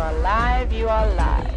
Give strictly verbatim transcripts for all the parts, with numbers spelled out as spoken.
are live, you are live.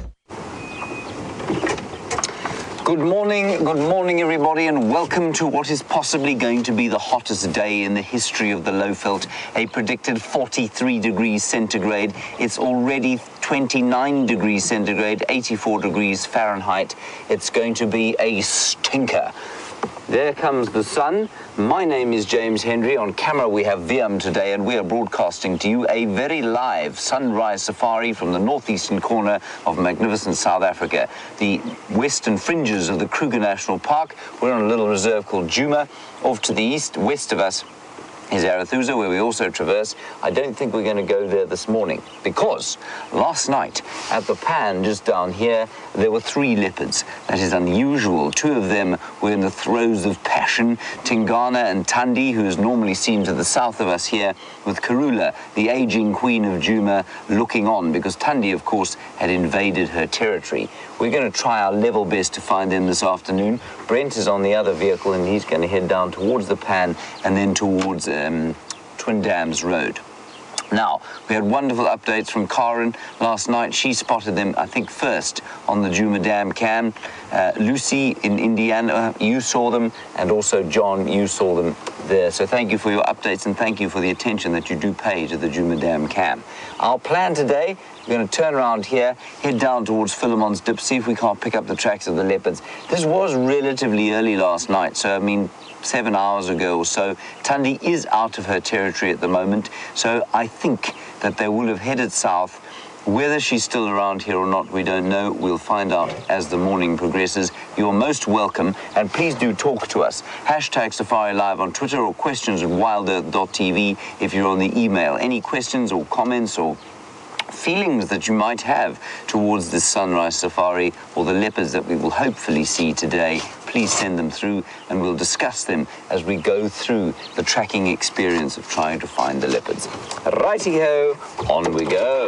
Good morning, good morning everybody, and welcome to what is possibly going to be the hottest day in the history of the Lowveld, a predicted forty-three degrees centigrade. It's already twenty-nine degrees centigrade, eighty-four degrees Fahrenheit. It's going to be a stinker. There comes the sun. My name is James Hendry. On camera we have Viam today, and we are broadcasting to you a very live sunrise safari from the northeastern corner of magnificent South Africa, the western fringes of the Kruger National Park. We're on a little reserve called Djuma. Off to the east, west of us, is Arathusa, where we also traverse. I don't think we're going to go there this morning, because last night at the pan just down here, there were three leopards. That is unusual. Two of them were in the throes of passion, Tingana and Thandi, who is normally seen to the south of us here, with Karula, the aging queen of Djuma, looking on, because Thandi, of course, had invaded her territory. We're going to try our level best to find them this afternoon. Brent is on the other vehicle, and he's going to head down towards the pan and then towards um, Twin Dams Road. Now, we had wonderful updates from Karen last night. She spotted them, I think, first on the Djuma Dam cam. Uh, Lucy in Indiana, you saw them, and also John, you saw them there. So thank you for your updates, and thank you for the attention that you do pay to the Djuma Dam cam. Our plan today, we're going to turn around here, head down towards Philemon's Dip, see if we can't pick up the tracks of the leopards. This was relatively early last night, so I mean, seven hours ago or so. Thandi is out of her territory at the moment, so I think that they will have headed south. Whether she's still around here or not, we don't know. We'll find out as the morning progresses. You're most welcome, and please do talk to us. Hashtag Safari Live on Twitter, or questions at wilder dot t v if you're on the email. Any questions or comments or feelings that you might have towards this sunrise safari or the leopards that we will hopefully see today, please send them through, and we'll discuss them as we go through the tracking experience of trying to find the leopards. Righty-ho, on we go.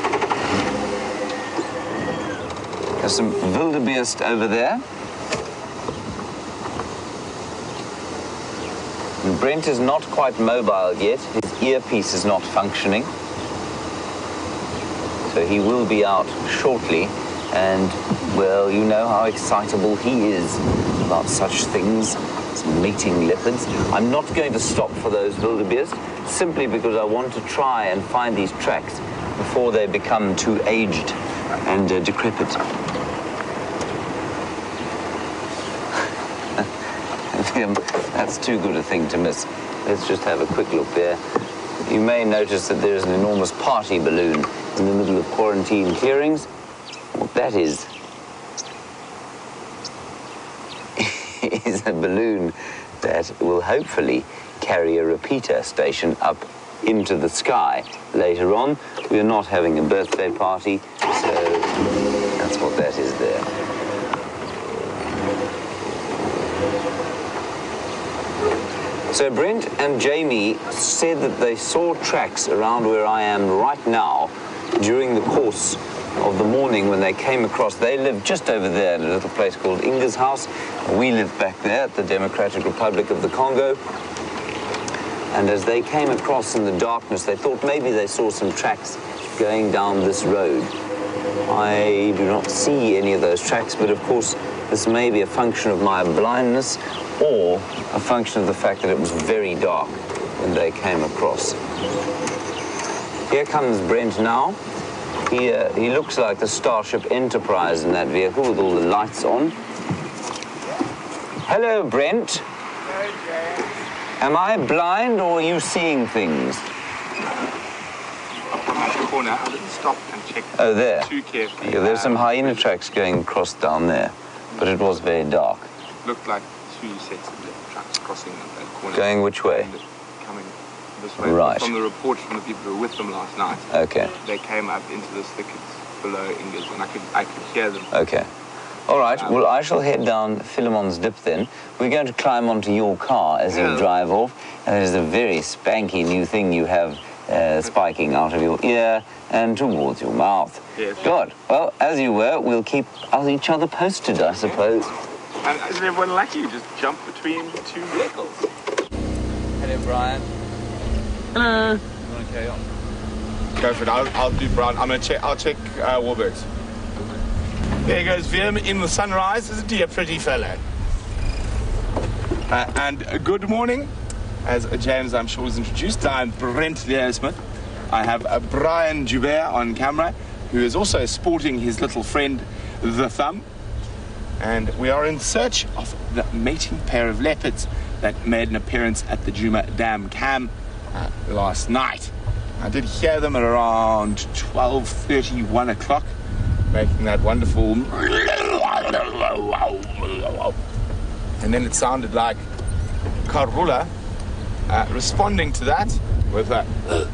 There's some wildebeest over there. And Brent is not quite mobile yet. His earpiece is not functioning. So he will be out shortly, and, well, you know how excitable he is about such things as mating leopards. I'm not going to stop for those wildebeest, simply because I want to try and find these tracks before they become too aged and uh, decrepit. That's too good a thing to miss. Let's just have a quick look there. You may notice that there's an enormous party balloon in the middle of quarantine clearings. What that is, is a balloon that will hopefully carry a repeater station up into the sky later on. We are not having a birthday party, so that's what that is there. So Brent and Jamie said that they saw tracks around where I am right now during the course of the morning when they came across. They live just over there in a little place called Inga's House. We live back there at the Democratic Republic of the Congo. And as they came across in the darkness, they thought maybe they saw some tracks going down this road. I do not see any of those tracks, but of course this may be a function of my blindness or a function of the fact that it was very dark when they came across. Here comes Brent now. He, uh, he looks like the Starship Enterprise in that vehicle with all the lights on. Hello, Brent. Hello, Jay. Am I blind, or are you seeing things? From that corner, I didn't stop and check Oh, there. too carefully. Yeah, there's some Um, hyena tracks going across down there, but it was very dark. Looked like two sets of little trucks crossing that corner. Going which way? Coming this way. Right. From the reports from the people who were with them last night, Okay, they came up into this thicket below Inga's, and I could I could hear them. okay. All right, well, I shall head down Philemon's Dip then. We're going to climb onto your car as you Yeah. drive off, and it is a very spanky new thing you have uh, spiking out of your ear and towards your mouth. Yes. Good. Well, as you were, we'll keep each other posted, I suppose. And isn't everyone lucky? You just jump between two vehicles. Hello, Brian. Hello. You want to carry on? Go for it. I'll, I'll do brown. I'm gonna check. I'll check uh, Warburgs. There goes Vim in the sunrise. Isn't he a pretty fellow? Uh, and uh, good morning. As uh, James, I'm sure, was introduced, I'm Brent Leo Smith. I have uh, Brian Joubert on camera, who is also sporting his little friend, the Thumb. And we are in search of the mating pair of leopards that made an appearance at the Djuma Dam Cam uh, last night. I did hear them at around twelve thirty, one o'clock, making that wonderful... And then it sounded like Karula uh, responding to that with a...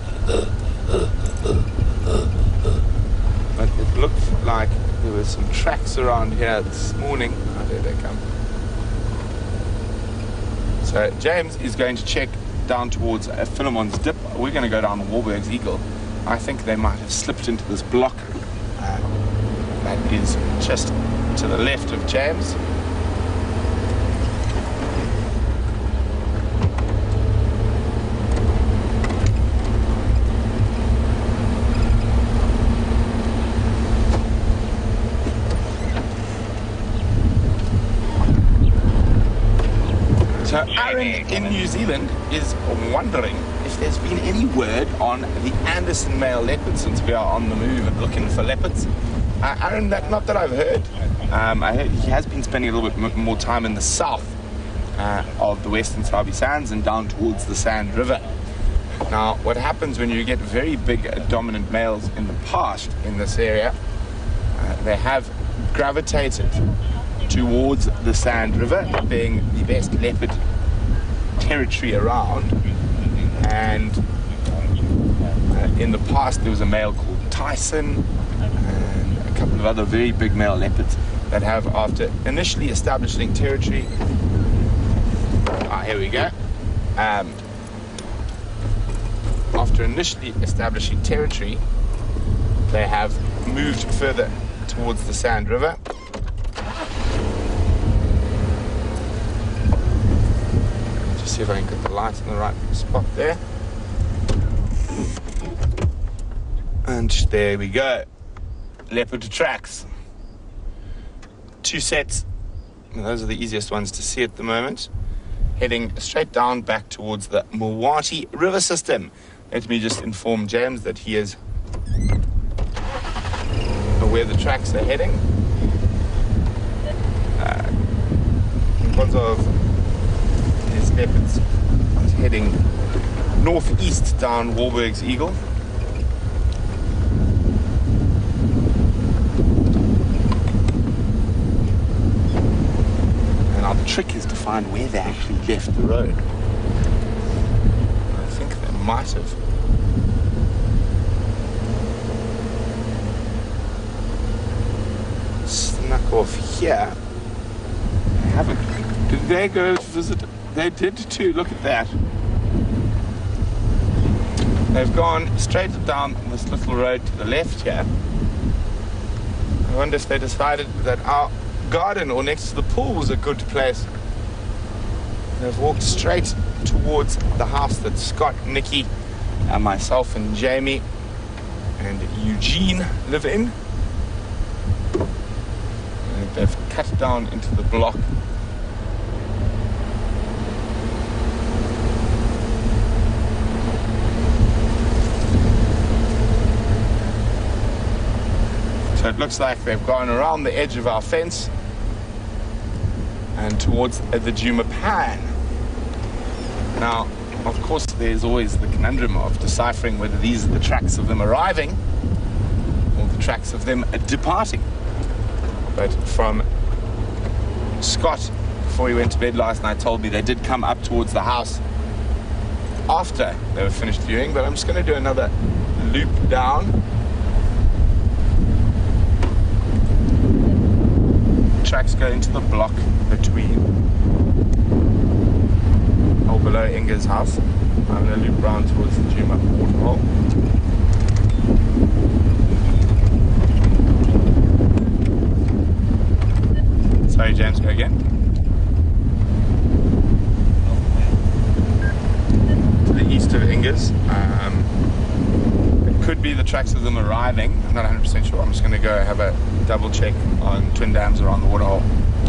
But it looked like there were some tracks around here this morning. Oh, there they come. So James is going to check down towards uh, Philemon's Dip. We're going to go down Warburg's Eagle. I think they might have slipped into this block. Uh, that is just to the left of James. So Aaron in New Zealand is wondering if there's been any word on the Anderson male leopard since we are on the move and looking for leopards. Uh, Aaron, that, not that I've heard. Um, I heard he has been spending a little bit m more time in the south uh, of the Western Sabi Sands and down towards the Sand River. Now, what happens when you get very big uh, dominant males in the past in this area, uh, they have gravitated towards the Sand River, being the best leopard territory around. And uh, in the past there was a male called Tyson and a couple of other very big male leopards that have, after initially establishing territory, ah, here we go, um, after initially establishing territory, they have moved further towards the Sand River. See if I can get the light in the right spot there. And there we go. Leopard tracks. Two sets. And those are the easiest ones to see at the moment. Heading straight down back towards the Mawati River system. Let me just inform James that he is where the tracks are heading. Uh, because of his leopards is heading northeast down Warburg's Eagle. And now the trick is to find where they actually left the road. I think they might have snuck off here. They haven't. Did they go to visit? They did too, look at that. They've gone straight down this little road to the left here. I wonder if they decided that our garden or next to the pool was a good place. They've walked straight towards the house that Scott, Nikki, and myself and Jamie and Eugene live in. And they've cut down into the block. So it looks like they've gone around the edge of our fence and towards the Djuma Pan. Now, of course, there's always the conundrum of deciphering whether these are the tracks of them arriving or the tracks of them departing. But from Scott, before he went to bed last night, told me they did come up towards the house after they were finished viewing, but I'm just going to do another loop down. Tracks go into the block between or below Inga's house. I'm going to loop round towards the Djuma waterhole. Sorry, James, go again. To the east of Inga's. Um, it could be tracks of them arriving. I'm not one hundred percent sure. I'm just going to go have a double check on twin dams around the waterhole.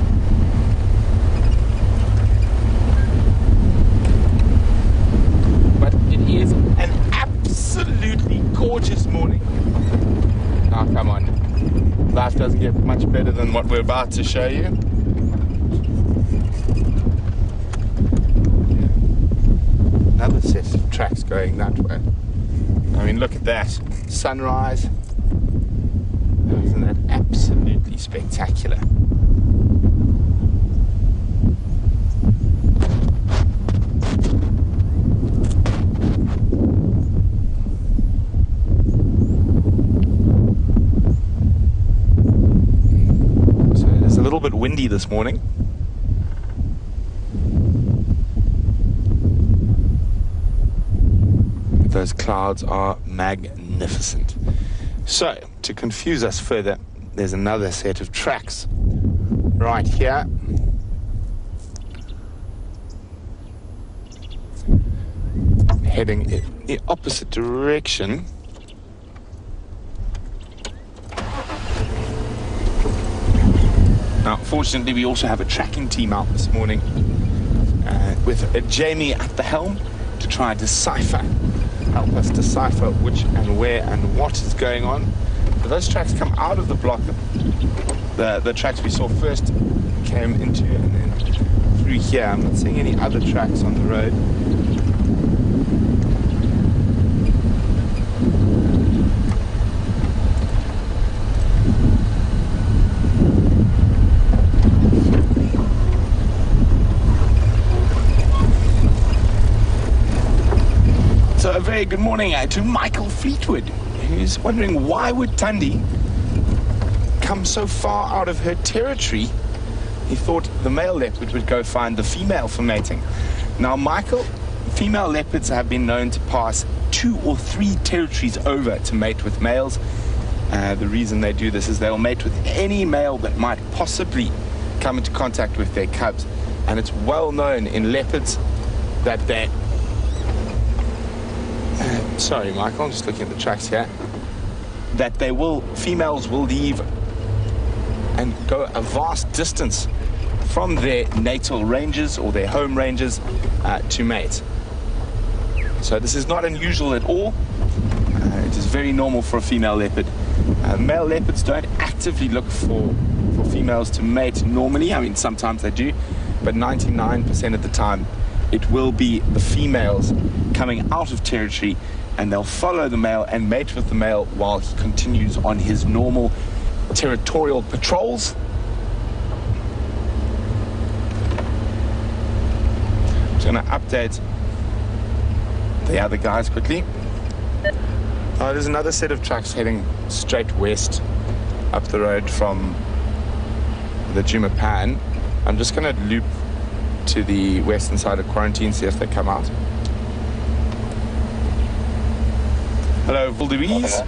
But it is an absolutely gorgeous morning. Oh, come on. Life doesn't get much better than what we're about to show you. Another set of tracks going that way. I mean, look at that. Sunrise. Isn't that absolutely spectacular? So it is a little bit windy this morning. Those clouds are magnificent. So, to confuse us further, there's another set of tracks right here. Heading in the opposite direction. Now, fortunately, we also have a tracking team out this morning uh, with uh, Jamie at the helm to try and decipher help us decipher which and where and what is going on. But those tracks come out of the block. The, the tracks we saw first came into and then through here. I'm not seeing any other tracks on the road. So a very good morning uh, to Michael Fleetwood, who's wondering why would Thandi come so far out of her territory. He thought the male leopard would go find the female for mating. Now, Michael, female leopards have been known to pass two or three territories over to mate with males. Uh, the reason they do this is they'll mate with any male that might possibly come into contact with their cubs. And it's well known in leopards that they Sorry, Michael, I'm just looking at the tracks here. That they will, females will leave and go a vast distance from their natal ranges or their home ranges uh, to mate. So this is not unusual at all. Uh, it is very normal for a female leopard. Uh, male leopards don't actively look for, for females to mate normally. I mean, sometimes they do, but ninety-nine percent of the time, it will be the females coming out of territory, and they'll follow the male and mate with the male while he continues on his normal territorial patrols. I'm just going to update the other guys quickly. Oh, there's another set of trucks heading straight west up the road from the Jumapan. I'm just going to loop to the western side of Quarantine, see if they come out. Hello, Wildebeest.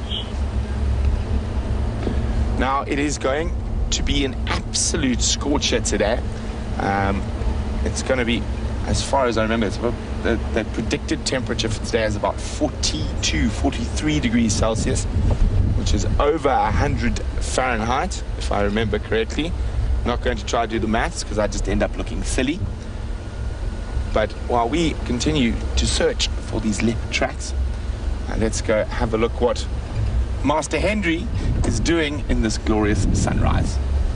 Now, it is going to be an absolute scorcher today. Um, it's going to be, as far as I remember, it's about, the, the predicted temperature for today is about forty-two, forty-three degrees Celsius, which is over one hundred Fahrenheit, if I remember correctly. I'm not going to try to do the maths because I just end up looking silly. But while we continue to search for these leopard tracks, uh, let's go have a look what Master Henry is doing in this glorious sunrise.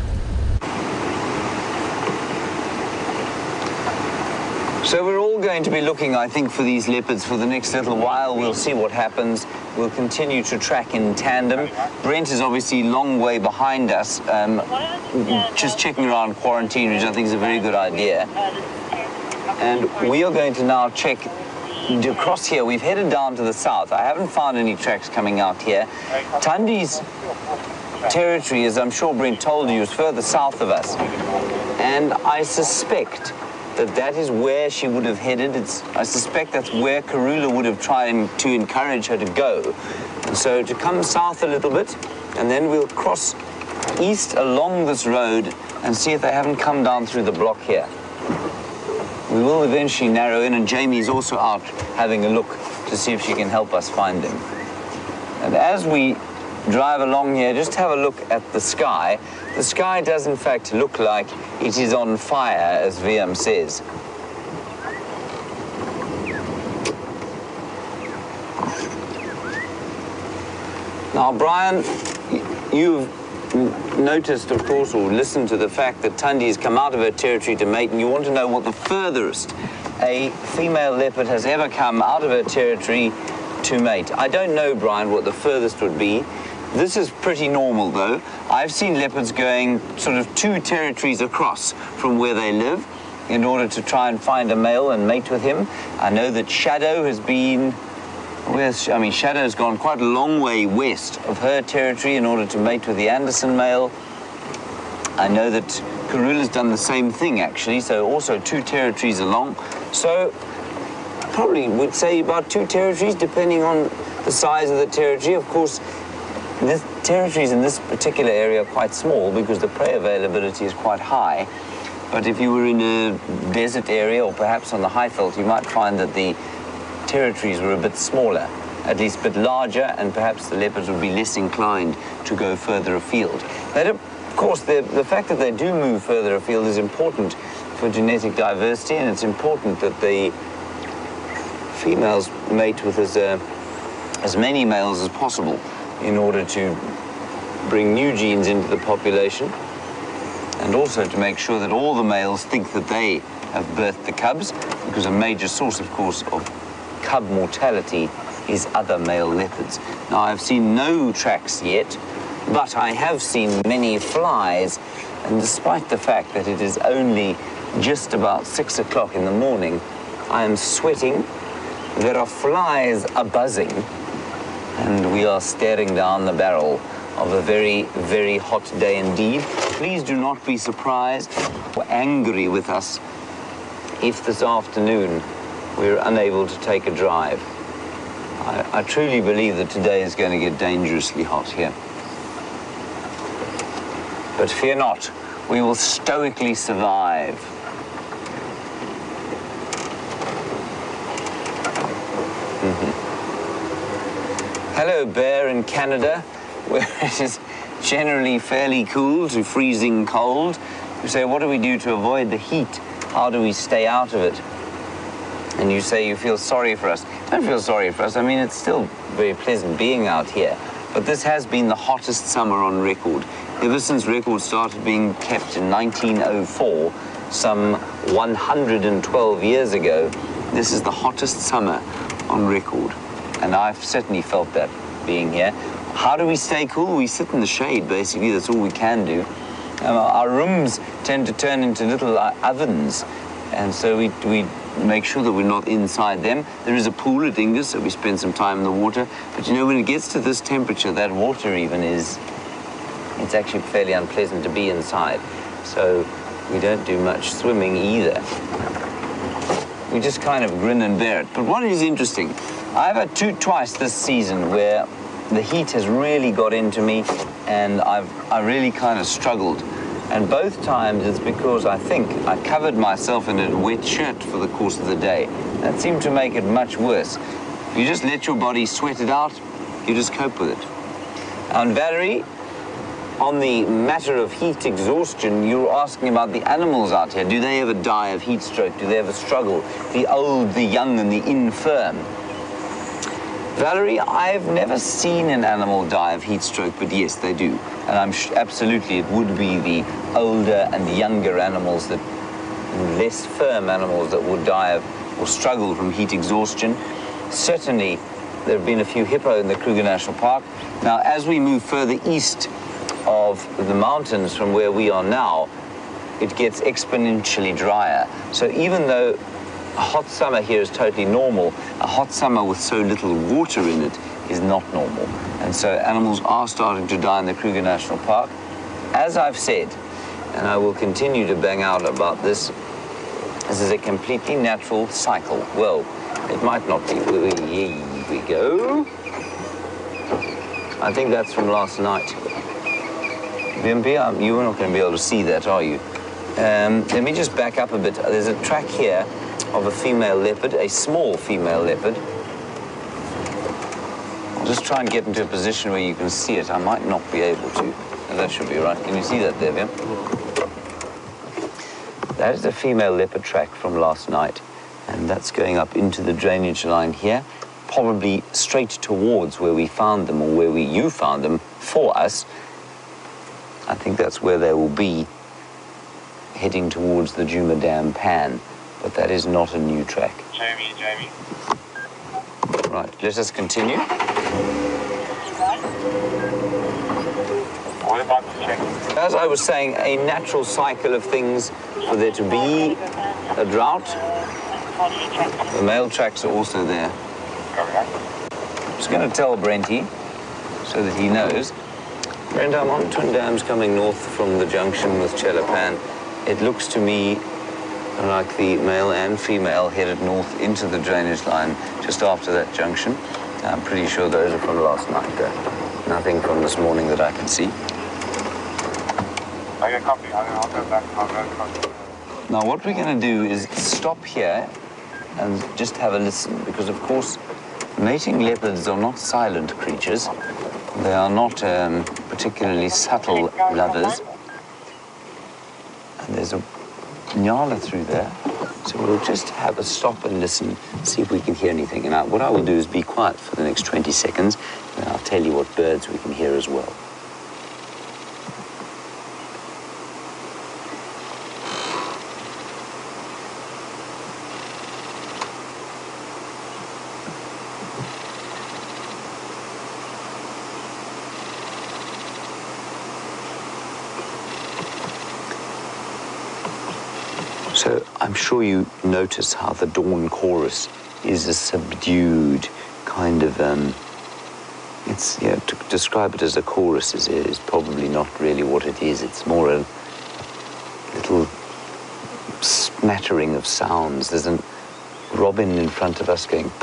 So we're all going to be looking, I think, for these leopards for the next little while. We'll see what happens. We'll continue to track in tandem. Brent is obviously a long way behind us. Um, just checking around Quarantine Ridge, I think, is a very good idea. And we are going to now check across here. We've headed down to the south. I haven't found any tracks coming out here. Thandi's territory, as I'm sure Brent told you, is further south of us. And I suspect that that is where she would have headed. It's, I suspect that's where Karula would have tried to encourage her to go. So to come south a little bit, and then we'll cross east along this road and see if they haven't come down through the block here. We will eventually narrow in, and Jamie's also out having a look to see if she can help us find them. And as we drive along here, just have a look at the sky. The sky does in fact look like it is on fire, as V M says. Now, Brian, you've noticed, of course, or listened to the fact that Thandi has come out of her territory to mate, and you want to know what the furthest a female leopard has ever come out of her territory to mate. I don't know, Brian, what the furthest would be. This is pretty normal, though. I've seen leopards going sort of two territories across from where they live in order to try and find a male and mate with him. I know that Shadow has been... Where's, I mean, Shadow's gone quite a long way west of her territory in order to mate with the Anderson male. I know that Karula's done the same thing, actually, so also two territories along. So probably would say about two territories, depending on the size of the territory. Of course, the territories in this particular area are quite small because the prey availability is quite high. But if you were in a desert area or perhaps on the Highveld, you might find that the territories were a bit smaller, at least a bit larger, and perhaps the leopards would be less inclined to go further afield. But of course, the, the fact that they do move further afield is important for genetic diversity, and it's important that the females mate with as, uh, as many males as possible in order to bring new genes into the population, and also to make sure that all the males think that they have birthed the cubs, because a major source, of course, of cub mortality is other male leopards. Now, I've seen no tracks yet, but I have seen many flies, and despite the fact that it is only just about six o'clock in the morning, I am sweating, there are flies a-buzzing, and we are staring down the barrel of a very, very hot day indeed. Please do not be surprised or angry with us if this afternoon we're unable to take a drive. I, I truly believe that today is going to get dangerously hot here. But fear not, we will stoically survive. Mm-hmm. Hello, Bear in Canada, where it is generally fairly cool to freezing cold. You say, what do we do to avoid the heat? How do we stay out of it? And you say you feel sorry for us. Don't feel sorry for us. I mean, it's still very pleasant being out here. But this has been the hottest summer on record. Ever since records started being kept in nineteen oh four, some one hundred twelve years ago, this is the hottest summer on record. And I've certainly felt that being here. How do we stay cool? We sit in the shade, basically. That's all we can do. Um, our rooms tend to turn into little uh, ovens. And so we, we make sure that we're not inside them. There is a pool at Inga, so we spend some time in the water. But you know, when it gets to this temperature, that water even is, it's actually fairly unpleasant to be inside. So we don't do much swimming either. We just kind of grin and bear it. But what is interesting, I've had two twice this season where the heat has really got into me and I've I really kind of struggled. And both times it's because I think I covered myself in a wet shirt for the course of the day. That seemed to make it much worse. If you just let your body sweat it out, you just cope with it. And Valerie, on the matter of heat exhaustion, you were asking about the animals out here. Do they ever die of heat stroke? Do they ever struggle? The old, the young, and the infirm. Valerie, I've never seen an animal die of heat stroke, but yes, they do. And I'm sh absolutely, it would be the older and younger animals, that less firm animals that would die of or struggle from heat exhaustion. Certainly, there have been a few hippo in the Kruger National Park. Now, as we move further east of the mountains from where we are now, it gets exponentially drier. So even though a hot summer here is totally normal, a hot summer with so little water in it is not normal. And so animals are starting to die in the Kruger National Park. As I've said, and I will continue to bang out about this, this is a completely natural cycle. Well, it might not be. Here we go. I think that's from last night. V M P, um, you were not going to be able to see that, are you? Um, let me just back up a bit. There's a track here of a female leopard, a small female leopard. I'll just try and get into a position where you can see it. I might not be able to. And that should be right. Can you see that there, Vim? That is the female leopard track from last night. And that's going up into the drainage line here, probably straight towards where we found them, or where we, you found them for us. I think that's where they will be, heading towards the Djuma Dam Pan. But that is not a new track. Jamie, Jamie. Right, let us continue. What about the check? As I was saying, a natural cycle of things for there to be a drought. The male tracks are also there. I'm just going to tell Brenty so that he knows. Brent, I'm on Twin Dams coming north from the junction with Chelapan. It looks to me like the male and female headed north into the drainage line just after that junction. I'm pretty sure those are from last night, though. Nothing from this morning that I can see. I get copy. I'll go back. I'll go copy. Now, what we're going to do is stop here and just have a listen, because, of course, mating leopards are not silent creatures. They are not um, particularly subtle lovers. And there's a nyala through there. So we'll just have a stop and listen, see if we can hear anything. And I, what I will do is be quiet for the next twenty seconds, and I'll tell you what birds we can hear as well. So I'm sure you notice how the dawn chorus is a subdued kind of, um, it's, yeah, to describe it as a chorus is, is probably not really what it is. It's more a little smattering of sounds. There's a robin in front of us going,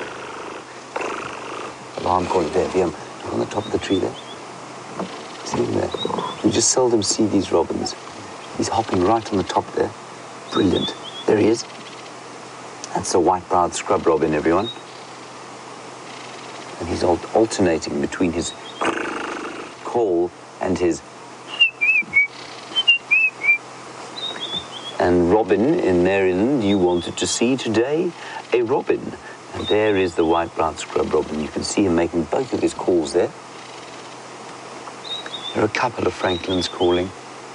alarm calling there, Liam, on the top of the tree there. See him there? You just seldom see these robins. He's hopping right on the top there. Brilliant. There he is. That's a white-browed scrub robin, everyone. And he's al alternating between his call and his... And robin in Maryland, you wanted to see today a robin. And there is the white-browed scrub robin. You can see him making both of his calls there. There are a couple of Franklins calling.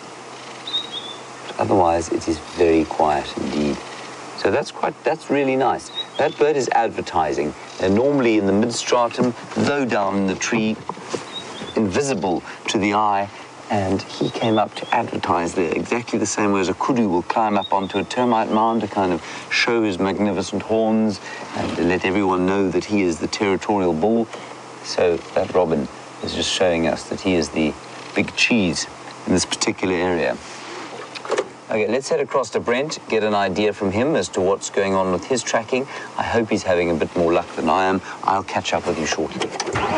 Otherwise, it is very quiet indeed. So that's quite, that's really nice. That bird is advertising. They're normally in the mid-stratum, low down in the tree, invisible to the eye, and he came up to advertise there exactly the same way as a kudu will climb up onto a termite mound to kind of show his magnificent horns and to let everyone know that he is the territorial bull. So that robin is just showing us that he is the big cheese in this particular area. Okay, let's head across to Brent, get an idea from him as to what's going on with his tracking. I hope he's having a bit more luck than I am. I'll catch up with you shortly.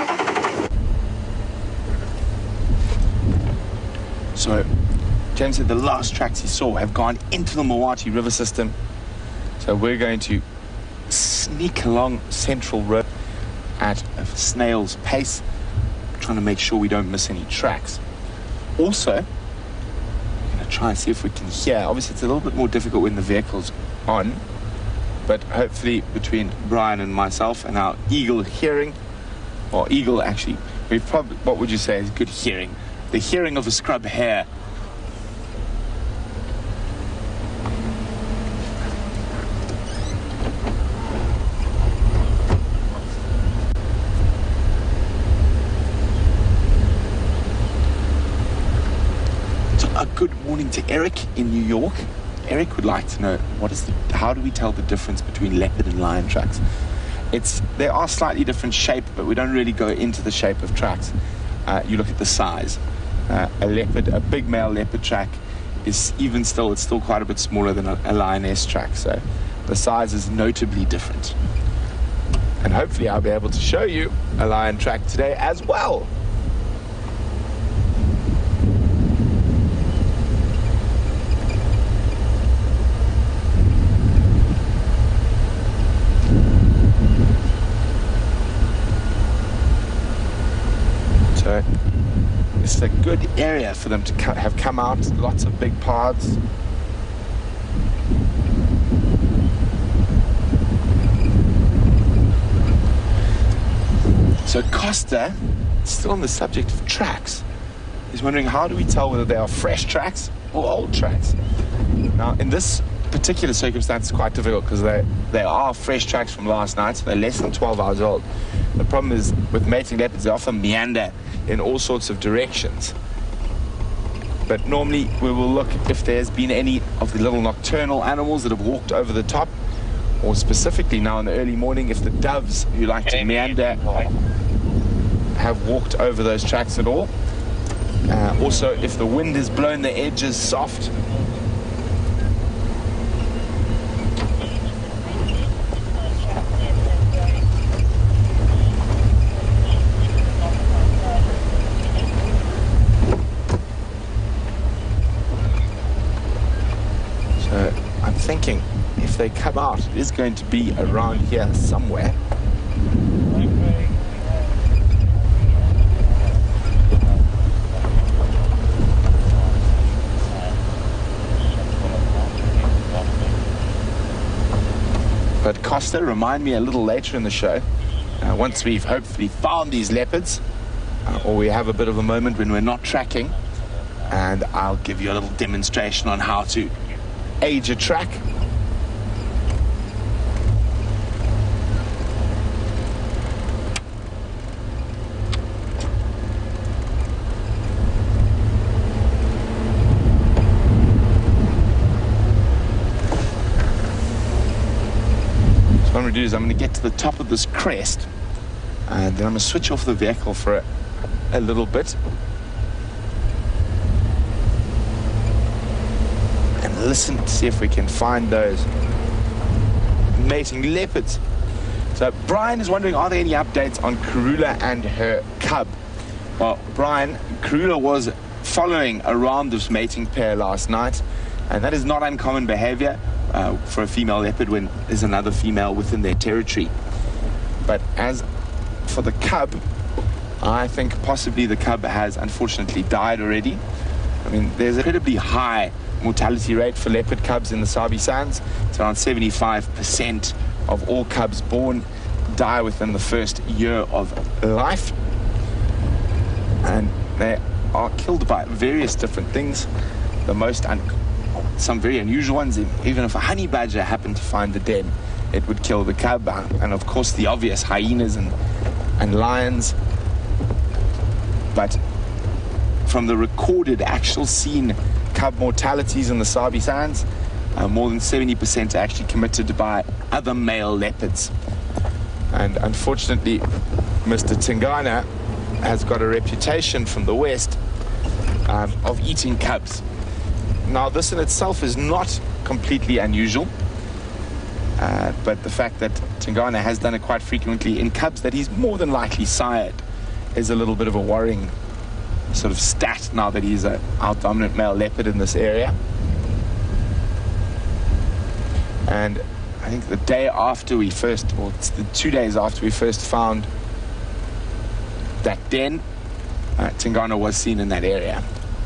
So, James said the last tracks he saw have gone into the Mawati River system. So we're going to sneak along Central Road at a snail's pace, trying to make sure we don't miss any tracks. Also, try and see if we can hear. Obviously, it's a little bit more difficult when the vehicle's on, but hopefully between Brian and myself and our eagle hearing, or eagle actually, we've probably, what would you say is good hearing? The hearing of a scrub hare. A good morning to Eric in New York. Eric would like to know what is the, how do we tell the difference between leopard and lion tracks? It's, they are slightly different shape, but we don't really go into the shape of tracks. Uh, you look at the size. Uh, a leopard, a big male leopard track is even still, it's still quite a bit smaller than a, a lioness track. So the size is notably different. And hopefully I'll be able to show you a lion track today as well. This is a good area for them to co- have come out. Lots of big paths. So Costa, still on the subject of tracks, is wondering, how do we tell whether they are fresh tracks or old tracks? Now, in this particular circumstance, it's quite difficult because they, they are fresh tracks from last night, so they're less than twelve hours old. The problem is with mating leopards, they often meander in all sorts of directions. But normally we will look if there's been any of the little nocturnal animals that have walked over the top, or specifically now in the early morning, if the doves who like to meander have walked over those tracks at all. Uh, also, if the wind has blown the edges soft. So I'm thinking if they come out, it is going to be around here somewhere. But Costa, remind me a little later in the show, uh, once we've hopefully found these leopards, uh, or we have a bit of a moment when we're not tracking, and I'll give you a little demonstration on how to age a track. What I'm going to do is I'm going to get to the top of this crest, and then I'm going to switch off the vehicle for a, a little bit and listen to see if we can find those mating leopards. So Brian is wondering, are there any updates on Karula and her cub? Well, Brian, Karula was following around this mating pair last night, and that is not uncommon behavior Uh, for a female leopard when there's another female within their territory. But as for the cub, I think possibly the cub has unfortunately died already. I mean, there's an incredibly high mortality rate for leopard cubs in the Sabi Sands. It's around seventy-five percent of all cubs born die within the first year of life. And they are killed by various different things. The most un some very unusual ones, even if a honey badger happened to find the den, it would kill the cub. And of course the obvious hyenas and, and lions. But from the recorded actual seen cub mortalities in the Sabi Sands, uh, more than seventy percent are actually committed by other male leopards. And unfortunately, Mister Tingana has got a reputation from the west um, of eating cubs. Now, this in itself is not completely unusual, uh, but the fact that Tingana has done it quite frequently in cubs that he's more than likely sired is a little bit of a worrying sort of stat now that he's a out-dominant male leopard in this area. And I think the day after we first, or it's the two days after we first found that den, uh, Tingana was seen in that area.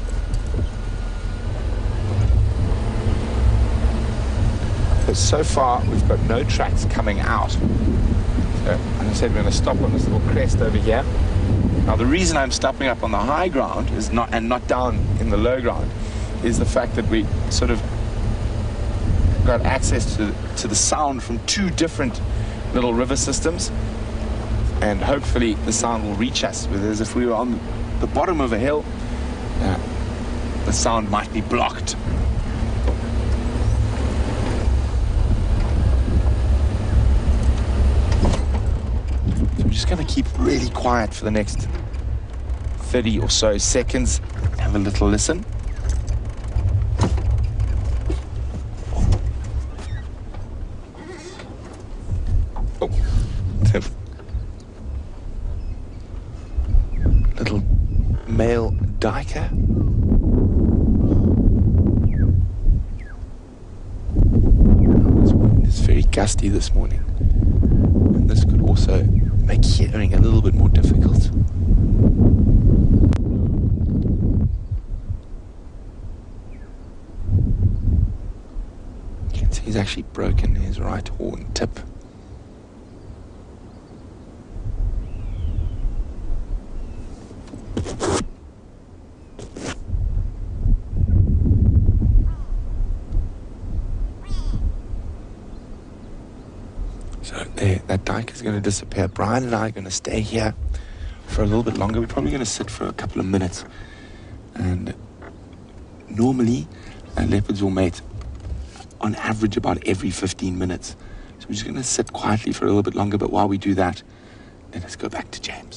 But so far, we've got no tracks coming out. So, as I said, we're going to stop on this little crest over here. Now, the reason I'm stopping up on the high ground is not, and not down in the low ground, is the fact that we sort of got access to, to the sound from two different little river systems. And hopefully the sound will reach us. Whereas if we were on the bottom of a hill, uh, the sound might be blocked. I'm just going to keep really quiet for the next thirty or so seconds. Have a little listen. Oh. Little male duiker. This wind is very gusty this morning. And this could also make hearing a little bit more difficult. He's actually broken his right horn tip. So there, that dike is going to disappear. Brian and I are going to stay here for a little bit longer. We're probably going to sit for a couple of minutes. And normally, uh, leopards will mate on average about every fifteen minutes. So we're just going to sit quietly for a little bit longer. But while we do that, let us go back to James.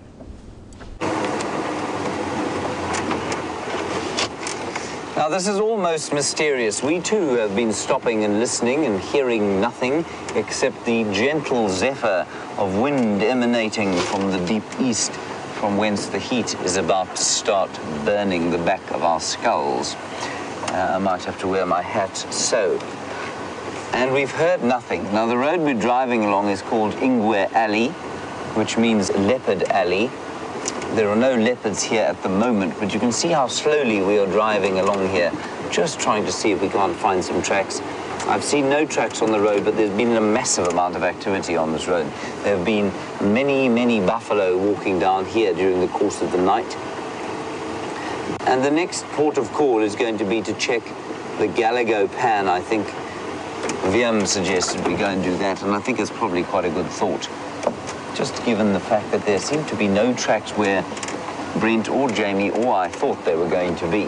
Now, this is almost mysterious. We too have been stopping and listening and hearing nothing except the gentle zephyr of wind emanating from the deep east, from whence the heat is about to start burning the back of our skulls. Uh, I might have to wear my hat so. And we've heard nothing. Now, the road we're driving along is called Ingwe Alley, which means Leopard Alley. There are no leopards here at the moment, but you can see how slowly we are driving along here, just trying to see if we can't find some tracks. I've seen no tracks on the road, but there's been a massive amount of activity on this road. There have been many, many buffalo walking down here during the course of the night. And the next port of call is going to be to check the Galago Pan. I think Viam suggested we go and do that, and I think it's probably quite a good thought. Just given the fact that there seem to be no tracks where Brent or Jamie or I thought they were going to be.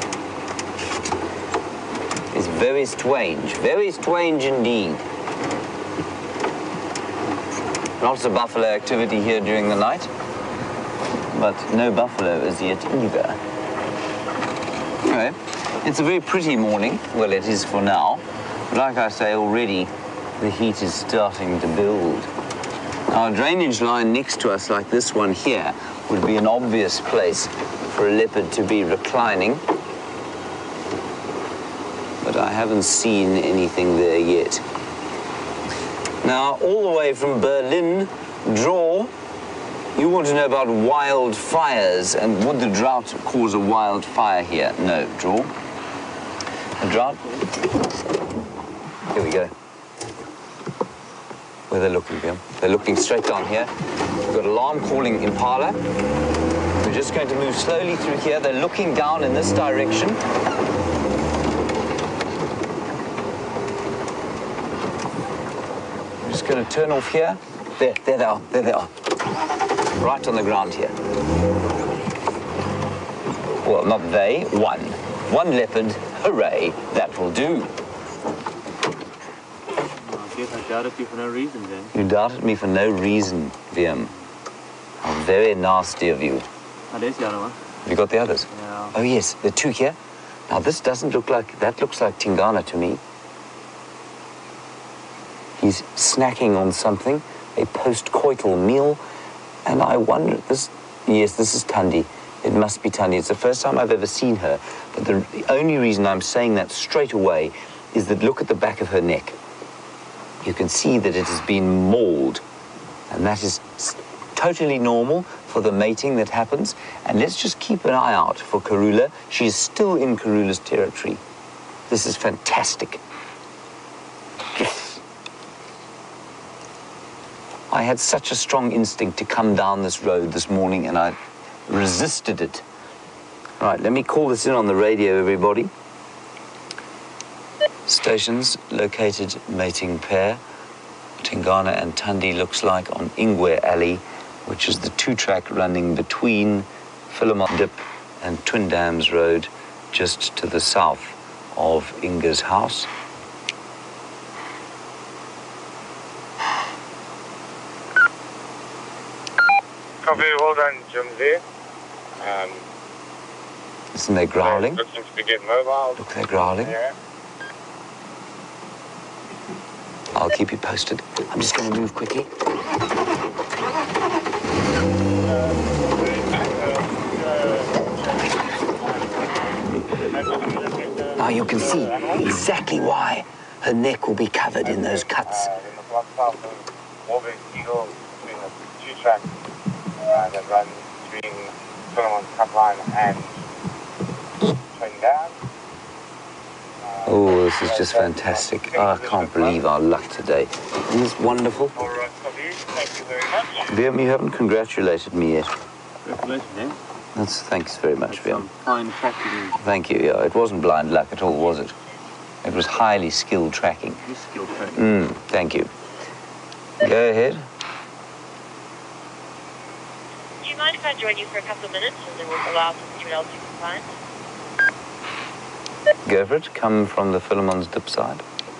It's very strange, very strange indeed. Lots of buffalo activity here during the night, but no buffalo as yet either. Anyway, it's a very pretty morning. Well, it is for now. But like I say, already the heat is starting to build. Our drainage line next to us, like this one here, would be an obvious place for a leopard to be reclining. But I haven't seen anything there yet. Now, all the way from Berlin, Draw, you want to know about wildfires, and would the drought cause a wildfire here? No, Draw. A drought? Here we go. Where they're looking, Bill. They're looking straight down here. We've got alarm calling Impala. We're just going to move slowly through here. They're looking down in this direction. I'm just going to turn off here. There, there they are, there they are. Right on the ground here. Well, not they, one. One leopard, hooray, that will do. I doubted you for no reason, then. You doubted me for no reason, Viam. How very nasty of you. Oh, there's the other one. Have you got the others? Yeah. Oh, yes, the two here. Now, this doesn't look like, that looks like Tingana to me. He's snacking on something, a post-coital meal, and I wonder, this, yes, this is Thandi. It must be Thandi. It's the first time I've ever seen her, but the, the only reason I'm saying that straight away is that look at the back of her neck. You can see that it has been mauled, and that is totally normal for the mating that happens. And let's just keep an eye out for Karula. She is still in Karula's territory. This is fantastic. Yes. I had such a strong instinct to come down this road this morning, and I resisted it. All right, let me call this in on the radio, everybody. Stations located mating pair. Tingana and Thandi looks like on Ingwe Alley, which is the two-track running between Philemon Dip and Twin Dams Road, just to the south of Inga's house. Copy, well done, Jimsy. Um, Isn't they growling? looking to get mobile. Look, they're growling. Yeah. I'll keep you posted. I'm just going to move quickly. Now you can see exactly why her neck will be covered in those cuts. Uh, in the block south of Warburg Eagle, between the two tracks uh, that run between Philemon's Cut Line and Twin Dams. Uh, Oh, this is just fantastic. Oh, I can't believe our luck today. Isn't this wonderful? All right, copy. Thank you very much. Viam, you haven't congratulated me yet. Congratulations, James. That's, thanks very much, That's some Viam. fine tracking. Thank you, yeah. It wasn't blind luck at all, was it? It was highly skilled tracking. This skill tracking. Mm, thank you. Go ahead. Do you mind if I join you for a couple of minutes and then we'll allow someone else you can find? Go for it. Come from the Philemon's dip side.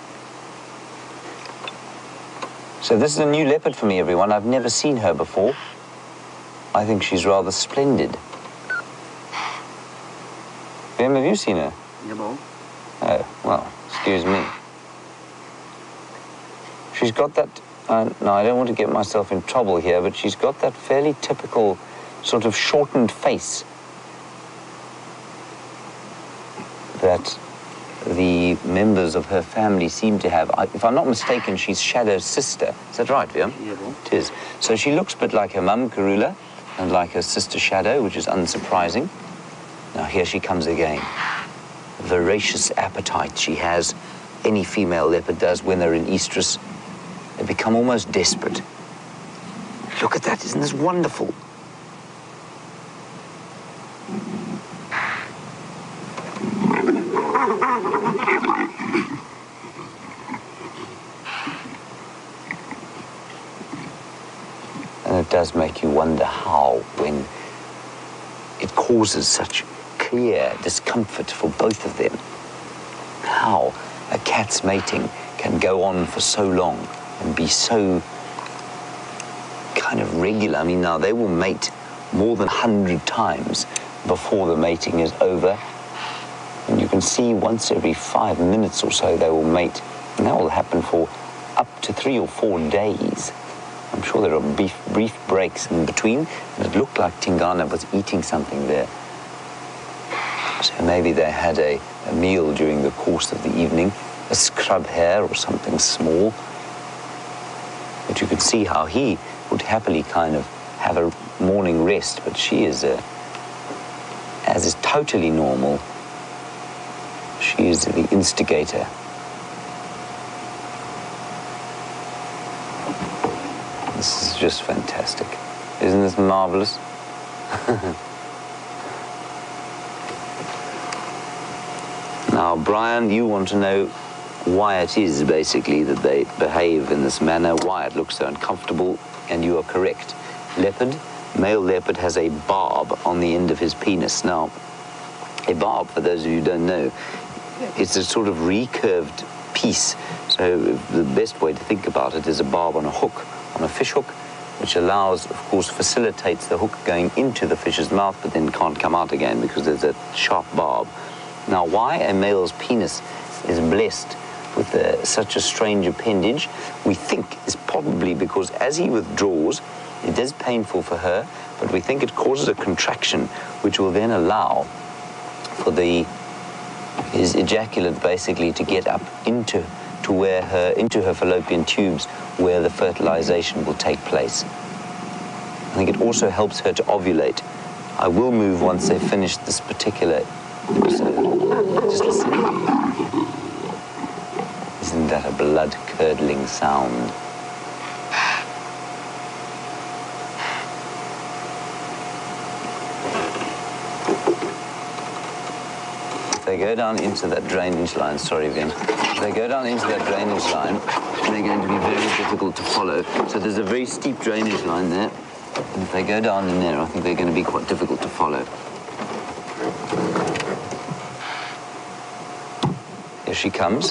So this is a new leopard for me, everyone. I've never seen her before. I think she's rather splendid. Viam, have you seen her? Yeah, well. Oh, well, excuse me. She's got that, uh, no, I don't want to get myself in trouble here, but she's got that fairly typical sort of shortened face that the members of her family seem to have. I, if I'm not mistaken, she's Shadow's sister. Is that right, Viam? Yeah, well. It is. So she looks a bit like her mum, Karula, and like her sister Shadow, which is unsurprising. Now here she comes again. Voracious appetite she has. Any female leopard does when they're in estrus. They become almost desperate. Look at that, isn't this wonderful? And it does make you wonder how, when it causes such clear discomfort for both of them, how a cat's mating can go on for so long and be so kind of regular. I mean, now they will mate more than a hundred times before the mating is over. And you can see once every five minutes or so they will mate. And that will happen for up to three or four days. I'm sure there are brief, brief breaks in between. And it looked like Tingana was eating something there. So maybe they had a, a meal during the course of the evening, a scrub hare or something small. But you could see how he would happily kind of have a morning rest, but she is, a, as is totally normal, she is the instigator. This is just fantastic. Isn't this marvelous? Now, Brian, you want to know why it is, basically, that they behave in this manner, why it looks so uncomfortable, and you are correct. Leopard, male leopard, has a barb on the end of his penis. Now, a barb, for those of you who don't know, it's a sort of recurved piece. So the best way to think about it is a barb on a hook, on a fish hook, which allows, of course, facilitates the hook going into the fish's mouth, but then can't come out again because there's a sharp barb. Now, why a male's penis is blessed with uh, such a strange appendage, we think is probably because as he withdraws, it is painful for her, but we think it causes a contraction, which will then allow for the his ejaculate basically to get up into to where her into her fallopian tubes, where the fertilization will take place. I think it also helps her to ovulate. I will move once they've finished this particular episode. Just listen. Isn't that a blood-curdling sound? If they go down into that drainage line, sorry, Vin, if they go down into that drainage line, they're going to be very difficult to follow. So there's a very steep drainage line there, and if they go down in there, I think they're going to be quite difficult to follow. Here she comes.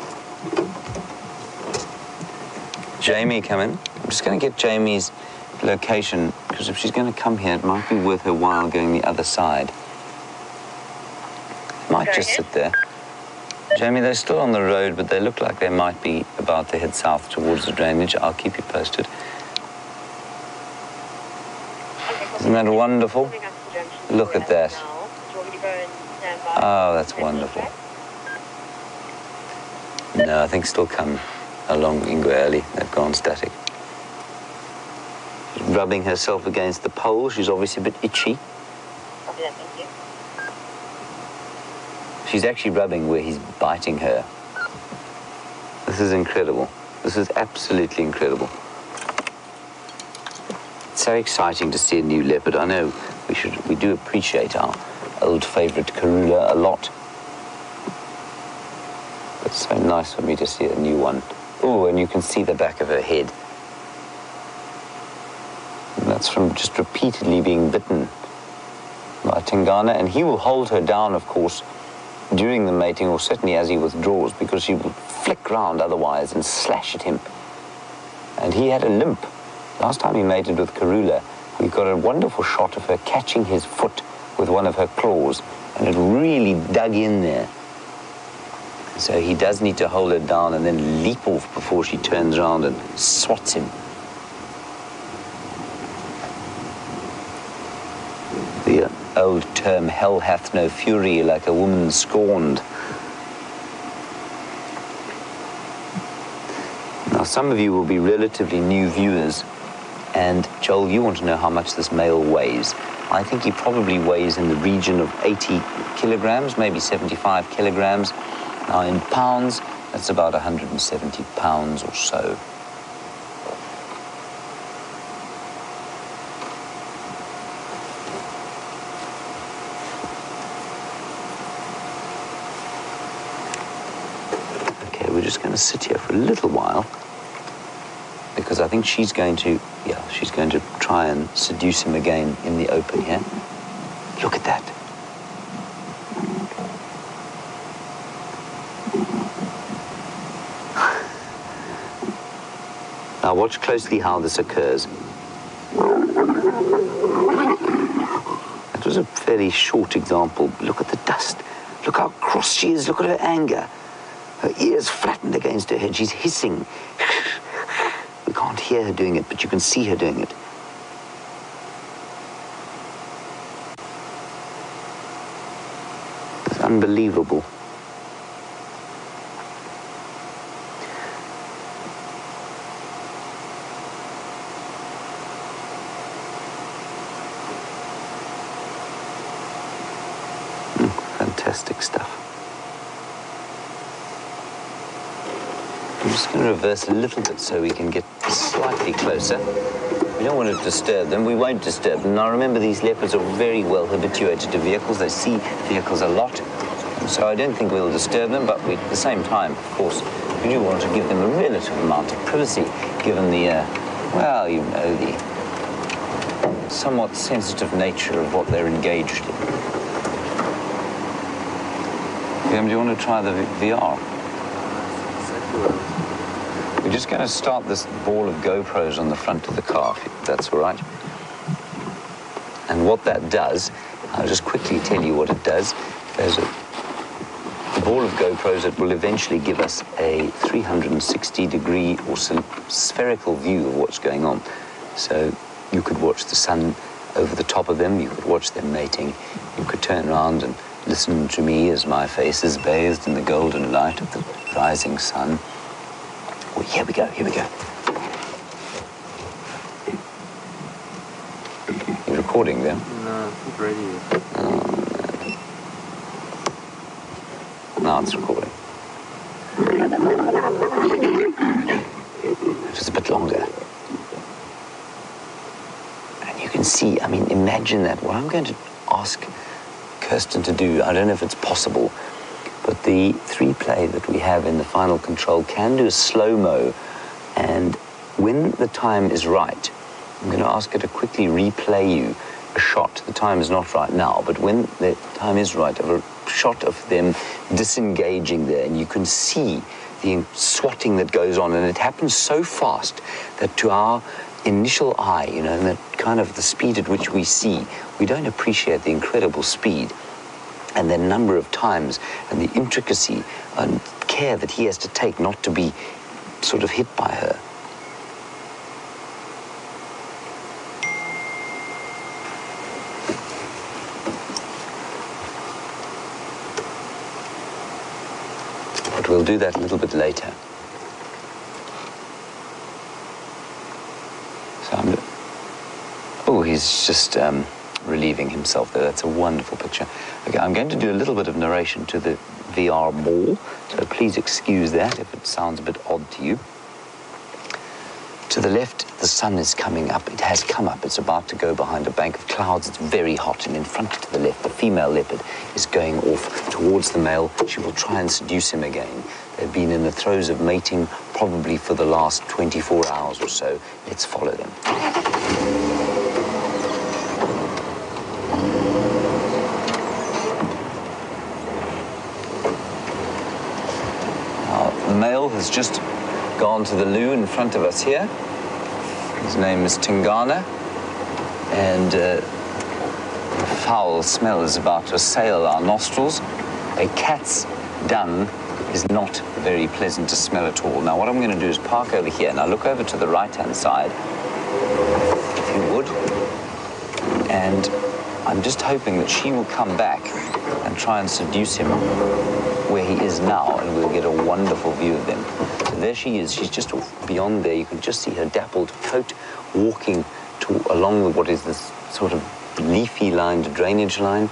Jamie, come in. I'm just going to get Jamie's location, because if she's going to come here, it might be worth her while going the other side. Might just sit there. Jamie, they're still on the road, but they look like they might be about to head south towards the drainage. I'll keep you posted. Isn't that wonderful? Look at that. Oh, that's wonderful. No, I think still come along Ingwe. They've gone static. She's rubbing herself against the pole. She's obviously a bit itchy. She's actually rubbing where he's biting her. This is incredible. This is absolutely incredible. It's so exciting to see a new leopard. I know we should, we do appreciate our old favorite Karula a lot. But it's so nice for me to see a new one. Oh, and you can see the back of her head. And that's from just repeatedly being bitten by Tingana, and he will hold her down, of course, during the mating, or certainly as he withdraws, because she will flick round otherwise and slash at him. And he had a limp. Last time he mated with Karula, we got a wonderful shot of her catching his foot with one of her claws, and it really dug in there. So he does need to hold her down and then leap off before she turns around and swats him. The old term, hell hath no fury, like a woman scorned. Now, some of you will be relatively new viewers, and Joel, you want to know how much this male weighs. I think he probably weighs in the region of eighty kilograms, maybe seventy-five kilograms. Now, in pounds, that's about one hundred seventy pounds or so. We're just going to sit here for a little while, because I think she's going to, yeah, she's going to try and seduce him again in the open here. Look at that. Now watch closely how this occurs. That was a fairly short example. Look at the dust. Look how cross she is. Look at her anger. Her ears flattened against her head. She's hissing. We can't hear her doing it, but you can see her doing it. It's unbelievable. Mm, fantastic stuff. I'm just going to reverse a little bit so we can get slightly closer. We don't want to disturb them. We won't disturb them. Now, remember, these leopards are very well habituated to vehicles. They see vehicles a lot. So I don't think we'll disturb them, but we, at the same time, of course, we do want to give them a relative amount of privacy, given the, uh, well, you know, the somewhat sensitive nature of what they're engaged in. Graham, do you want to try the V R? We're just going to start this ball of GoPros on the front of the car, if that's all right. And what that does, I'll just quickly tell you what it does. There's a, a ball of GoPros that will eventually give us a three hundred sixty degree or spherical view of what's going on. So you could watch the sun over the top of them, you could watch them mating, you could turn around and listen to me as my face is bathed in the golden light of the rising sun. Oh, here we go, here we go. You recording them? No, it's not ready yet. Oh, man. Now it's recording. Just a bit longer. And you can see, I mean, imagine that. What I'm going to ask Kirsten to do, I don't know if it's possible, but the three play that we have in the final control can do a slow-mo, and when the time is right, I'm going to ask her to quickly replay you a shot. The time is not right now, but when the time is right, of a shot of them disengaging there, and you can see the swatting that goes on, and it happens so fast that to our initial eye, you know, and that kind of the speed at which we see, we don't appreciate the incredible speed and the number of times and the intricacy and care that he has to take not to be sort of hit by her. But we'll do that a little bit later. So I'm... Oh, he's just um, relieving himself there. That's a wonderful picture. Okay, I'm going to do a little bit of narration to the V R more, so please excuse that if it sounds a bit odd to you. To the left, the sun is coming up. It has come up. It's about to go behind a bank of clouds. It's very hot. And in front to the left, the female leopard is going off towards the male. She will try and seduce him again. They've been in the throes of mating probably for the last twenty-four hours or so. Let's follow them. Now, the male has just gone to the loo in front of us here. His name is Tingana, and uh, a foul smell is about to assail our nostrils. A cat's dung is not very pleasant to smell at all. Now, what I'm going to do is park over here. Now, look over to the right-hand side, if you would, and I'm just hoping that she will come back and try and seduce him where he is now, and we'll get a wonderful view of them. So there she is. She's just beyond there. You can just see her dappled coat walking to, along with what is this sort of leafy-lined drainage line.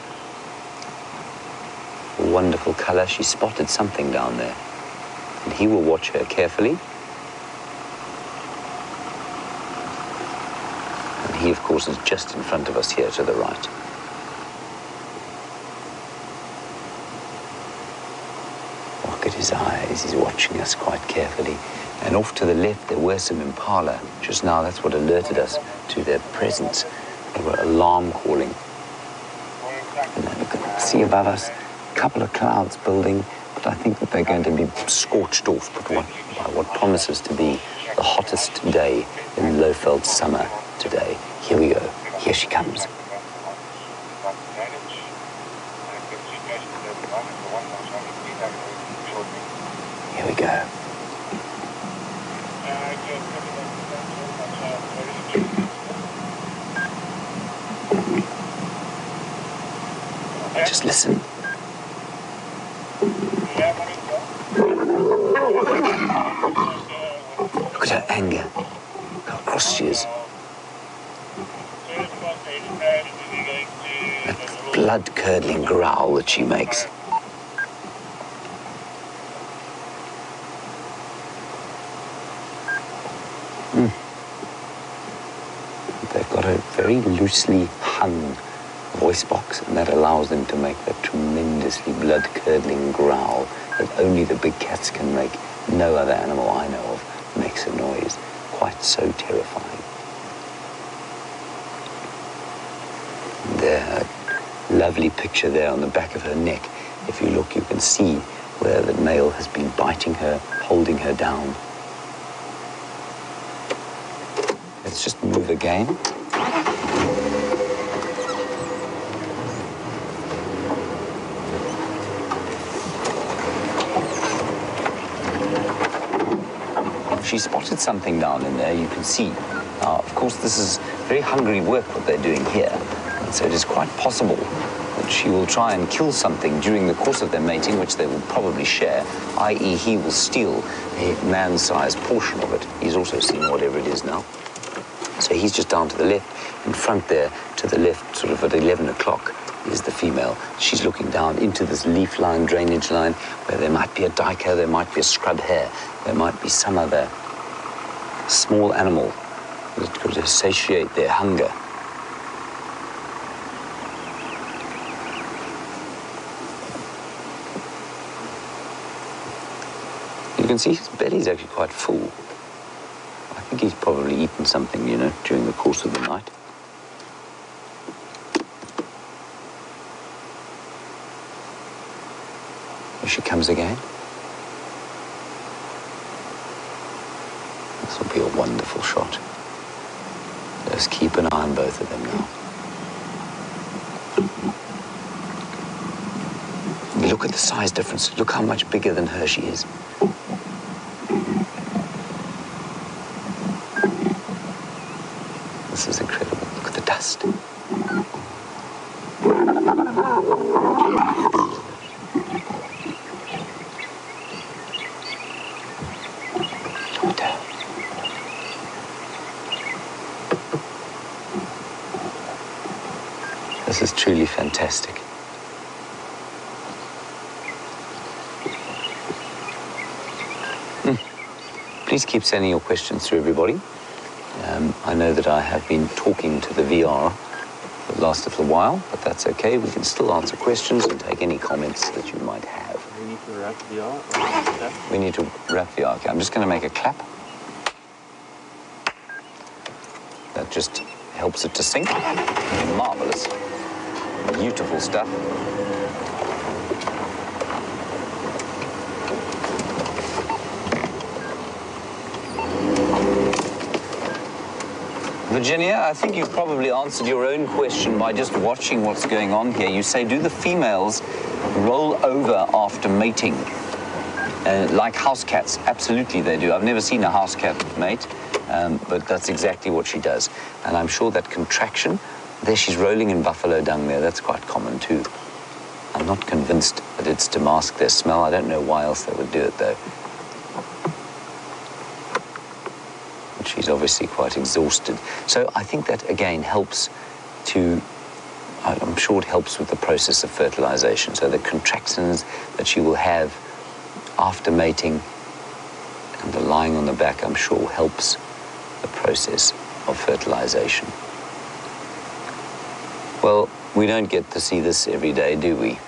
A wonderful color. She spotted something down there, and he will watch her carefully. And he, of course, is just in front of us here to the right. Look at his eyes. He's watching us quite carefully. And off to the left, there were some impala. Just now, that's what alerted us to their presence. They were alarm calling. And then look at, see above us, a couple of clouds building, but I think that they're going to be scorched off by what, by what promises to be the hottest day in Lowveld summer today. Here we go. Here she comes. Here we go. Just listen. Look at her anger. How cross she is. That blood-curdling growl that she makes. Mm. They've got a very loosely hung voice box, and that allows them to make that tremendously blood-curdling growl that only the big cats can make. No other animal I know of makes a noise quite so terrifying. There, a lovely picture there on the back of her neck. If you look, you can see where the male has been biting her, holding her down. Let's just move again. She spotted something down in there, you can see. Now, of course, this is very hungry work, what they're doing here. And so it is quite possible that she will try and kill something during the course of their mating, which they will probably share, that is he will steal a man-sized portion of it. He's also seen whatever it is now. So he's just down to the left. In front there, to the left, sort of at eleven o'clock, is the female. She's looking down into this leaf line, drainage line, where there might be a duiker, there might be a scrub hare, there might be some other small animal that could satiate their hunger. You can see his belly's actually quite full. I think he's probably eaten something, you know, during the course of the night. Here she comes again. This will be a wonderful shot. Let's keep an eye on both of them now. Look at the size difference. Look how much bigger than her she is. This is incredible. Look at the dust. Please keep sending your questions through, everybody. Um, I know that I have been talking to the V R for the last little while, but that's okay. We can still answer questions and take any comments that you might have. We need to wrap the R. Or We need to wrap the R. Okay, I'm just going to make a clap. That just helps it to sink. Marvelous. Beautiful stuff. Virginia, I think you've probably answered your own question by just watching what's going on here. You say, do the females roll over after mating? Uh, like house cats? Absolutely they do. I've never seen a house cat mate, um, but that's exactly what she does. And I'm sure that contraction, there she's rolling in buffalo dung there, that's quite common too. I'm not convinced that it's to mask their smell. I don't know why else they would do it though. She's obviously quite exhausted. So I think that, again, helps to, I'm sure it helps with the process of fertilization. So the contractions that she will have after mating and the lying on the back, I'm sure, helps the process of fertilization. Well, we don't get to see this every day, do we?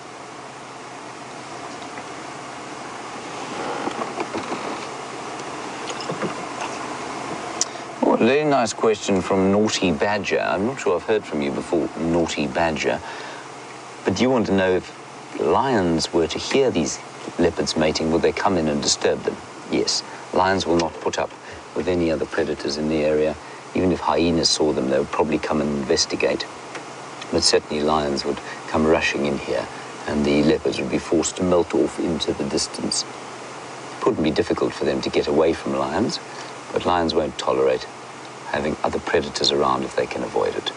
A very nice question from Naughty Badger. I'm not sure I've heard from you before, Naughty Badger. But you want to know if lions were to hear these leopards mating, would they come in and disturb them? Yes. Lions will not put up with any other predators in the area. Even if hyenas saw them, they would probably come and investigate. But certainly lions would come rushing in here, and the leopards would be forced to melt off into the distance. It wouldn't be difficult for them to get away from lions, but lions won't tolerate having other predators around if they can avoid it.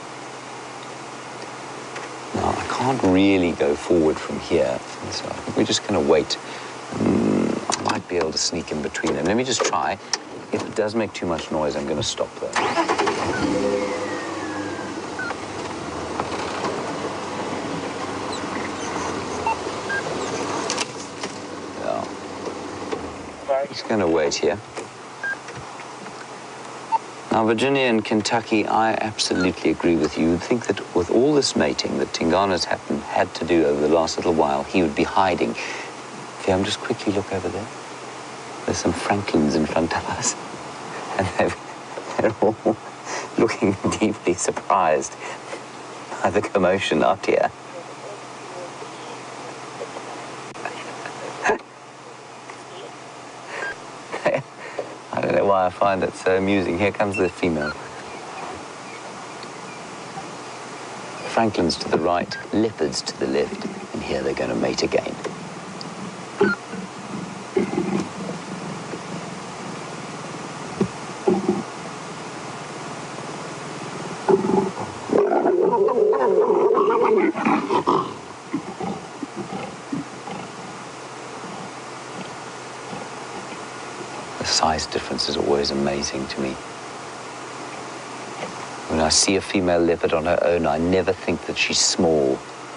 Now, I can't really go forward from here, so I think we're just going to wait. Mm, I might be able to sneak in between them. Let me just try. If it does make too much noise, I'm going to stop though. Yeah. Just going to wait here. Now, Virginia and Kentucky, I absolutely agree with you. You'd think that with all this mating that Tingana's happened, had to do over the last little while, he would be hiding. Okay, I'm just quickly look over there. There's some Franklins in front of us. And they've, they're all looking deeply surprised by the commotion out here. I don't know why I find it so amusing. Here comes the female. Franklins to the right, leopards to the left, and here they're going to mate again. The size difference is always amazing to me. When I see a female leopard on her own, I never think that she's small.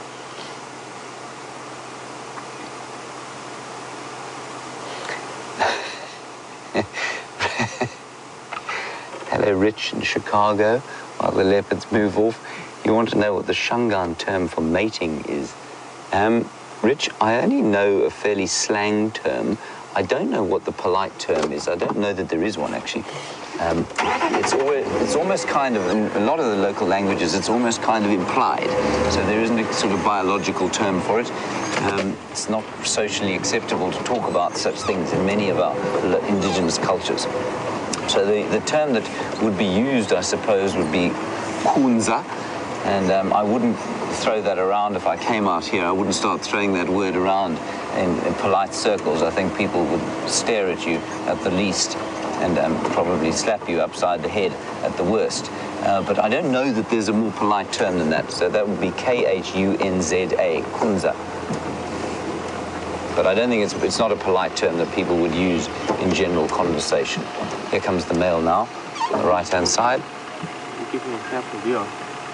Hello, Rich in Chicago. While the leopards move off, you want to know what the Shangaan term for mating is. Um, Rich, I only know a fairly slang term. I don't know what the polite term is. I don't know that there is one, actually. Um, it's, always, it's almost kind of, in a lot of the local languages, it's almost kind of implied. So there isn't a sort of biological term for it. Um, it's not socially acceptable to talk about such things in many of our indigenous cultures. So the, the term that would be used, I suppose, would be kunza. And um, I wouldn't throw that around if I came out here. I wouldn't start throwing that word around in, in polite circles. I think people would stare at you at the least and um, probably slap you upside the head at the worst. Uh, but I don't know that there's a more polite term than that. So that would be K H U N Z A, kunza. But I don't think it's, it's not a polite term that people would use in general conversation. Here comes the male now, on the right-hand side. You give me a clap for V R.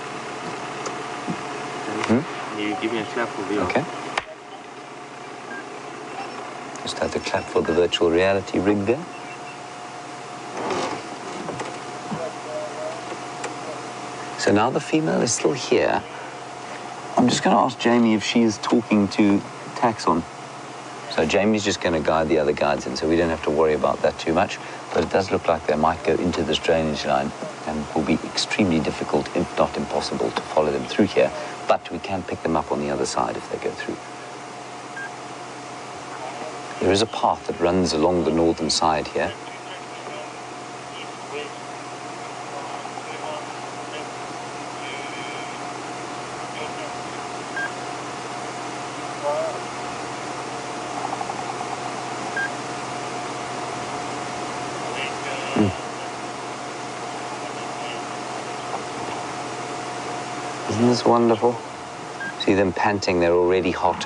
Hmm? You give me a clap for V R. Okay. Just had to clap for the virtual reality rig there. So now the female is still here. I'm just going to ask Jamie if she is talking to Taxon. So Jamie's just going to guide the other guides in, so we don't have to worry about that too much. But it does look like they might go into this drainage line, and it will be extremely difficult, if not impossible, to follow them through here. But we can pick them up on the other side if they go through. There is a path that runs along the northern side here. Isn't this wonderful? See them panting, they're already hot.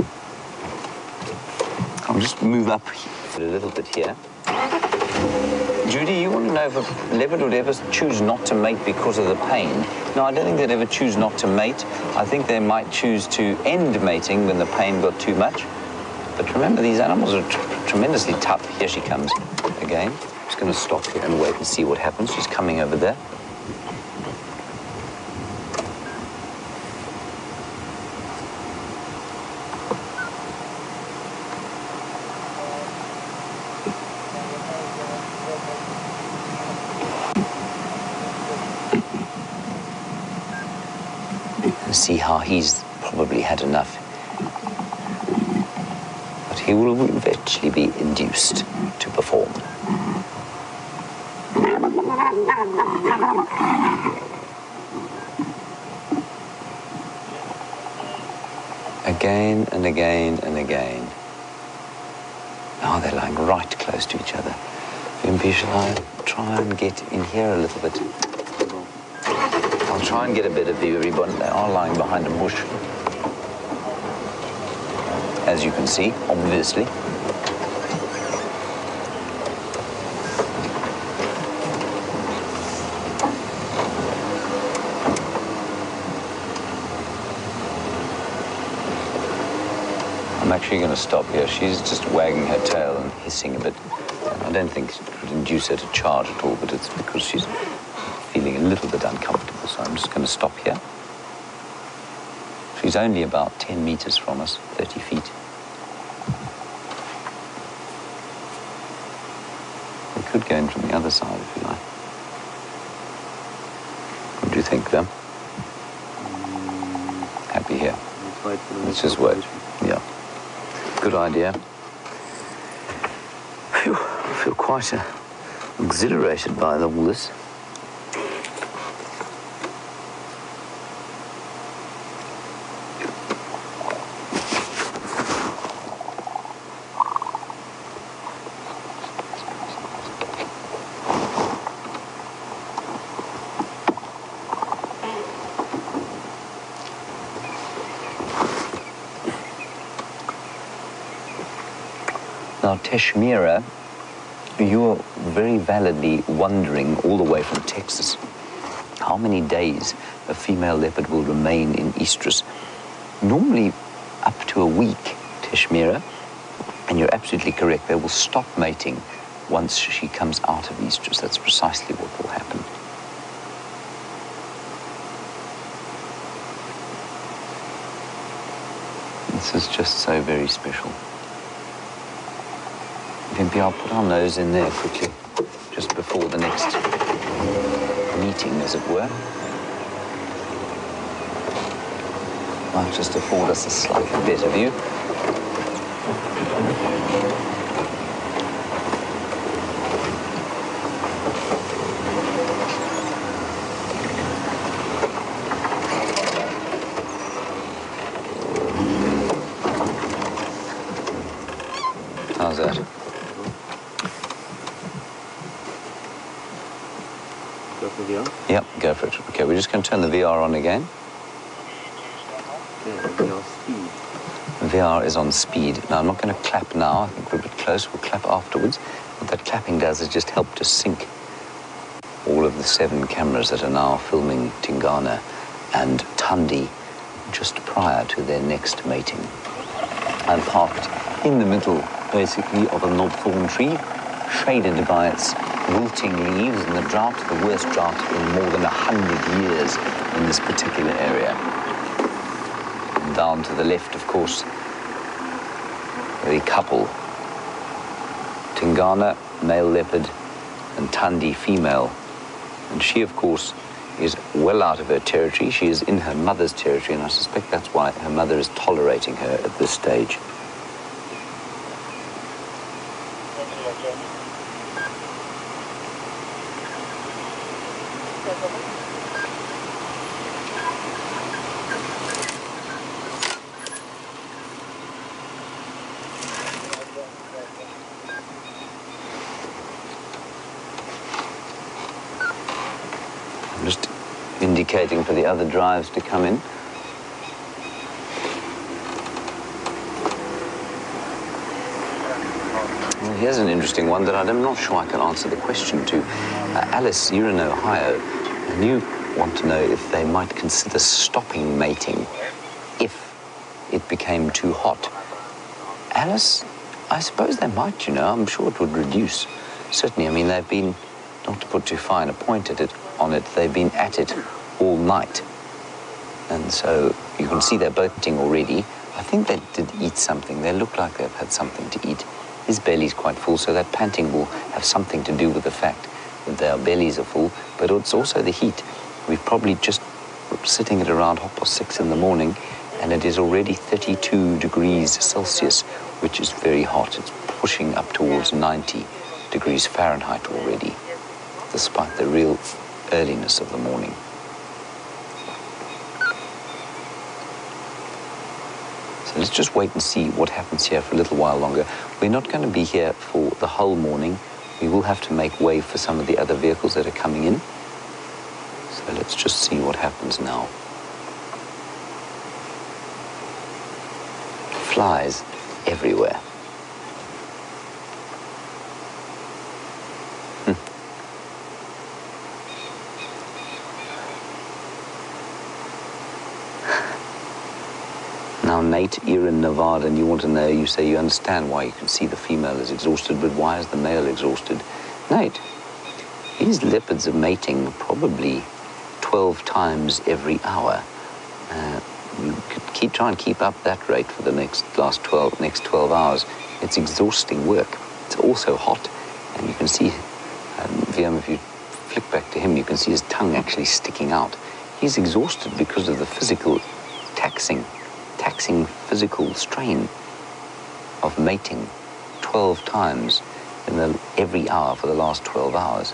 I'll just move up a little bit here. Judy, you want to know if a leopard would ever choose not to mate because of the pain? No, I don't think they'd ever choose not to mate. I think they might choose to end mating when the pain got too much. But remember, these animals are tr tremendously tough. Here she comes again. I'm just going to stop here and wait and see what happens. She's coming over there. See how he's probably had enough. But he will eventually be induced to perform. Again and again and again. Now they're lying right close to each other. Wimpy, shall I try and get in here a little bit? I'll try and get a bit of view, everybody. They are lying behind a bush. As you can see, obviously. I'm actually going to stop here. She's just wagging her tail and hissing a bit. I don't think it would induce her to charge at all, but it's because she's feeling a little bit uncomfortable, so I'm just going to stop here. She's only about ten meters from us, thirty feet. We could go in from the other side if you like. What do you think, Graham? Happy here. Let's just wait. Yeah. Good idea. Phew, I feel quite uh, exhilarated by all this. Now, Teshmira, you're very validly wondering all the way from Texas how many days a female leopard will remain in estrus. Normally up to a week, Teshmira, and you're absolutely correct, they will stop mating once she comes out of estrus. That's precisely what will happen. This is just so very special. Wimpy, I'll put our nose in there quickly, just before the next meeting, as it were. Might just afford us a slightly better view. How's that? Go for V R? Yep, go for it. Okay, we're just going to turn the V R on again. Yeah, V R speed. V R is on speed. Now, I'm not going to clap now. I think we're a bit close. We'll clap afterwards. What that clapping does is just help to sync all of the seven cameras that are now filming Tingana and Tundi just prior to their next mating. I'm parked in the middle, basically, of a knobthorn tree, shaded by its wilting leaves and the drought, the worst drought in more than a hundred years in this particular area. And down to the left, of course, the couple, Tingana, male leopard, and Tandi, female. And she, of course, is well out of her territory. She is in her mother's territory, and I suspect that's why her mother is tolerating her at this stage. Just indicating for the other drives to come in. Well, here's an interesting one that I'm not sure I can answer the question to. Uh, Alice, you're in Ohio, and you want to know if they might consider stopping mating if it became too hot. Alice, I suppose they might, you know. I'm sure it would reduce. Certainly, I mean, they've been, not to put too fine a point at it, on it, they've been at it all night. And so you can see they're both eating already. I think they did eat something. They look like they've had something to eat. His belly's quite full, so that panting will have something to do with the fact that their bellies are full, but it's also the heat. We're probably just sitting at around half past six in the morning, and it is already thirty-two degrees Celsius, which is very hot. It's pushing up towards ninety degrees Fahrenheit already, despite the real earliness of the morning. So let's just wait and see what happens here for a little while longer. We're not going to be here for the whole morning. We will have to make way for some of the other vehicles that are coming in. So let's just see what happens now. Flies everywhere. Now, Nate, you're in Nevada, and you want to know, you say you understand why you can see the female is exhausted, but why is the male exhausted? Nate, these leopards are mating probably twelve times every hour. Uh, you could keep try and keep up that rate for the next last twelve next twelve hours. It's exhausting work. It's also hot, and you can see, um, Viam, if you flick back to him, you can see his tongue actually sticking out. He's exhausted because of the physical taxing. taxing physical strain of mating twelve times in the, every hour for the last twelve hours.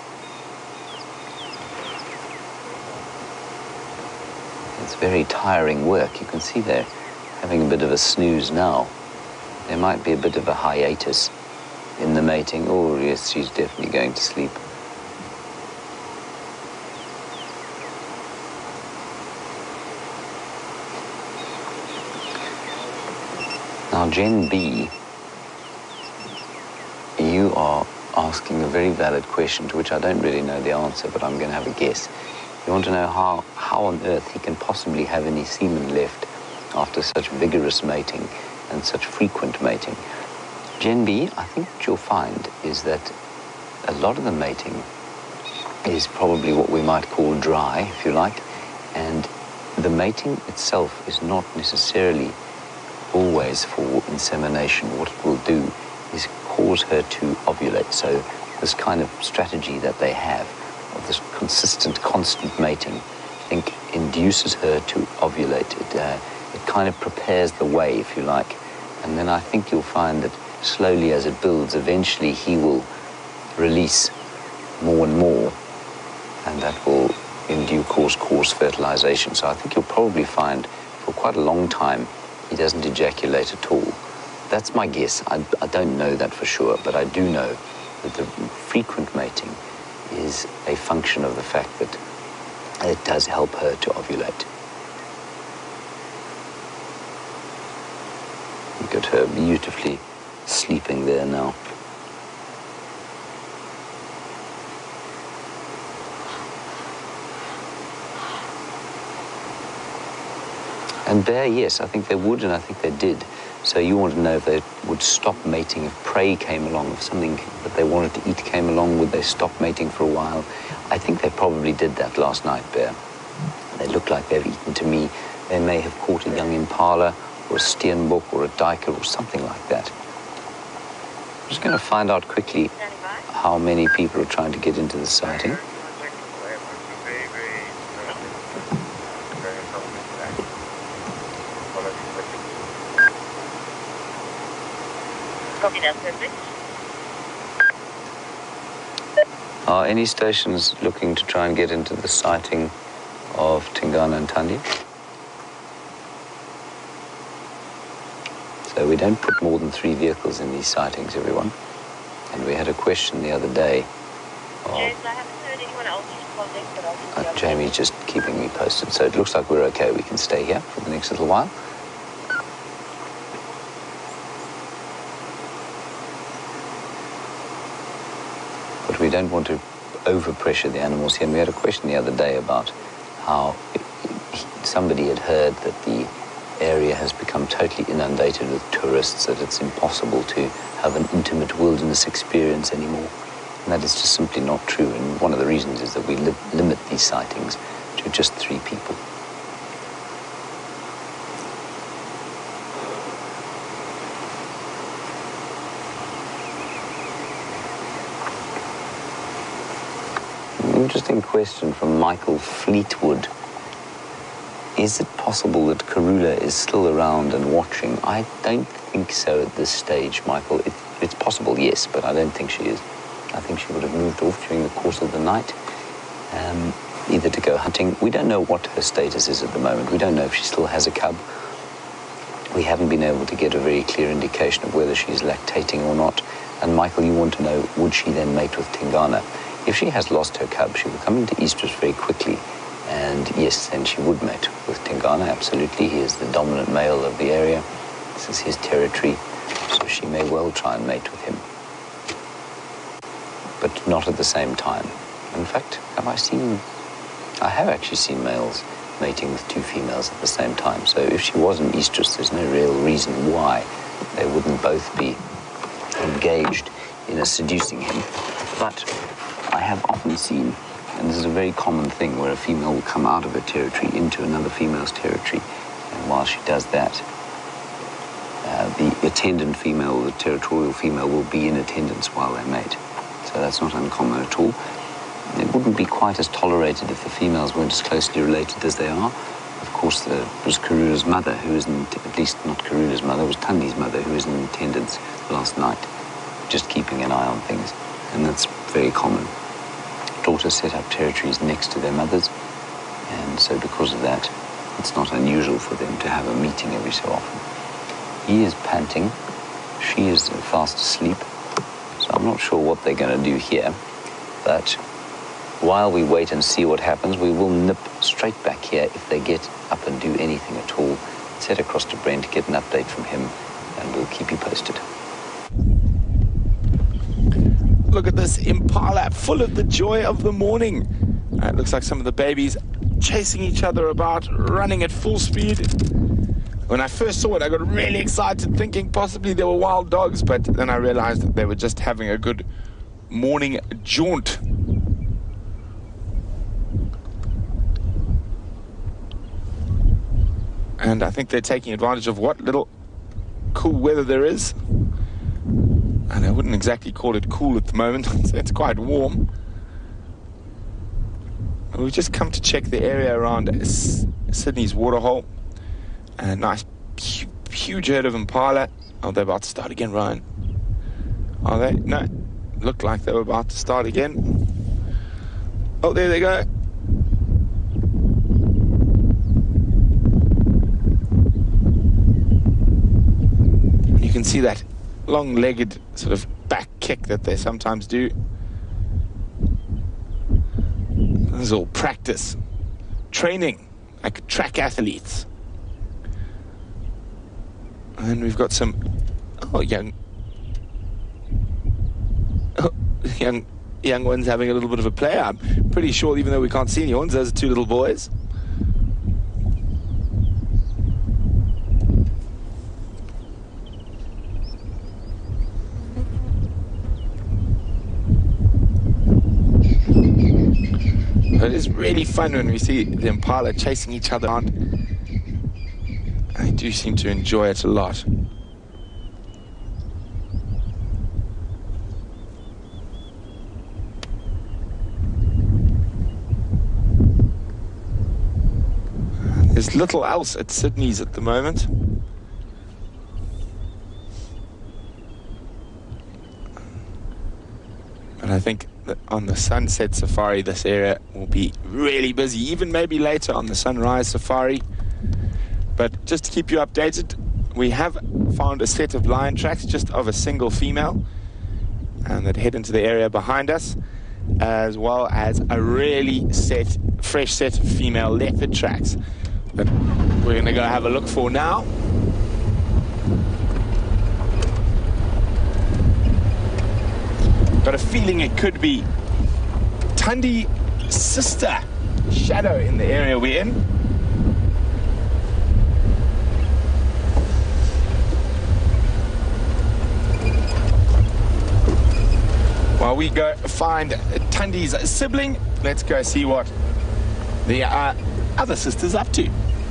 It's very tiring work. You can see they're having a bit of a snooze now. There might be a bit of a hiatus in the mating. Oh, yes, she's definitely going to sleep. Now, Gen B, you are asking a very valid question to which I don't really know the answer, but I'm going to have a guess. You want to know how, how on earth he can possibly have any semen left after such vigorous mating and such frequent mating. Gen B, I think what you'll find is that a lot of the mating is probably what we might call dry, if you like, and the mating itself is not necessarily always for insemination. What it will do is cause her to ovulate. So this kind of strategy that they have of this consistent, constant mating, I think induces her to ovulate. It, uh, it kind of prepares the way, if you like. And then I think you'll find that slowly as it builds, eventually he will release more and more, and that will in due course cause fertilization. So I think you'll probably find for quite a long time he doesn't ejaculate at all. That's my guess. I, I don't know that for sure, but I do know that the frequent mating is a function of the fact that it does help her to ovulate. Look at her beautifully sleeping there now. And bear, yes, I think they would, and I think they did. So you want to know if they would stop mating if prey came along, if something that they wanted to eat came along, would they stop mating for a while? I think they probably did that last night, bear. They look like they've eaten to me. They may have caught a young impala or a steenbok or a duiker or something like that. I'm just going to find out quickly how many people are trying to get into the sighting. Copy that, perfect. Are any stations looking to try and get into the sighting of Tingana and Thandi? So we don't put more than three vehicles in these sightings, everyone. And we had a question the other day of, James, I haven't heard anyone else use contact, but I'll just uh, Jamie's just keeping me posted. So it looks like we're okay. We can stay here for the next little while. But we don't want to overpressure the animals here. And we had a question the other day about how it, it, somebody had heard that the area has become totally inundated with tourists, that it's impossible to have an intimate wilderness experience anymore. And that is just simply not true. And one of the reasons is that we li limit these sightings to just three people. An interesting question from Michael Fleetwood. Is it possible that Karula is still around and watching? I don't think so at this stage, Michael. It, it's possible, yes, but I don't think she is. I think she would have moved off during the course of the night, um, either to go hunting. We don't know what her status is at the moment. We don't know if she still has a cub. We haven't been able to get a very clear indication of whether she's lactating or not. And Michael, you want to know, would she then mate with Tingana? If she has lost her cub, she will come into estrus very quickly. And yes, then she would mate with Tingana, absolutely. He is the dominant male of the area. This is his territory, so she may well try and mate with him. But not at the same time. In fact, have I seen... I have actually seen males mating with two females at the same time. So if she was in estrus, there's no real reason why they wouldn't both be engaged in a seducing him. But I have often seen, and this is a very common thing, where a female will come out of her territory into another female's territory. And while she does that, uh, the attendant female, the territorial female, will be in attendance while they mate. So that's not uncommon at all. It wouldn't be quite as tolerated if the females weren't as closely related as they are. Of course, there was Karula's mother, who was in, at least not Karula's mother, it was Thandi's mother, who was in attendance last night, just keeping an eye on things. And that's very common. Daughters set up territories next to their mothers, and so because of that, it's not unusual for them to have a meeting every so often. He is panting, she is fast asleep, so I'm not sure what they're going to do here, but while we wait and see what happens, we will nip straight back here if they get up and do anything at all. Let's head across to Brent, get an update from him, and we'll keep you posted. Look at this impala, full of the joy of the morning. Uh, it looks like some of the babies chasing each other about, running at full speed. When I first saw it, I got really excited, thinking possibly they were wild dogs, but then I realized that they were just having a good morning jaunt. And I think they're taking advantage of what little cool weather there is. And I wouldn't exactly call it cool at the moment. It's quite warm. We've just come to check the area around S Sydney's Waterhole. A nice, huge herd of impala. Oh, they're about to start again, Ryan. Are they? No. Looked like they were about to start again. Oh, there they go. You can see that long-legged sort of back kick that they sometimes do. This is all practice, training, like track athletes. And we've got some, oh, young, oh, young, young ones having a little bit of a play. I'm pretty sure, even though we can't see any ones, those are two little boys. is really fun when we see the impala chasing each other around. I do seem to enjoy it a lot. There's little else at Sydney's at the moment. But I think that on the sunset safari, this area will be really busy, even maybe later on the sunrise safari. But just to keep you updated, we have found a set of lion tracks just of a single female, and that head into the area behind us, as well as a really set, fresh set of female leopard tracks that we're going to go have a look for now. Got a feeling it could be Tundi sister Shadow in the area we're in. While we go find Tundi's sibling, let's go see what the uh, other sister's up to.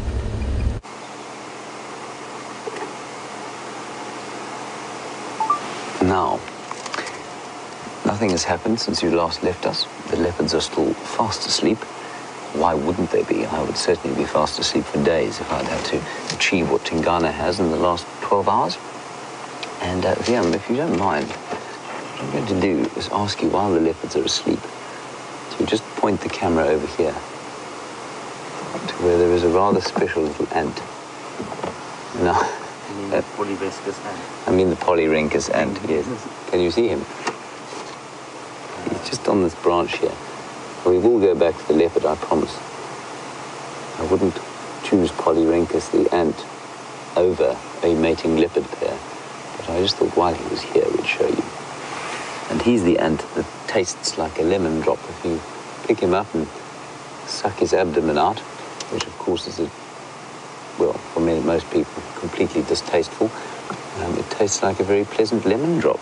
Now, nothing has happened since you last left us. The leopards are still fast asleep. Why wouldn't they be? I would certainly be fast asleep for days if I'd had to achieve what Tingana has in the last twelve hours. And, uh, Viam, if you don't mind, what I'm going to do is ask you, while the leopards are asleep, to just point the camera over here to where there is a rather special little ant. Now, I mean the Polyrhynchus ant. I mean the Polyrhynchus ant, yes. Can you see him? He's just on this branch here. We will go back to the leopard, I promise. I wouldn't choose Polyrhynchus the ant over a mating leopard pair, but I just thought while he was here we'd show you. And he's the ant that tastes like a lemon drop if you pick him up and suck his abdomen out, which of course is, a, well, for many, most people, completely distasteful. Um, it tastes like a very pleasant lemon drop.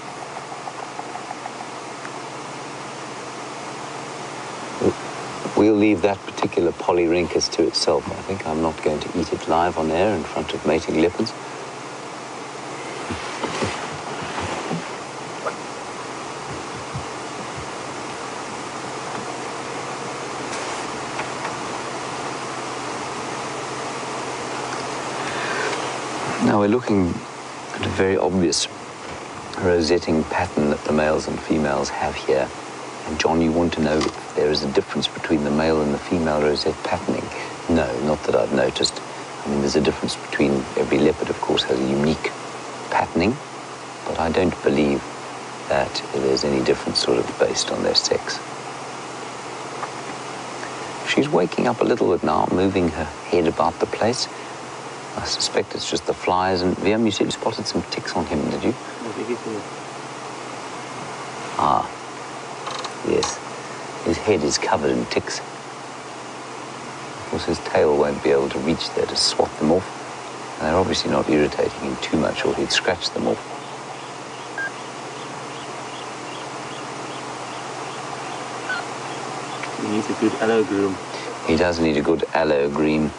We'll leave that particular Polyrhynchus to itself. I think I'm not going to eat it live on air in front of mating leopards. Now we're looking at a very obvious rosetting pattern that the males and females have here. And John, you want to know if there is a difference between the male and the female rosette patterning? No, not that I've noticed. I mean, there's a difference between every leopard, of course, has a unique patterning, but I don't believe that there's any difference sort of based on their sex. She's waking up a little bit now, moving her head about the place. I suspect it's just the flies. And Viam, you said you spotted some ticks on him, did you? Ah, yes. His head is covered in ticks. Of course, his tail won't be able to reach there to swat them off. And they're obviously not irritating him too much, or he'd scratch them off. He needs a good aloe groom. He does need a good aloe green.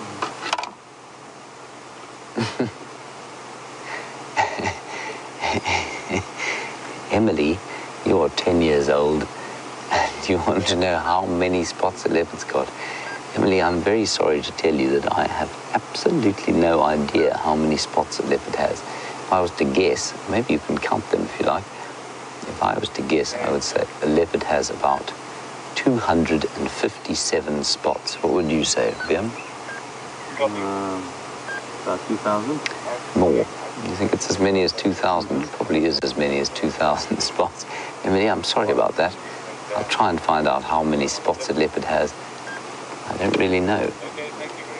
Emily, you're ten years old. Do you want to know how many spots a leopard's got? Emily, I'm very sorry to tell you that I have absolutely no idea how many spots a leopard has. If I was to guess, maybe you can count them if you like. If I was to guess, I would say a leopard has about two hundred fifty-seven spots. What would you say, Viam? Um, about two thousand? More. You think it's as many as two thousand? Probably is as many as two thousand spots. Emily, I'm sorry about that. I'll try and find out how many spots a leopard has. I don't really know. Okay, thank you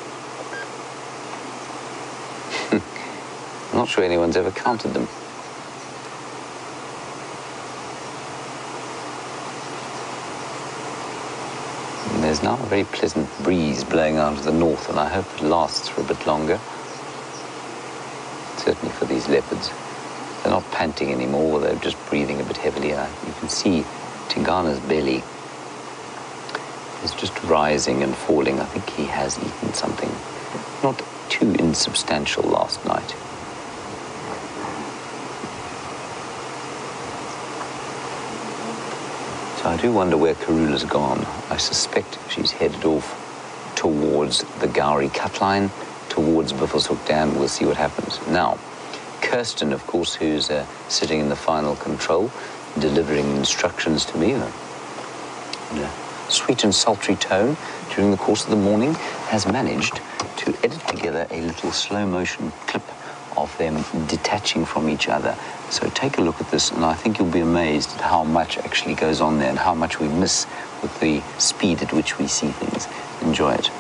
very much. I'm not sure anyone's ever counted them. And there's now a very pleasant breeze blowing out of the north, and I hope it lasts for a bit longer. Certainly for these leopards. They're not panting anymore, they're just breathing a bit heavily. Uh, you can see Tingana's belly is just rising and falling. I think he has eaten something not too insubstantial last night. So I do wonder where Karula's gone. I suspect she's headed off towards the Gowrie cut line, towards Buffelshoek Dam. We'll see what happens. Now, Kirsten, of course, who's uh, sitting in the final control, delivering instructions to me in a sweet and sultry tone during the course of the morning, has managed to edit together a little slow-motion clip of them detaching from each other. So take a look at this, and I think you'll be amazed at how much actually goes on there and how much we miss with the speed at which we see things. Enjoy it.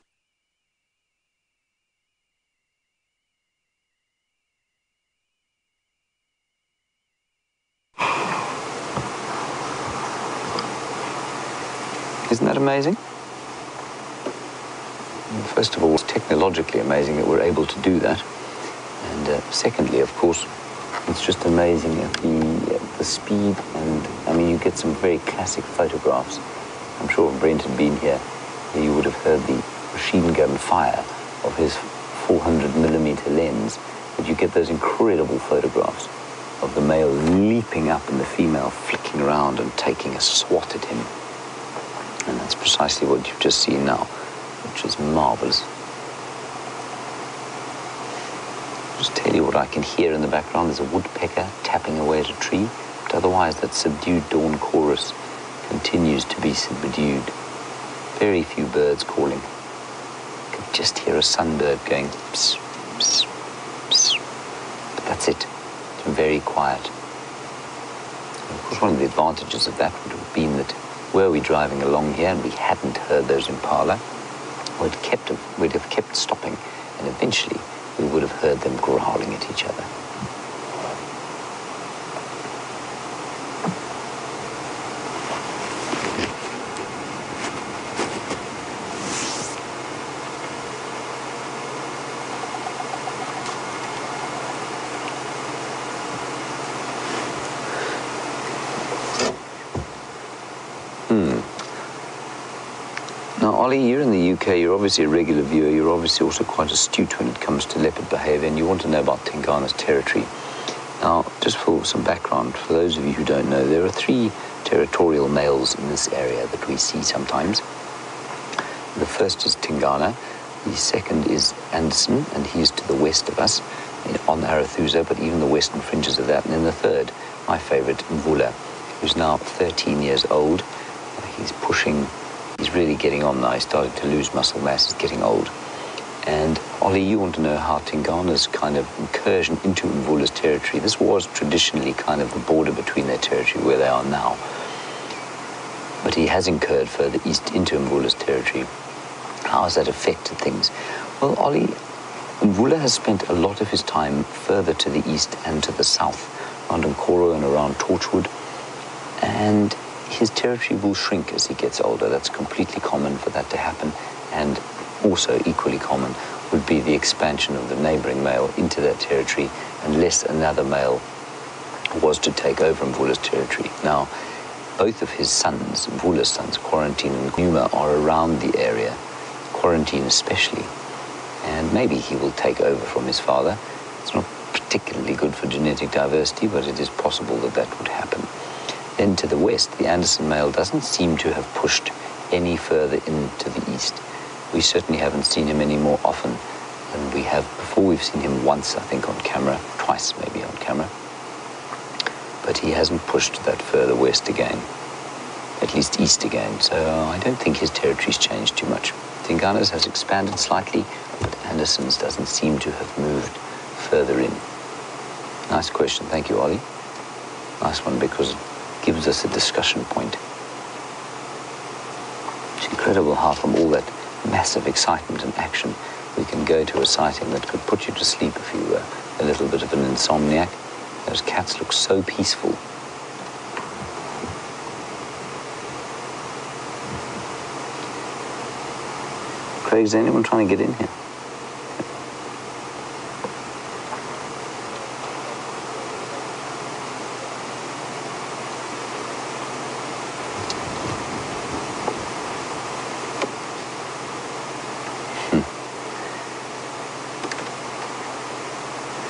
Isn't that amazing? First of all, it's technologically amazing that we're able to do that. And uh, secondly, of course, it's just amazing at the, at the speed. And, I mean, you get some very classic photographs. I'm sure if Brent had been here, you would have heard the machine gun fire of his four hundred millimeter lens. But you get those incredible photographs of the male leaping up and the female flicking around and taking a swat at him. And that's precisely what you've just seen now, which is marvelous. Just tell you what I can hear in the background. There's a woodpecker tapping away at a tree, but otherwise that subdued dawn chorus continues to be subdued. Very few birds calling. You can just hear a sunbird going pss, pss, pss. But that's it. It's very quiet. And of course, one of the advantages of that would have been that were we driving along here and we hadn't heard those impala, we'd, kept, we'd have kept stopping, and eventually we would have heard them growling at each other. Ollie, you're in the U K, you're obviously a regular viewer, you're obviously also quite astute when it comes to leopard behaviour, and you want to know about Tingana's territory. Now, just for some background, for those of you who don't know, there are three territorial males in this area that we see sometimes. The first is Tingana, the second is Anderson, and he's to the west of us, on Arathusa, but even the western fringes of that, and then the third, my favourite, Mvula, who's now thirteen years old. He's pushing. He's really getting on now. He's starting to lose muscle mass. He's getting old. And Ollie, you want to know how Tingana's kind of incursion into Mvula's territory. This was traditionally kind of the border between their territory where they are now. But he has incurred further east into Mvula's territory. How has that affected things? Well, Ollie, Mvula has spent a lot of his time further to the east and to the south, around Nkoro and around Torchwood. And his territory will shrink as he gets older. That's completely common for that to happen. And also equally common would be the expansion of the neighbouring male into that territory unless another male was to take over Mvula's territory. Now, both of his sons, Mvula's sons, Quarantine and Numa, are around the area, Quarantine especially. And maybe he will take over from his father. It's not particularly good for genetic diversity, but it is possible that that would happen. Then to the west, the Anderson male doesn't seem to have pushed any further into the east. We certainly haven't seen him any more often than we have before. We've seen him once, I think, on camera, twice maybe on camera. But he hasn't pushed that further west again, at least east again. So I don't think his territory's changed too much. Tingana's has expanded slightly, but Anderson's doesn't seem to have moved further in. Nice question. Thank you, Ollie. Nice one, because it gives us a discussion point. It's incredible how from all that massive excitement and action we can go to a sighting that could put you to sleep if you were a little bit of an insomniac. Those cats look so peaceful. Craig, is anyone trying to get in here?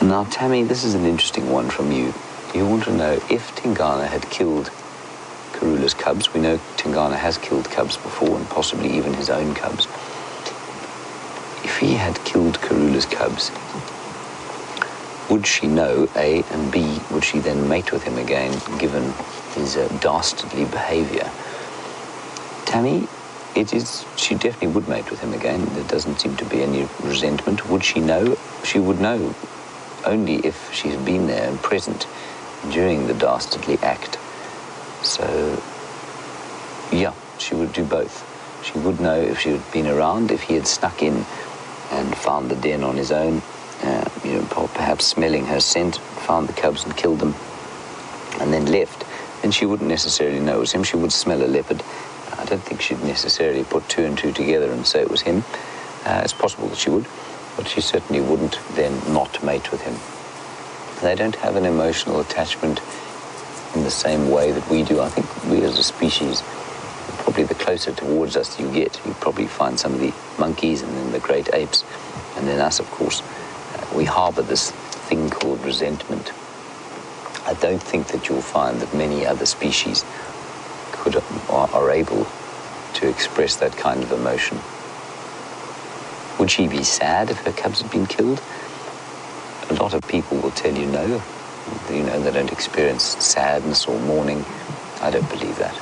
Now, Tammy, this is an interesting one from you. You want to know if Tingana had killed Karula's cubs. We know Tingana has killed cubs before, and possibly even his own cubs. If he had killed Karula's cubs, would she know, A, and B, would she then mate with him again, given his uh, dastardly behavior? Tammy, it is, she definitely would mate with him again. There doesn't seem to be any resentment. Would she know? She would know only if she's been there and present during the dastardly act. So, yeah, she would do both. She would know if she had been around, if he had snuck in and found the den on his own, uh, you know, perhaps smelling her scent, found the cubs and killed them, and then left. Then she wouldn't necessarily know it was him. She would smell a leopard. I don't think she'd necessarily put two and two together and say it was him. Uh, it's possible that she would, but she certainly wouldn't then not mate with him. They don't have an emotional attachment in the same way that we do. I think we as a species, probably the closer towards us you get, you probably find some of the monkeys and then the great apes, and then us, of course. Uh, we harbour this thing called resentment. I don't think that you'll find that many other species could or are able to express that kind of emotion. Would she be sad if her cubs had been killed? A lot of people will tell you no. You know, they don't experience sadness or mourning. I don't believe that.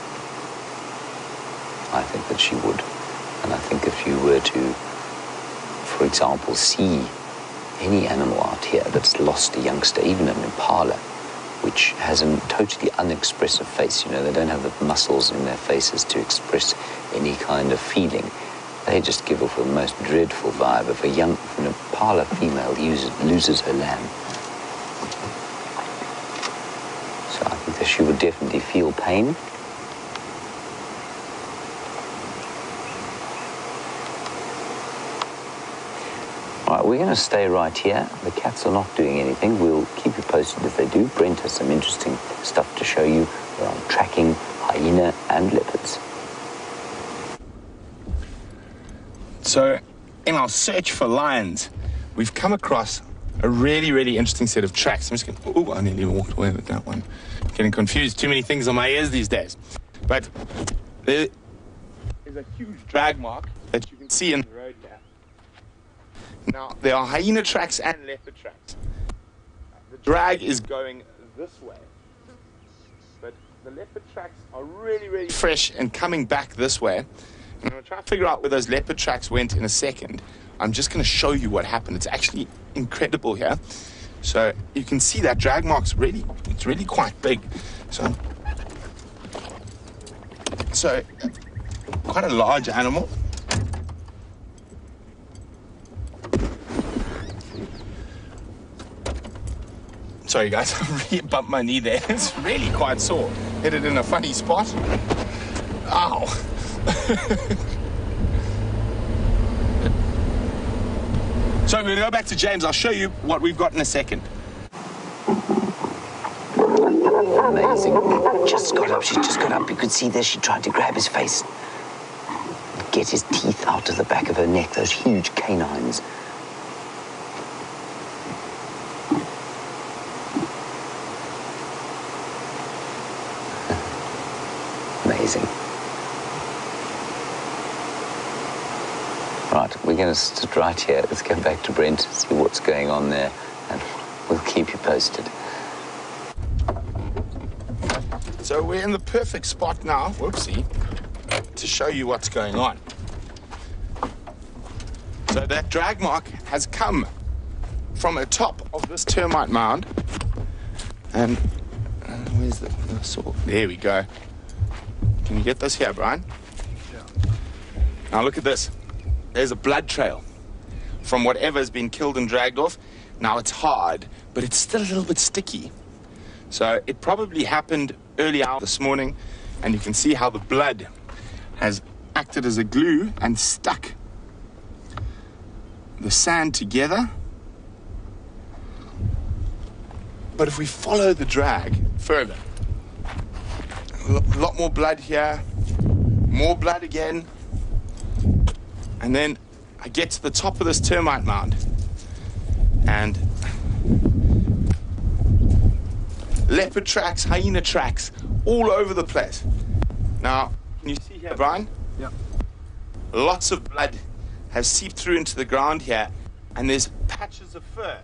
I think that she would. And I think if you were to, for example, see any animal out here that's lost a youngster, even an impala, which has a totally unexpressive face, you know, they don't have the muscles in their faces to express any kind of feeling. They just give off the most dreadful vibe. If a young, if an impala female uses, loses her lamb. So I think that she would definitely feel pain. All right, we're going to stay right here. The cats are not doing anything. We'll keep you posted if they do. Brent has some interesting stuff to show you around tracking hyena and leopards. So, in our search for lions, we've come across a really, really interesting set of tracks. I'm just going to... Oh, I nearly walked away with that one. Getting confused. Too many things on my ears these days. But there is a huge drag mark that you can see in the road here. Now, there are hyena tracks and leopard tracks. The drag is going this way. But the leopard tracks are really, really fresh and coming back this way. I'm going to try to figure out where those leopard tracks went in a second. I'm just going to show you what happened. It's actually incredible here. So you can see that drag mark's really, it's really quite big. So, so quite a large animal. Sorry guys, I really bumped my knee there. It's really quite sore. Hit it in a funny spot. Ow. So we're going to go back to James. I'll show you what we've got in a second. Amazing. Just got up. She just got up. You could see there she tried to grab his face. Get his teeth out of the back of her neck. Those huge canines. Amazing. Right, we're going to sit right here. Let's go back to Brent, see what's going on there, and we'll keep you posted. So we're in the perfect spot now, whoopsie, to show you what's going on. So that drag mark has come from the top of this termite mound. And uh, where's the, the saw? There we go. Can you get this here, Brian? Yeah. Now look at this. There's a blood trail from whatever's been killed and dragged off. Now it's hard, but it's still a little bit sticky. So it probably happened early hours this morning, and you can see how the blood has acted as a glue and stuck the sand together. But if we follow the drag further, a lot more blood here, more blood again. And then I get to the top of this termite mound, and Leopard tracks, hyena tracks, all over the place. Now, can you see here, Brian? Yeah. Lots of blood has seeped through into the ground here, and there's patches of fur.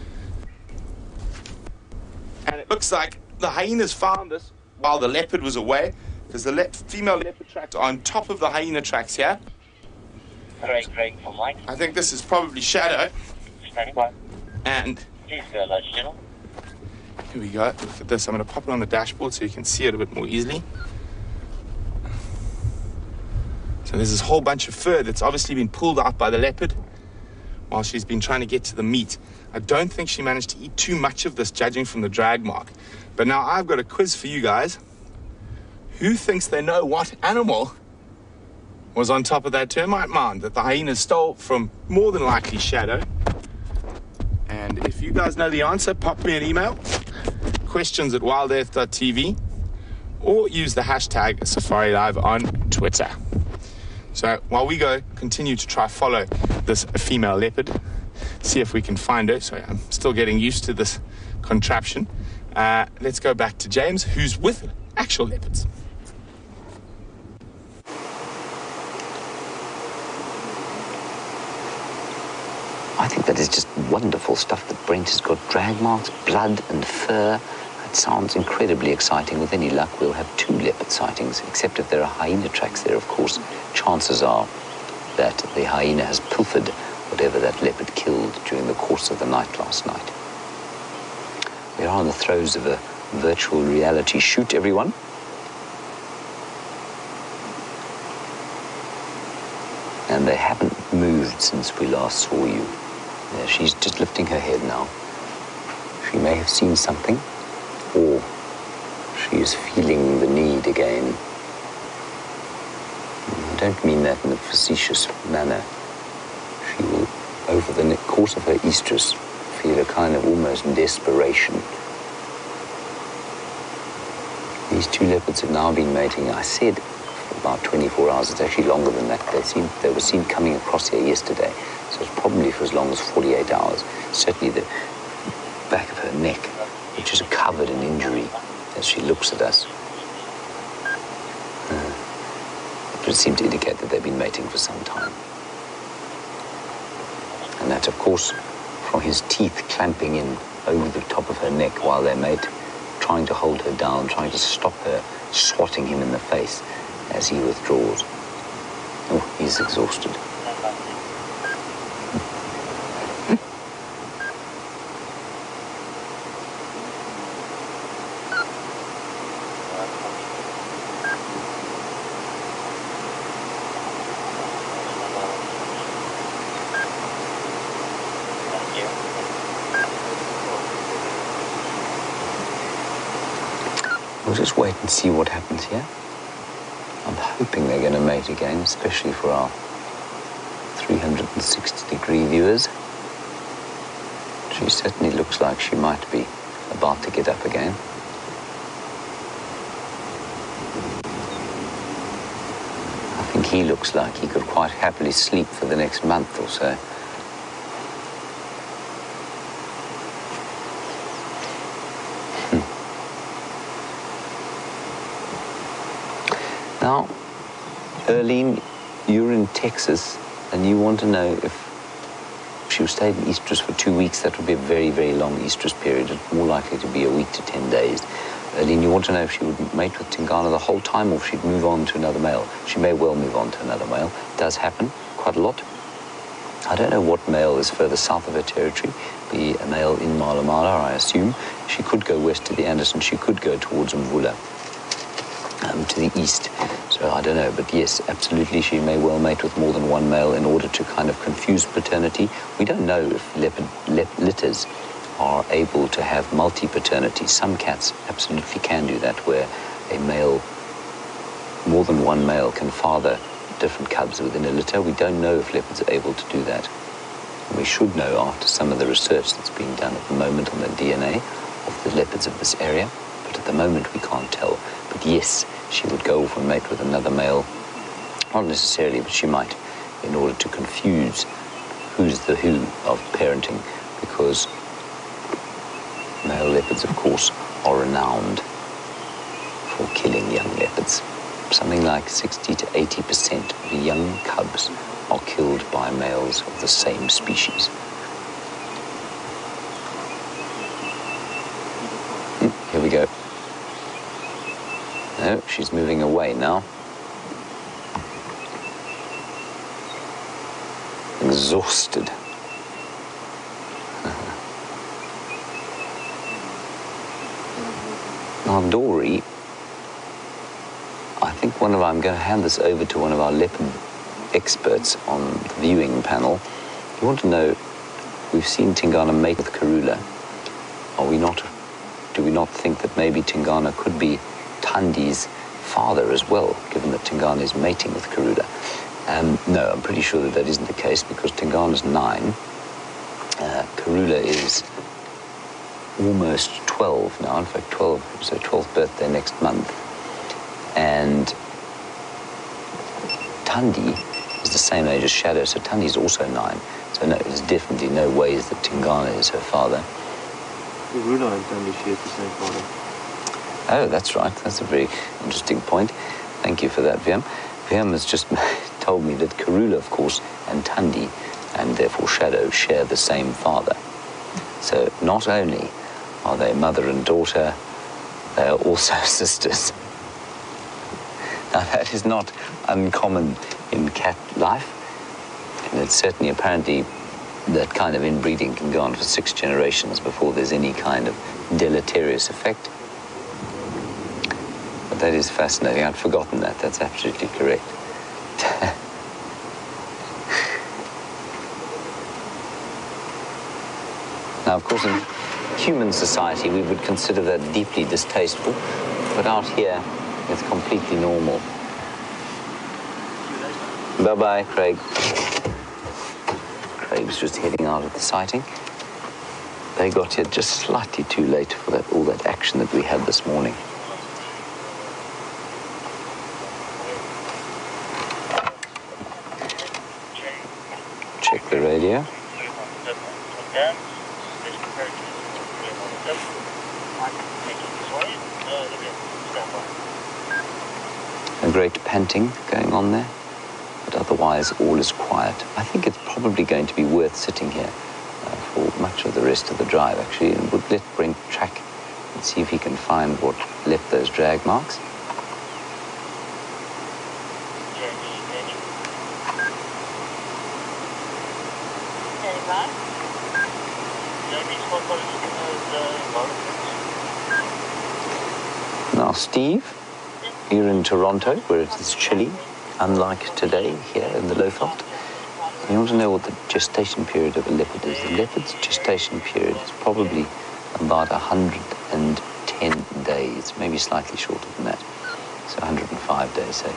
And it looks like the hyenas found this while the leopard was away, because the le female leopard tracks are on top of the hyena tracks here. Craig, Craig for Mike. I think this is probably Shadow. Standing by. And Please go, ladies and gentlemen. here we go. Look at this. I'm going to pop it on the dashboard so you can see it a bit more easily. So there's this whole bunch of fur that's obviously been pulled out by the leopard while she's been trying to get to the meat. I don't think she managed to eat too much of this, judging from the drag mark. But now I've got a quiz for you guys. Who thinks they know what animal was on top of that termite mound that the hyenas stole from more than likely Shadow? And if you guys know the answer, pop me an email, questions at wild earth dot t v, or use the hashtag Safari Live on Twitter. So while we go, continue to try follow this female leopard, see if we can find her. Sorry, I'm still getting used to this contraption. Uh, let's go back to James, who's with actual leopards. I think that is just wonderful stuff that Brent has got drag marks, blood and fur. That sounds incredibly exciting. With any luck, we'll have two leopard sightings, except if there are hyena tracks there, of course. Chances are that the hyena has pilfered whatever that leopard killed during the course of the night last night. We are in the throes of a virtual reality shoot, everyone. And they haven't moved since we last saw you. Yeah, she's just lifting her head now. She may have seen something, or she is feeling the need again. I don't mean that in a facetious manner. She will, over the course of her estrus, feel a kind of almost desperation. These two leopards have now been mating, I said, for about twenty-four hours. It's actually longer than that. They, seem, they were seen coming across here yesterday, so it's probably for as long as forty-eight hours. Certainly the back of her neck, which is covered in injury as she looks at us. Uh, it would seem to indicate that they've been mating for some time. And that, of course, from his teeth clamping in over the top of her neck while they mate, trying to hold her down, trying to stop her, swatting him in the face as he withdraws. Oh, he's exhausted. We'll just wait and see what happens here. I'm hoping they're going to mate again, especially for our three hundred sixty degree viewers. She certainly looks like she might be about to get up again. I think he looks like he could quite happily sleep for the next month or so. Now, Erlene, you're in Texas, and you want to know if she stayed in estrus for two weeks, that would be a very, very long estrus period. It's more likely to be a week to ten days. Erlene, you want to know if she would mate with Tingana the whole time, or if she'd move on to another male. She may well move on to another male. It does happen quite a lot. I don't know what male is further south of her territory, be a male in Mala Mala, I assume. She could go west to the Anderson. She could go towards Mvula. Um, to the east, so I don't know, but yes, absolutely, she may well mate with more than one male in order to kind of confuse paternity. We don't know if leopard lep litters are able to have multi-paternity. Some cats absolutely can do that, where a male, more than one male, can father different cubs within a litter. We don't know if leopards are able to do that. We should know after some of the research that's being done at the moment on the D N A of the leopards of this area, but at the moment we can't tell. But yes, she would go off and mate with another male. Not necessarily, but she might, in order to confuse who's the who of parenting, because Male leopards, of course, are renowned for killing young leopards. Something like sixty to eighty percent of young cubs are killed by males of the same species. Mm, here we go. No, she's moving away now. Exhausted. Now, Dory, I think one of our, I'm going to hand this over to one of our leopard experts on the viewing panel. You want to know, we've seen Tingana mate with Karula. Are we not, do we not think that maybe Tingana could be Tandi's father as well, given that Tingana is mating with Karula? Um, no, I'm pretty sure that that isn't the case, because Tingana's nine, uh, Karula is almost twelve now, in fact twelve, so twelfth birthday next month. And Tandi is the same age as Shadow, so Tandi's also nine. So no, there's definitely no ways that Tingana is her father. Karula and Tandi share the same father. Oh, that's right. That's a very interesting point. Thank you for that, Viam. Viam has just told me that Karula, of course, and Tandi, and therefore Shadow, share the same father. So not only are they mother and daughter, they are also sisters. Now, that is not uncommon in cat life, and it's certainly apparently that kind of inbreeding can go on for six generations before there's any kind of deleterious effect. But that is fascinating. I'd forgotten that. That's absolutely correct. Now, of course, in human society, we would consider that deeply distasteful, but out here, it's completely normal. Bye-bye, Craig. Craig's just heading out of the sighting. They got here just slightly too late for that, all that action that we had this morning. Check the radio. A great panting going on there, but otherwise all is quiet. I think it's probably going to be worth sitting here uh, for much of the rest of the drive, actually, and would let Brent track and see if he can find what left those drag marks. Now, Steve, you're in Toronto, where it is chilly, unlike today here in the Lowveld. You want to know what the gestation period of a leopard is. The leopard's gestation period is probably about one hundred ten days, maybe slightly shorter than that. So one hundred five days, say.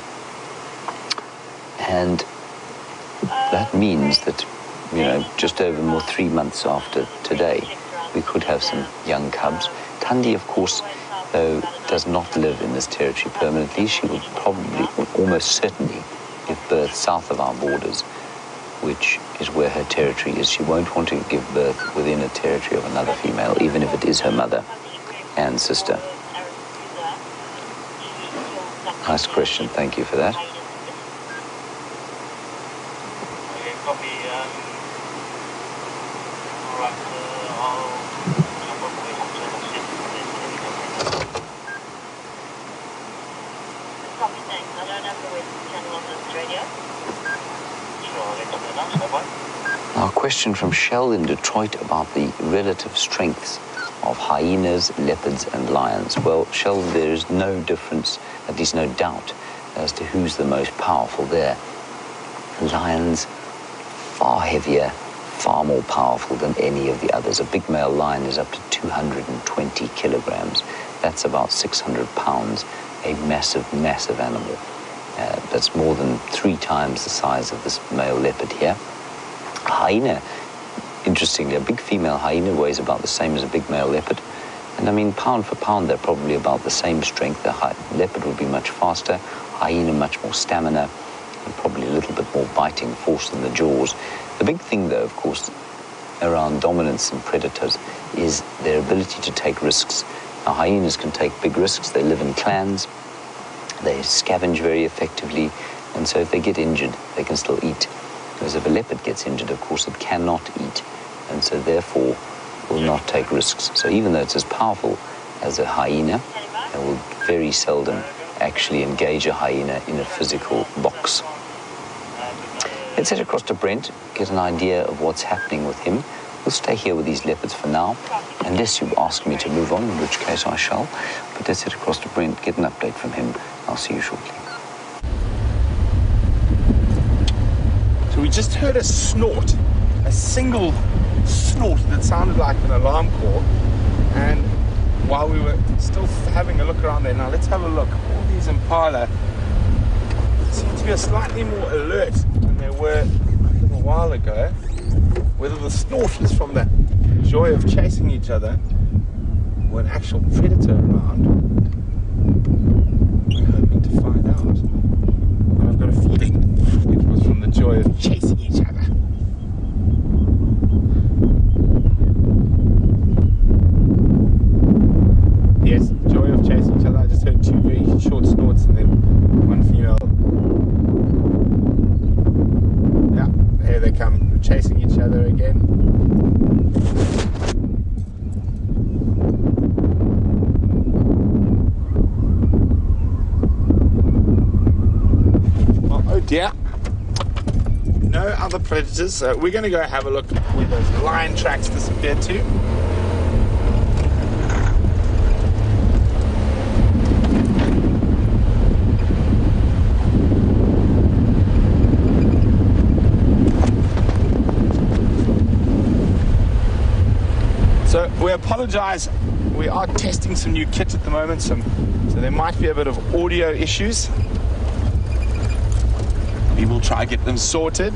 And that means that, you know, just over more three months after today, we could have some young cubs. Tandi, of course, though, does not live in this territory permanently. She will probably, almost certainly, give birth south of our borders, which is where her territory is. She won't want to give birth within a territory of another female, even if it is her mother and sister. Nice question. Thank you for that. Now, a question from Shell in Detroit about the relative strengths of hyenas, leopards, and lions. Well, Shell, there is no difference, at least no doubt, as to who's the most powerful there. Lions, far heavier, far more powerful than any of the others. A big male lion is up to two hundred twenty kilograms. That's about six hundred pounds, a massive, massive animal. Uh, that's more than three times the size of this male leopard here. Hyena, interestingly, a big female hyena weighs about the same as a big male leopard. And I mean, pound for pound, they're probably about the same strength. The leopard would be much faster, hyena much more stamina, and probably a little bit more biting force than the jaws. The big thing, though, of course, around dominance and predators is their ability to take risks. Now, hyenas can take big risks. They live in clans. They scavenge very effectively. And so if they get injured, they can still eat. Whereas if a leopard gets injured, of course, it cannot eat. And so therefore will not take risks. So even though it's as powerful as a hyena, it will very seldom actually engage a hyena in a physical box. Let's head across to Brent, get an idea of what's happening with him. We'll stay here with these leopards for now, unless you ask me to move on, in which case I shall. But let's head across to Brent, get an update from him. I'll see you shortly. So we just heard a snort, a single snort that sounded like an alarm call. And while we were still having a look around there, now let's have a look. All these impala seem to be slightly more alert than they were a little while ago. Whether the snort is from the joy of chasing each other or an actual predator around, we're hoping to find out. And I've got a feeling it was from the joy of chasing each other. Yes, joy of chasing each other. I just heard two very short snorts and then one female. Yeah, here they come, chasing each other again. Oh, oh dear. No other predators. So we're going to go have a look where those lion tracks disappeared to. So we apologize, we are testing some new kit at the moment, some, so there might be a bit of audio issues. We will try to get them sorted.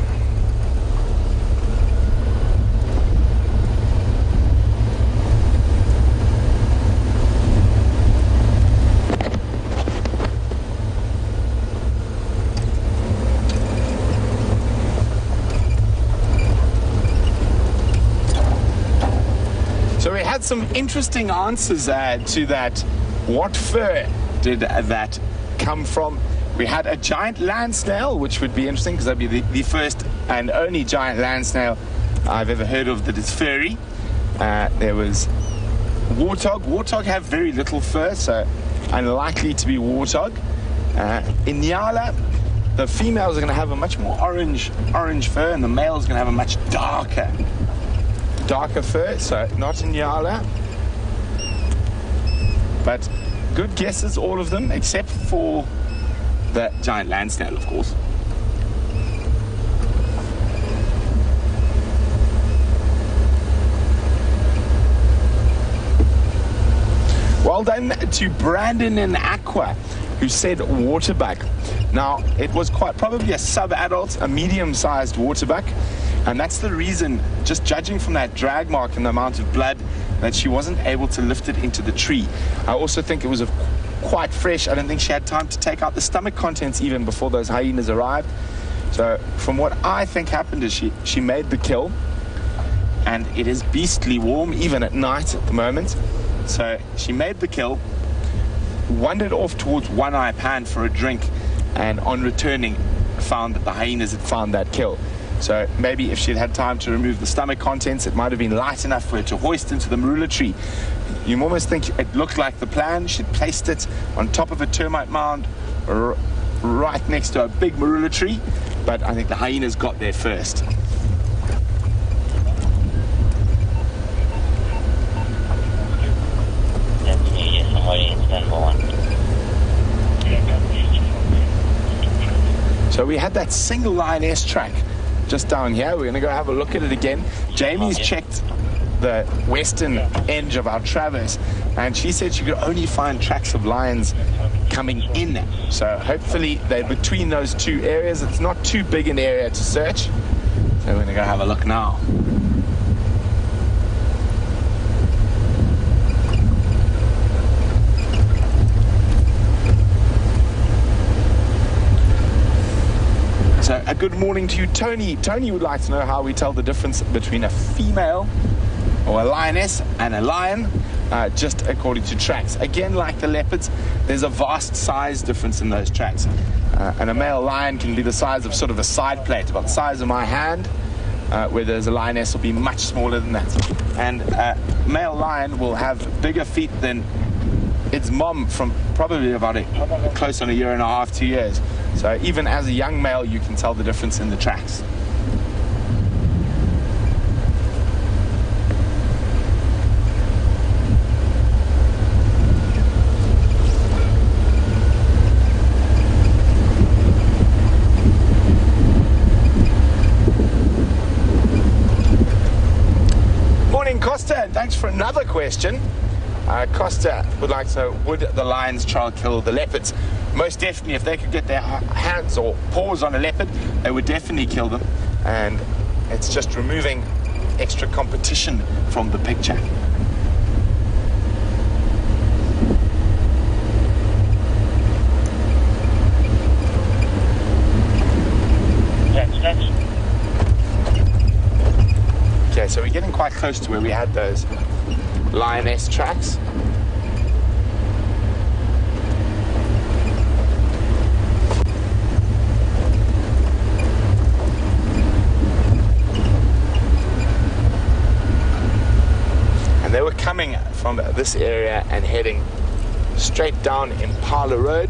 Had some interesting answers uh, to that. What fur did that come from? We had a giant land snail, which would be interesting because that'd be the, the first and only giant land snail I've ever heard of that is furry. Uh, there was warthog. Warthog have very little fur, so unlikely to be warthog. Uh, in Nyala, the females are going to have a much more orange, orange fur, and the males are going to have a much darker. darker fur, so not in Nyala. But good guesses, all of them, except for the giant land snail, of course. Well done to Brandon and Aqua, who said waterbuck. Now, it was quite probably a sub-adult, a medium-sized waterbuck. And that's the reason, just judging from that drag mark and the amount of blood, that she wasn't able to lift it into the tree. I also think it was a, quite fresh. I don't think she had time to take out the stomach contents even before those hyenas arrived. So from what I think happened is she, she made the kill. And it is beastly warm, even at night at the moment. So she made the kill, wandered off towards One Eye Pan for a drink, and on returning, found that the hyenas had found that kill. So maybe if she'd had time to remove the stomach contents, it might have been light enough for her to hoist into the marula tree. You almost think it looked like the plan. She'd placed it on top of a termite mound r right next to a big marula tree, but I think the hyenas got there first. So we had that single lioness track just down here. We're going to go have a look at it again. Jamie's checked the western edge of our traverse, and she said she could only find tracks of lions coming in. So hopefully they're between those two areas. It's not too big an area to search. So we're going to go have a look now. So a good morning to you, Tony. Tony would like to know how we tell the difference between a female or a lioness and a lion, uh, just according to tracks. Again, like the leopards, there's a vast size difference in those tracks. Uh, and a male lion can be the size of sort of a side plate, about the size of my hand, uh, whereas a lioness will be much smaller than that. And a male lion will have bigger feet than its mom from probably about a, close on a year and a half, two years. So even as a young male, you can tell the difference in the tracks. Morning, Costa. Thanks for another question. Uh, Costa would like to know, would the lions try and kill the leopards? Most definitely, if they could get their hands or paws on a leopard, they would definitely kill them. And it's just removing extra competition from the picture. Okay, so we're getting quite close to where we had those lioness tracks. And they were coming from this area and heading straight down Impala Road.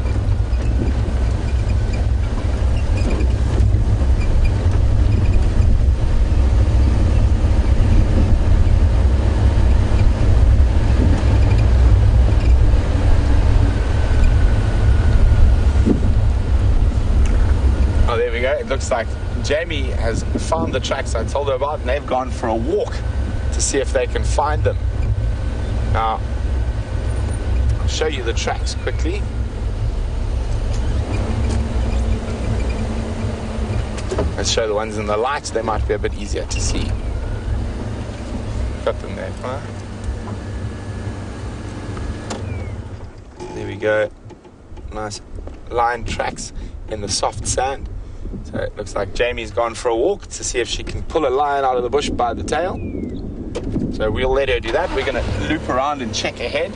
It looks like Jamie has found the tracks I told her about, and they've gone for a walk to see if they can find them. Now, I'll show you the tracks quickly. Let's show the ones in the light. They might be a bit easier to see. Got them there. Huh? There we go. Nice line tracks in the soft sand. So it looks like Jamie's gone for a walk to see if she can pull a lion out of the bush by the tail. So we'll let her do that. We're going to loop around and check ahead.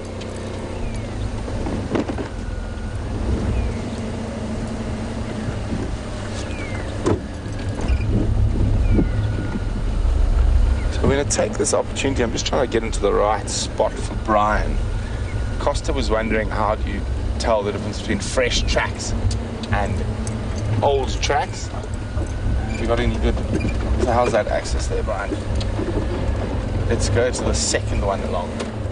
So we're going to take this opportunity. I'm just trying to get into the right spot for Brian. Costa was wondering, how do you tell the difference between fresh tracks and old tracks? You got any good? So how's that access there, Brian? Let's go to the second one along.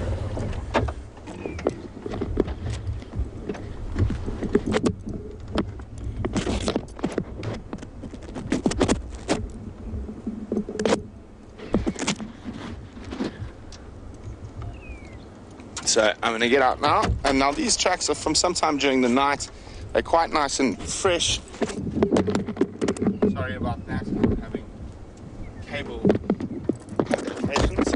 So I'm going to get out now, and now these tracks are from sometime during the night. They're quite nice and fresh. Sorry about that, I'm having cable complications.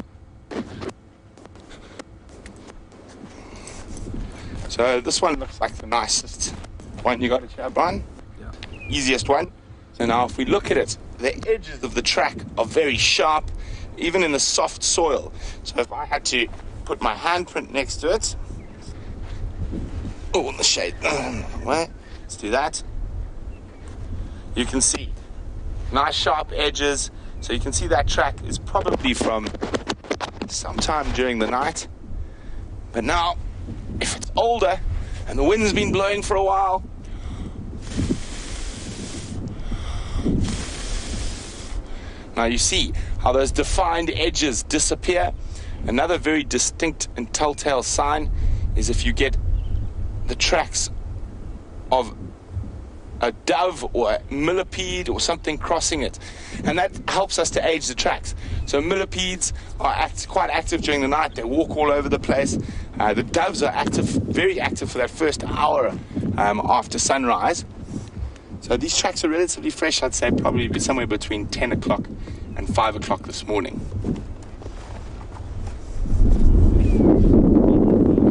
So this one looks like the nicest one you got it here, Brian. Yeah. Easiest one. So now if we look at it, the edges of the track are very sharp, even in the soft soil. So if I had to put my handprint next to it, oh, in the shade. Where? Let's do that. You can see nice sharp edges. So you can see that track is probably from sometime during the night. But now, if it's older and the wind's been blowing for a while, now you see how those defined edges disappear. Another very distinct and telltale sign is if you get the tracks of a dove or a millipede or something crossing it, and that helps us to age the tracks. So millipedes are act, quite active during the night. They walk all over the place. Uh, the doves are active, very active for that first hour um, after sunrise. So these tracks are relatively fresh. I'd say probably somewhere between ten o'clock and five o'clock this morning.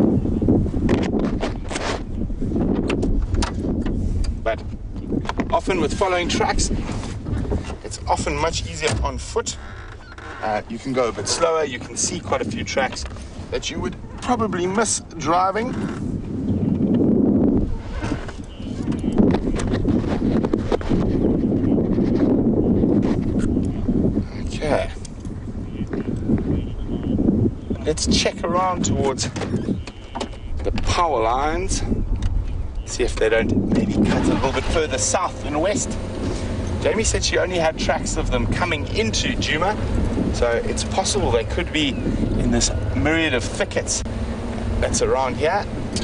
But often often with following tracks, it's often much easier on foot. Uh, you can go a bit slower, you can see quite a few tracks that you would probably miss driving. Okay. Let's check around towards the power lines. See if they don't maybe cut a little bit further south and west. Jamie said she only had tracks of them coming into Djuma, so it's possible they could be in this myriad of thickets that's around here.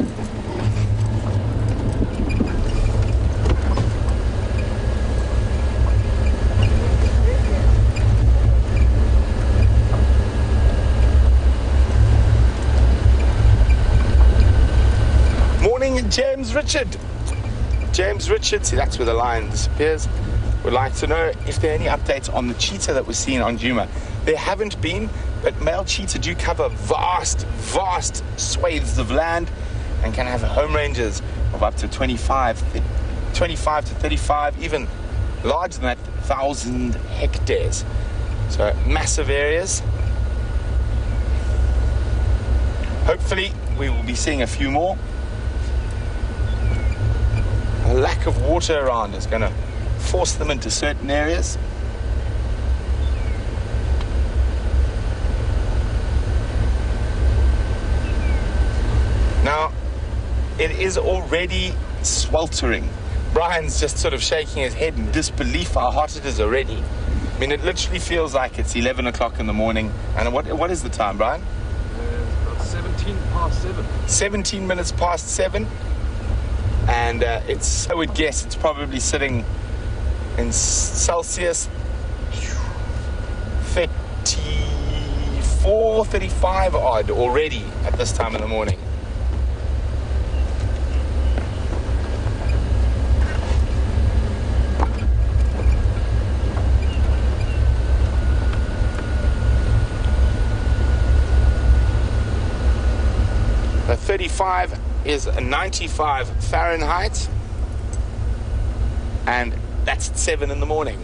Morning, James Richard. James Richard, see that's where the line disappears, would like to know if there are any updates on the cheetah that was seen on Djuma. There haven't been, but male cheetah do cover vast, vast swathes of land and can have home ranges of up to twenty-five, twenty-five to thirty-five, even larger than that, one thousand hectares. So massive areas. Hopefully we will be seeing a few more. A lack of water around is going to force them into certain areas. Now, it is already sweltering. Brian's just sort of shaking his head in disbelief how hot it is already. I mean, it literally feels like it's eleven o'clock in the morning. And what what is the time, Brian? Uh, about seventeen past seven. seventeen minutes past seven. And uh, it's, I would guess, it's probably sitting in Celsius thirty-four, thirty-five odd already at this time in the morning. The thirty-five is ninety-five Fahrenheit, and that's at seven in the morning.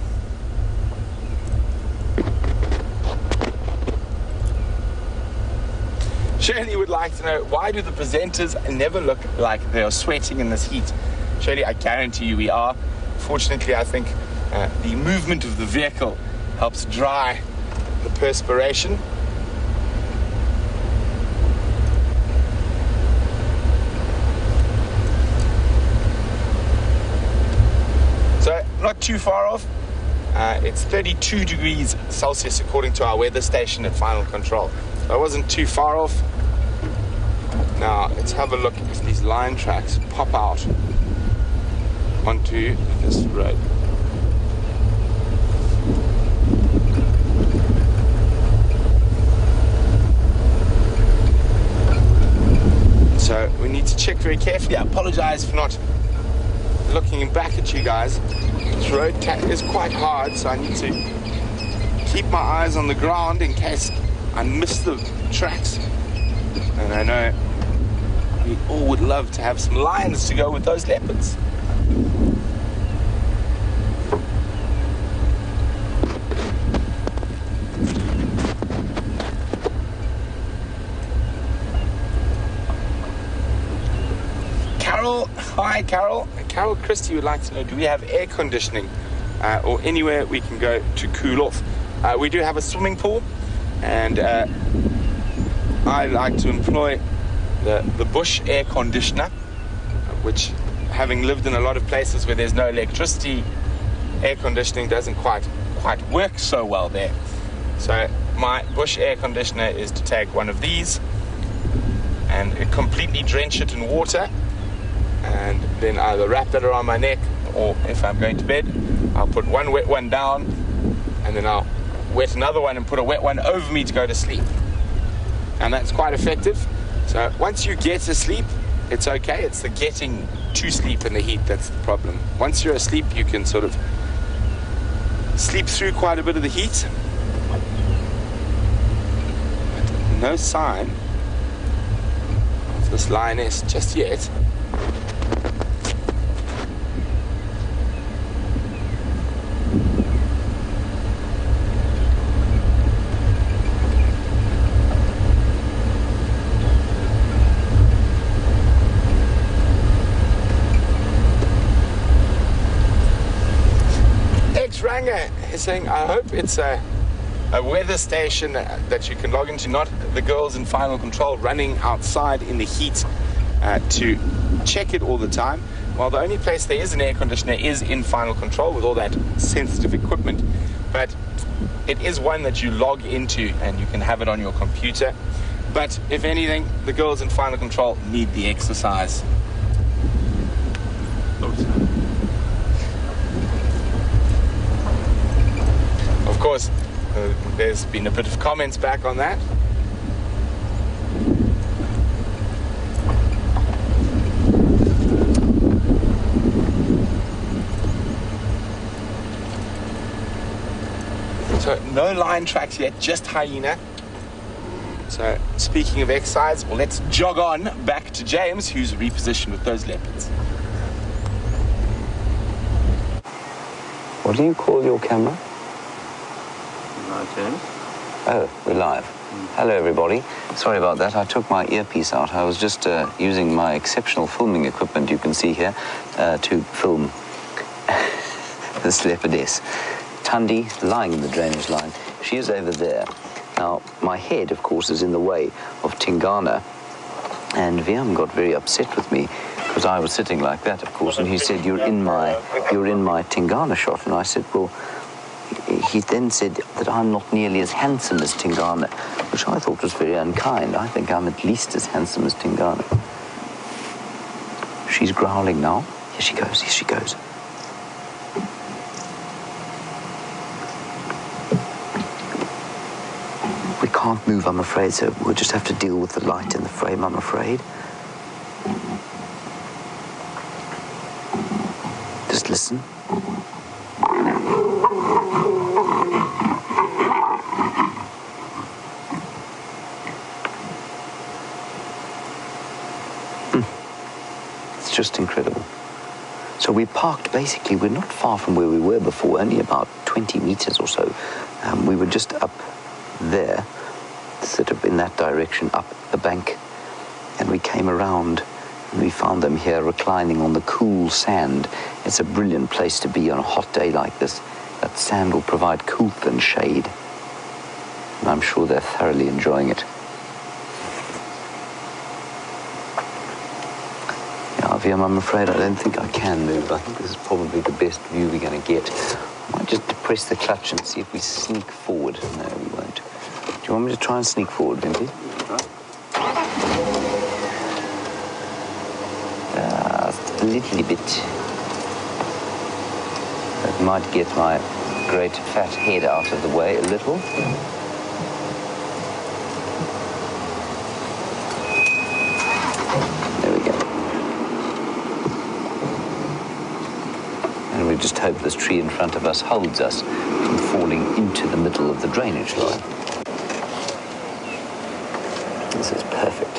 Shirley would like to know, why do the presenters never look like they are sweating in this heat? Shirley, I guarantee you we are. Fortunately, I think uh, the movement of the vehicle helps dry the perspiration. So, not too far off. Uh, it's thirty-two degrees Celsius according to our weather station at Final Control. So I wasn't too far off. Now, let's have a look if these line tracks pop out onto this road. So we need to check very carefully. I apologize for not looking back at you guys. This road is quite hard, so I need to keep my eyes on the ground in case I miss the tracks. And I know we all would love to have some lions to go with those leopards. Carol, hi Carol. Carol Christie would like to know, do we have air conditioning uh, or anywhere we can go to cool off? Uh, we do have a swimming pool, and uh, I like to employ the, the Bush air conditioner, which, having lived in a lot of places where there's no electricity, air conditioning doesn't quite quite work so well there. So my Bush air conditioner is to take one of these and completely drench it in water, and then either wrap it around my neck, or if I'm going to bed, I'll put one wet one down, and then I'll wet another one and put a wet one over me to go to sleep. And that's quite effective. So once you get to sleep, it's okay. It's the getting to sleep in the heat that's the problem. Once you're asleep, you can sort of sleep through quite a bit of the heat. But no sign of this lioness just yet. saying, I hope it's a, a weather station that you can log into, not the girls in final control running outside in the heat uh, to check it all the time. Well, the only place there is an air conditioner is in final control with all that sensitive equipment. But it is one that you log into and you can have it on your computer. But if anything, the girls in final control need the exercise. Of course, uh, there's been a bit of comments back on that. So no line tracks yet, just hyena. So speaking of exercise, well, let's jog on back to James, who's repositioned with those leopards. What do you call your camera? My turn. Oh, we're live. Mm. Hello, everybody. Sorry about that. I took my earpiece out. I was just uh, using my exceptional filming equipment, you can see here, uh, to film this leopardess. Tundi lying in the drainage line. She is over there. Now, my head, of course, is in the way of Tingana, and Viam got very upset with me because I was sitting like that, of course, and he said, you're in my, you're in my Tingana shot. And I said, well, he then said that I'm not nearly as handsome as Tingana, which I thought was very unkind. I think I'm at least as handsome as Tingana. She's growling now. Here she goes, here she goes. We can't move, I'm afraid, so we'll just have to deal with the light in the frame, I'm afraid. Just listen. Hmm. It's just incredible. So we parked, basically, we're not far from where we were before, only about twenty meters or so. Um, we were just up there, sort of in that direction, up the bank, and we came around and we found them here reclining on the cool sand. It's a brilliant place to be on a hot day like this. That sand will provide coolth and shade, and I'm sure they're thoroughly enjoying it. Yeah, Viam, I'm afraid I don't think I can move. I think this is probably the best view we're going to get. I might just depress the clutch and see if we sneak forward. No, we won't. Do you want me to try and sneak forward, Vimpy? Just a little bit. That might get my great fat head out of the way a little. There we go. And we just hope this tree in front of us holds us from falling into the middle of the drainage line. This is perfect.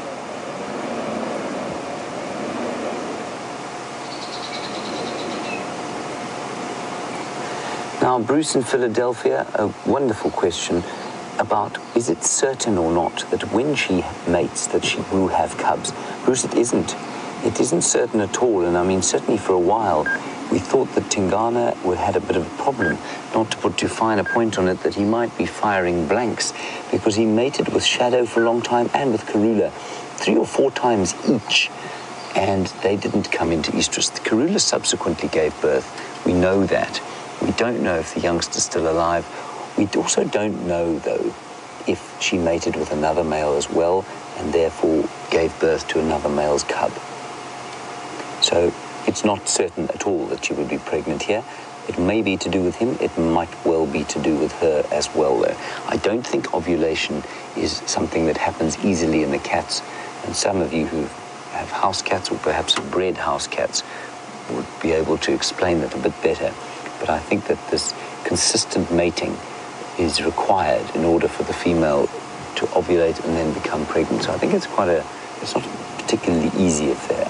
Now, Bruce in Philadelphia, a wonderful question about, is it certain or not that when she mates that she will have cubs? Bruce, it isn't. It isn't certain at all, and I mean, certainly for a while, we thought that Tingana had a bit of a problem, not to put too fine a point on it, that he might be firing blanks, because he mated with Shadow for a long time and with Karula, three or four times each, and they didn't come into estrus. Karula subsequently gave birth. We know that. We don't know if the youngster's still alive. We also don't know, though, if she mated with another male as well, and therefore gave birth to another male's cub. So it's not certain at all that she would be pregnant here. It may be to do with him. It might well be to do with her as well, though. I don't think ovulation is something that happens easily in the cats. And some of you who have house cats or perhaps have bred house cats would be able to explain that a bit better. But I think that this consistent mating is required in order for the female to ovulate and then become pregnant. So I think it's quite a, it's not a particularly easy affair.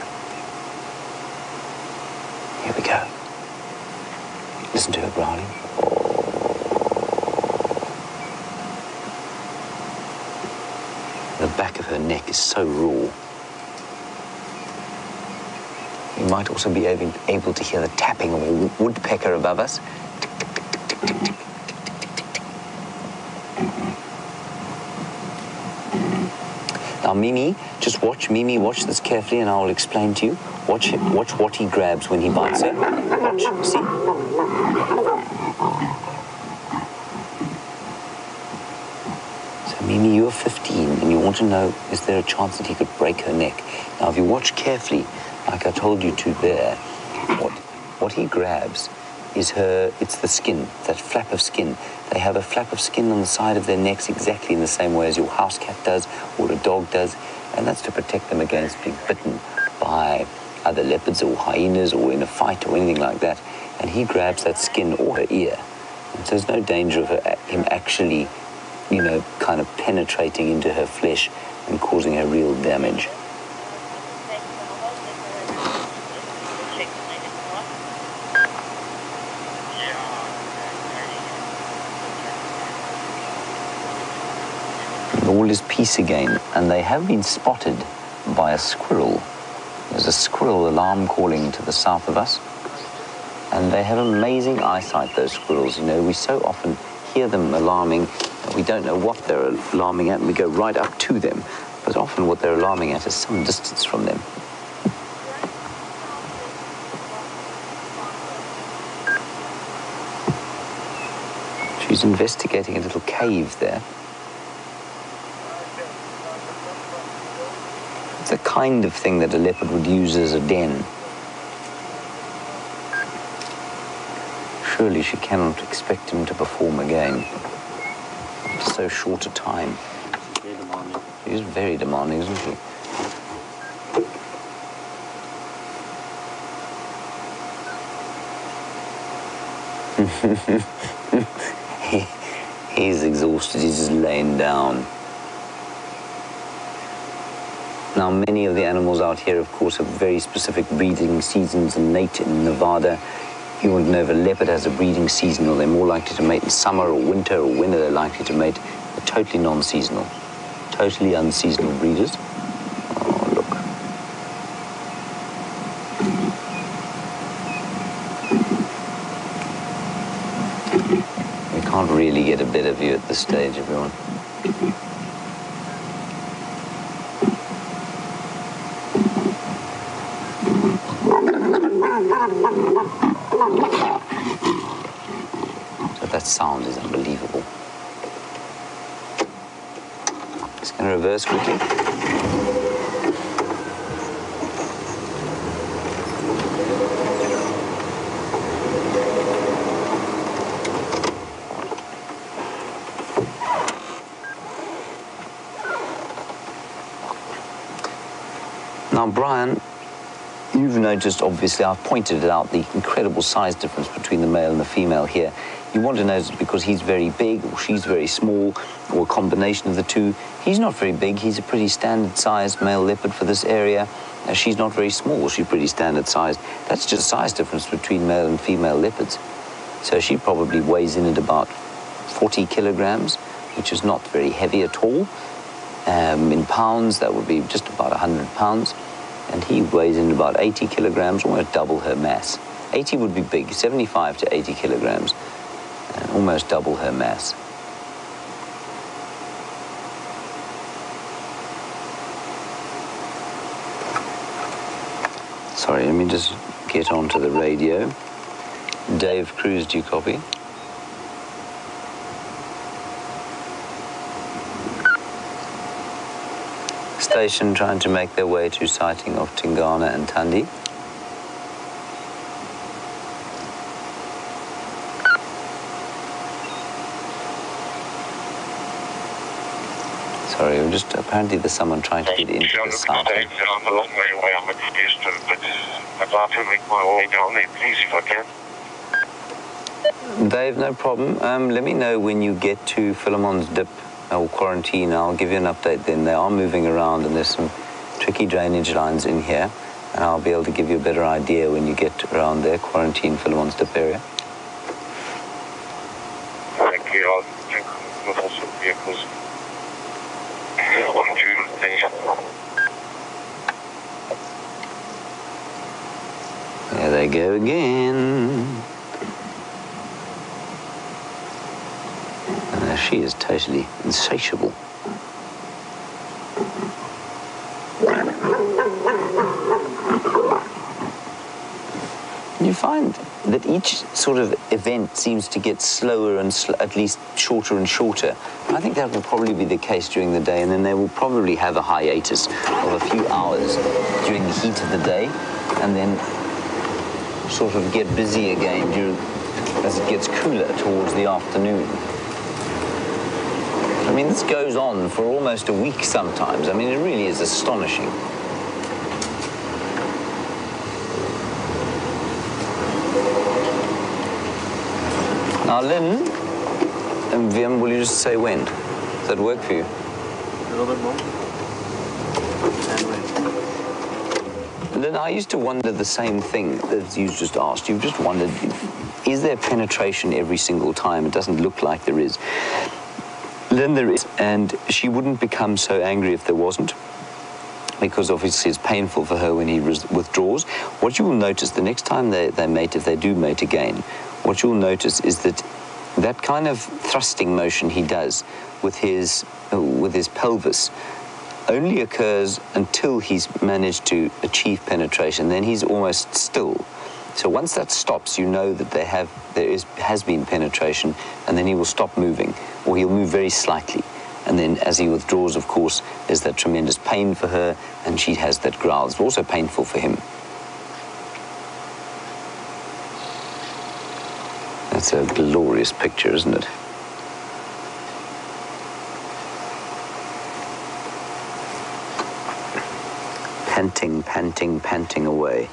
Here we go. Listen to her growling. The back of her neck is so raw. You might also be able to hear the tapping of a woodpecker above us. Tick, tick, tick, tick, tick, tick, tick. Now, Mimi, just watch, Mimi, watch this carefully and I will explain to you. Watch, watch what he grabs when he bites her. Watch, see? So, Mimi, you're fifteen and you want to know, is there a chance that he could break her neck? Now, if you watch carefully, like I told you to there, what, what he grabs is her, it's the skin, that flap of skin. They have a flap of skin on the side of their necks exactly in the same way as your house cat does or a dog does, and that's to protect them against being bitten by other leopards or hyenas or in a fight or anything like that. And he grabs that skin or her ear. And so there's no danger of her, him actually, you know, kind of penetrating into her flesh and causing her real damage. All is peace again, and they have been spotted by a squirrel. There's a squirrel alarm calling to the south of us, and they have amazing eyesight, those squirrels. You know, we so often hear them alarming, and we don't know what they're alarming at, and we go right up to them, but often what they're alarming at is some distance from them. She's investigating a little cave there. It's the kind of thing that a leopard would use as a den. Surely she cannot expect him to perform again. It's so short a time. Very demanding. She's very demanding, isn't she? he, he's exhausted, he's just laying down. Now, many of the animals out here, of course, have very specific breeding seasons and mate in Nevada. You wouldn't know if a leopard has a breeding season, or they're more likely to mate in summer or winter, or when are they likely to mate. They're totally non-seasonal, totally unseasonal breeders. Oh, look. We can't really get a better view at this stage, everyone. So that sound is unbelievable. Just going to reverse quickly. Now, Brian, you've noticed, obviously, I've pointed out the incredible size difference between the male and the female here. You want to know is it because he's very big or she's very small or a combination of the two. He's not very big. He's a pretty standard-sized male leopard for this area. Now, she's not very small. She's pretty standard-sized. That's just size difference between male and female leopards. So she probably weighs in at about forty kilograms, which is not very heavy at all. Um, in pounds, that would be just about one hundred pounds. And he weighs in about eighty kilograms, almost double her mass. eighty would be big, seventy-five to eighty kilograms, and almost double her mass. Sorry, let me just get onto the radio. Dave Cruz, do you copy? Station trying to make their way to sighting of Tingana and Tundi. Sorry, we're just apparently there's someone trying to get into the site. I'm a long way away. I'm at the distance, but I'd like to make my way down there, please, if I can. Dave, no problem. Um, let me know when you get to Philemon's Dip or Quarantine. I'll give you an update then. They are moving around and there's some tricky drainage lines in here, and I'll be able to give you a better idea when you get around there, Quarantine, Philemon's Dip area. Thank you. I'll check with also vehicles. On June, thank you. There they go again. And she is totally insatiable. You find that each sort of event seems to get slower and sl at least shorter and shorter. I think that will probably be the case during the day, and then they will probably have a hiatus of a few hours during the heat of the day, and then sort of get busy again during, as it gets cooler towards the afternoon. I mean, this goes on for almost a week sometimes. I mean, it really is astonishing. Now, Lynn, and Vim, will you just say when? Does that work for you? A little bit more. And when? Lynn, I used to wonder the same thing that you just asked. You've just wondered, is there penetration every single time? It doesn't look like there is. Lynn, there is, and she wouldn't become so angry if there wasn't, because obviously it's painful for her when he withdraws. What you will notice the next time they, they mate, if they do mate again, what you'll notice is that that kind of thrusting motion he does with his, uh, with his pelvis only occurs until he's managed to achieve penetration. Then he's almost still. So once that stops, you know that they have, there is, has been penetration, and then he will stop moving, or he'll move very slightly. And then as he withdraws, of course, there's that tremendous pain for her, and she has that growl. It's also painful for him. That's a glorious picture, isn't it? Panting, panting, panting away.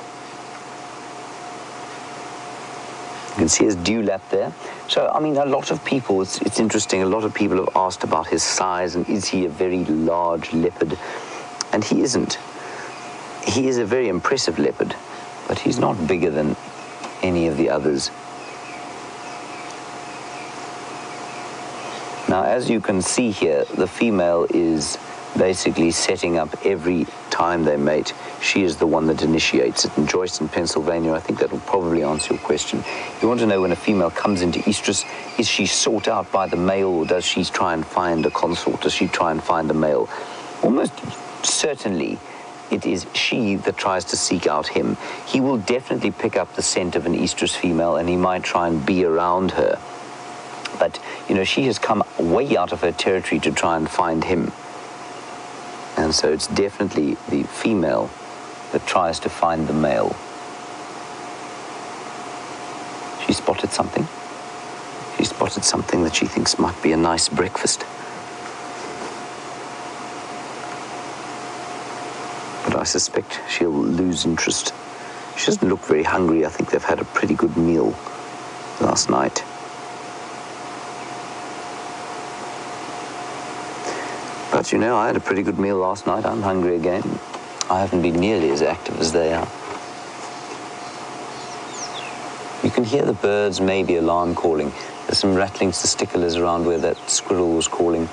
You can see his dewlap there. So, I mean, a lot of people, it's, it's interesting, a lot of people have asked about his size and is he a very large leopard? And he isn't. He is a very impressive leopard, but he's not bigger than any of the others. Now, as you can see here, the female is basically setting up every time they mate. She is the one that initiates it. And Joyce in Pennsylvania, I think that will probably answer your question. You want to know when a female comes into estrus, is she sought out by the male, or does she try and find a consort? Does she try and find a male? Almost certainly it is she that tries to seek out him. He will definitely pick up the scent of an estrus female, and he might try and be around her. But, you know, she has come way out of her territory to try and find him. And so it's definitely the female that tries to find the male. She spotted something. She spotted something that she thinks might be a nice breakfast. But I suspect she'll lose interest. She doesn't look very hungry. I think they've had a pretty good meal last night. But, you know, I had a pretty good meal last night. I'm hungry again. I haven't been nearly as active as they are. You can hear the birds, maybe alarm calling. There's some rattling testiculars around where that squirrel was calling.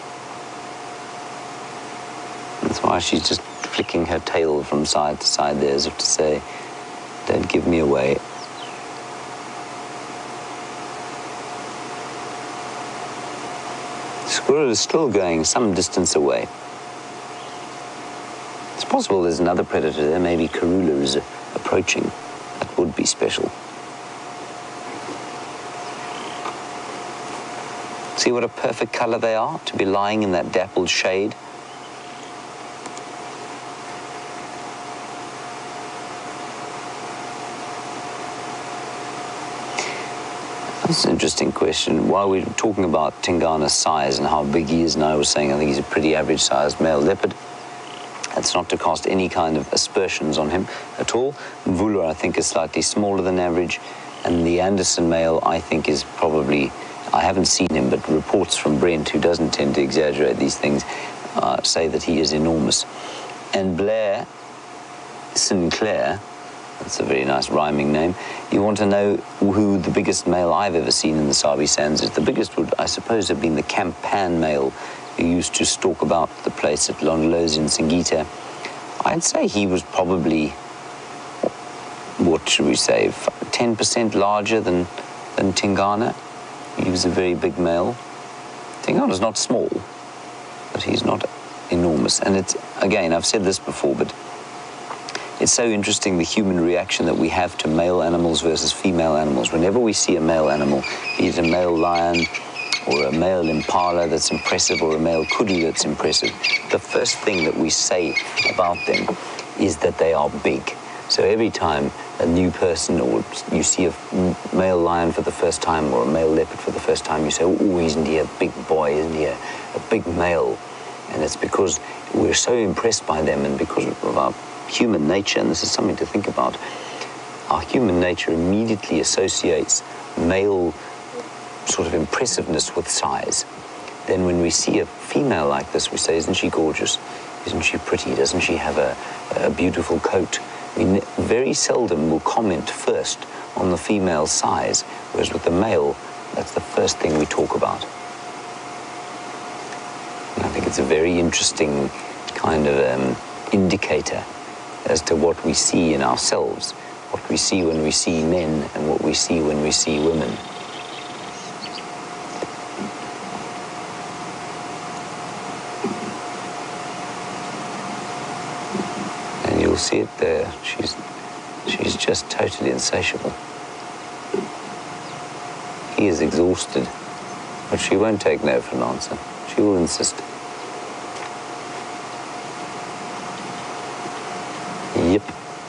That's why she's just flicking her tail from side to side there, as if to say, don't give me away. The squirrel is still going some distance away. It's possible there's another predator there. Maybe Karula is approaching. That would be special. See what a perfect color they are to be lying in that dappled shade. That's an interesting question. While we were talking about Tingana's size and how big he is, and I was saying I think he's a pretty average-sized male leopard, that's not to cast any kind of aspersions on him at all. Mvula, I think, is slightly smaller than average, and the Anderson male, I think, is probably, I haven't seen him, but reports from Brent, who doesn't tend to exaggerate these things, uh, say that he is enormous. And Blair Sinclair, that's a very nice rhyming name. You want to know who the biggest male I've ever seen in the Sabi Sands is? The biggest would, I suppose, have been the Camp Pan male who used to stalk about the place at Londolozi in Singita. I'd say he was probably, what should we say, ten percent larger than, than Tingana. He was a very big male. Tingana's not small, but he's not enormous. enormous. And it's, again, I've said this before, but it's so interesting, the human reaction that we have to male animals versus female animals. Whenever we see a male animal, be it a male lion or a male impala that's impressive or a male kudu that's impressive, the first thing that we say about them is that they are big. So every time a new person, or you see a male lion for the first time or a male leopard for the first time, you say, oh, isn't he a big boy, isn't he a, a big male? And it's because we're so impressed by them, and because of our human nature, and this is something to think about, our human nature immediately associates male sort of impressiveness with size. Then when we see a female like this, we say, isn't she gorgeous? Isn't she pretty? Doesn't she have a, a beautiful coat? We very seldom will comment first on the female's size, whereas with the male, that's the first thing we talk about. And I think it's a very interesting kind of um, indicator as to what we see in ourselves, what we see when we see men, and what we see when we see women. You'll see it there. She's, she's just totally insatiable. He is exhausted, but she won't take no for an answer. She will insist. Yep.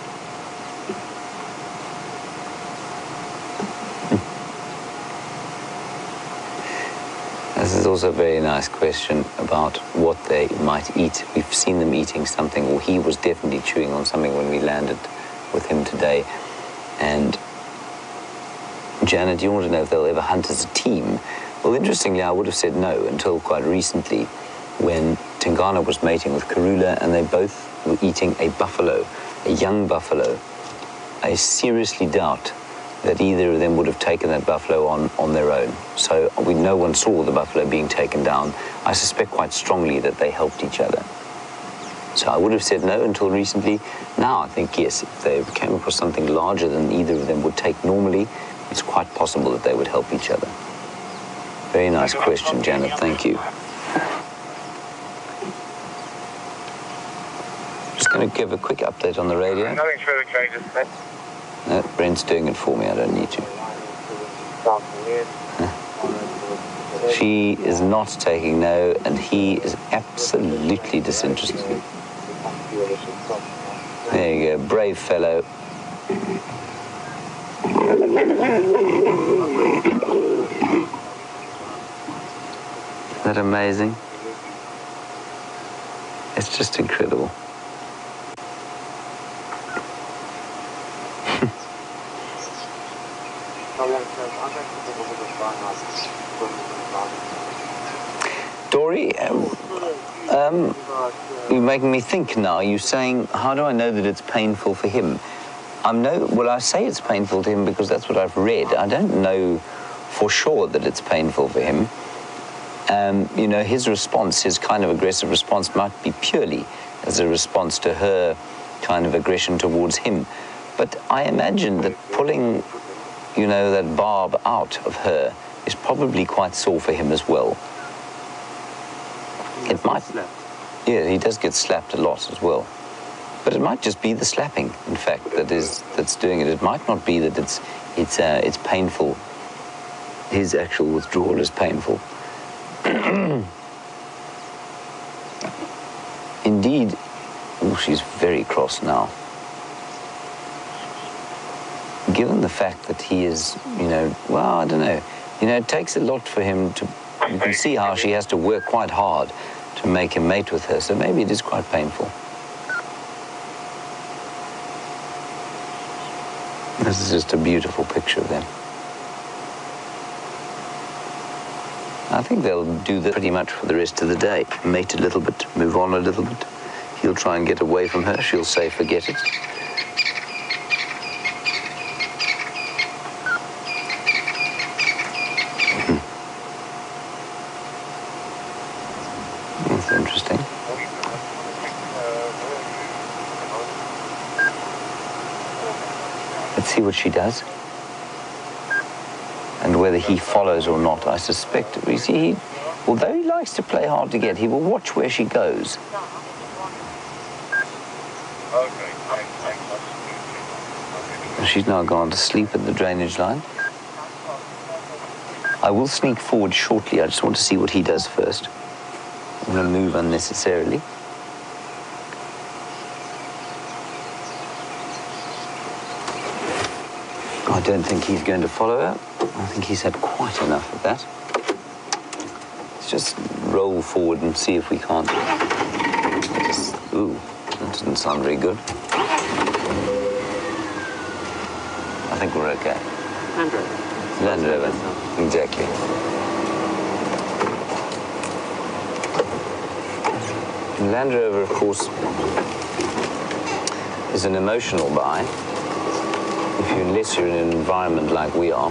This is also a very nice question about what they might eat. We've seen them eating something, or he was definitely chewing on something when we landed with him today. And Janet, you want to know if they'll ever hunt as a team? Well, interestingly, I would have said no until quite recently, when Tingana was mating with Karula and they both were eating a buffalo, a young buffalo. I seriously doubt that either of them would have taken that buffalo on, on their own. So we, no one saw the buffalo being taken down. I suspect quite strongly that they helped each other. So I would have said no until recently. Now I think yes, if they came across something larger than either of them would take normally, it's quite possible that they would help each other. Very nice question, Janet, thank you. Just going to give a quick update on the radio. Nothing further changes, mate. No, Brent's doing it for me, I don't need to. She is not taking no, and he is absolutely disinterested. There you go, brave fellow. Isn't that amazing? It's just incredible. Dory, um, um, you're making me think now. You're saying, how do I know that it's painful for him? I'm no, well, I say it's painful to him because that's what I've read. I don't know for sure that it's painful for him. Um, you know, his response, his kind of aggressive response might be purely as a response to her kind of aggression towards him. But I imagine that pulling, you know, that barb out of her is probably quite sore for him as well. It might, yeah, he does get slapped a lot as well. But it might just be the slapping, in fact, that is that's doing it. It might not be that it's it's uh, it's painful. His actual withdrawal is painful. Indeed, oh, she's very cross now. Given the fact that he is, you know, well, I don't know. You know, it takes a lot for him to. You can see how she has to work quite hard to make him mate with her. So maybe it is quite painful. This is just a beautiful picture of them. I think they'll do that pretty much for the rest of the day. Mate a little bit, move on a little bit. He'll try and get away from her. She'll say, forget it. That's interesting. Let's see what she does. And whether he follows or not, I suspect. You see, he, although he likes to play hard to get, he will watch where she goes. Okay, thanks, thanks. That's She's now gone to sleep at the drainage line. I will sneak forward shortly. I just want to see what he does first. I'm going to move unnecessarily. I don't think he's going to follow her. I think he's had quite enough of that. Let's just roll forward and see if we can't. Just, ooh, that doesn't sound very good. I think we're okay. Land Rover. Land Rover, exactly. Land Rover, of course, is an emotional buy. If you, unless you're in an environment like we are.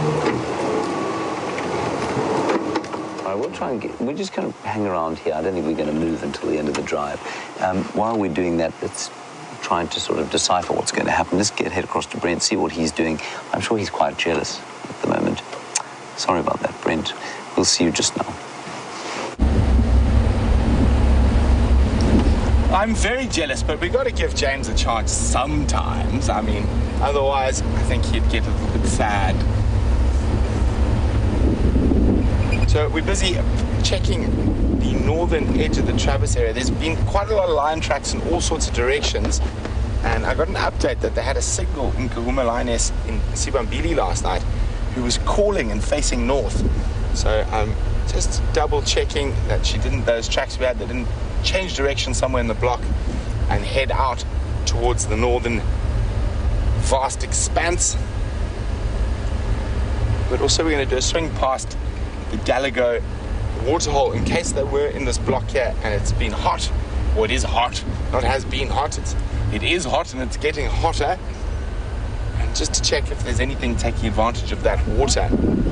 All right, we'll try and get, we're just going to hang around here. I don't think we're going to move until the end of the drive. Um, while we're doing that, let's try to sort of decipher what's going to happen. Let's get head across to Brent, see what he's doing. I'm sure he's quite jealous at the moment. Sorry about that, Brent. We'll see you just now. I'm very jealous, but we've got to give James a chance sometimes. I mean, otherwise, I think he'd get a little bit sad. So we're busy checking the northern edge of the Travis area. There's been quite a lot of lion tracks in all sorts of directions. And I got an update that they had a signal in Kahuma Lioness in Sibambili last night who was calling and facing north. So I'm just double checking that she didn't, those tracks we had, they didn't change direction somewhere in the block and head out towards the northern vast expanse. But also we're going to do a swing past the Gallagher waterhole in case they were in this block here and it's been hot, or it is hot, not has been hot, it's, it is hot and it's getting hotter, and just to check if there's anything taking advantage of that water.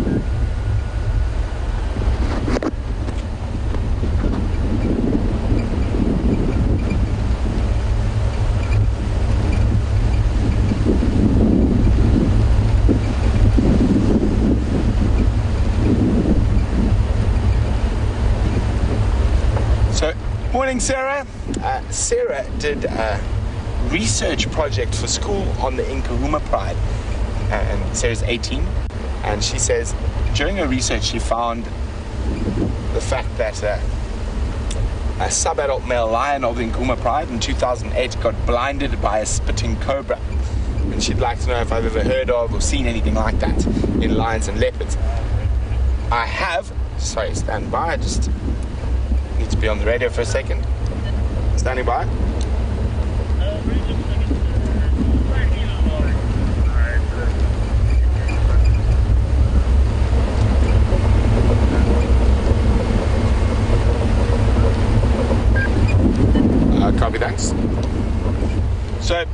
Morning, Sarah. Uh, Sarah did a research project for school on the Nkahuma Pride, and Sarah's eighteen, and she says during her research she found the fact that uh, a sub-adult male lion of the Nkahuma Pride in two thousand eight got blinded by a spitting cobra, and she'd like to know if I've ever heard of or seen anything like that in lions and leopards. I have. Sorry, stand by. I just need to be on the radio for a second. Standing by. Uh, copy, thanks. So,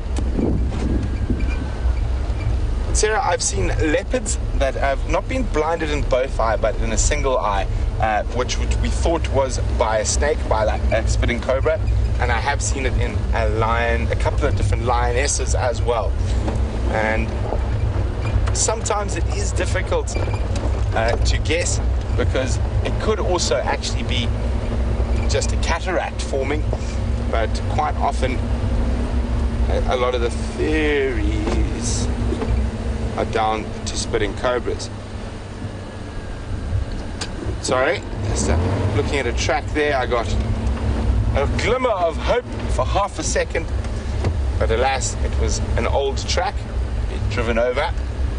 Sarah, I've seen leopards that have not been blinded in both eye, but in a single eye, uh, which, which we thought was by a snake, by like a spitting cobra, and I have seen it in a lion, a couple of different lionesses as well. And sometimes it is difficult uh, to guess, because it could also actually be just a cataract forming, but quite often a, a lot of the theories are down to spitting cobras. Sorry, just uh, looking at a track there, I got a glimmer of hope for half a second, but alas, it was an old track, being driven over.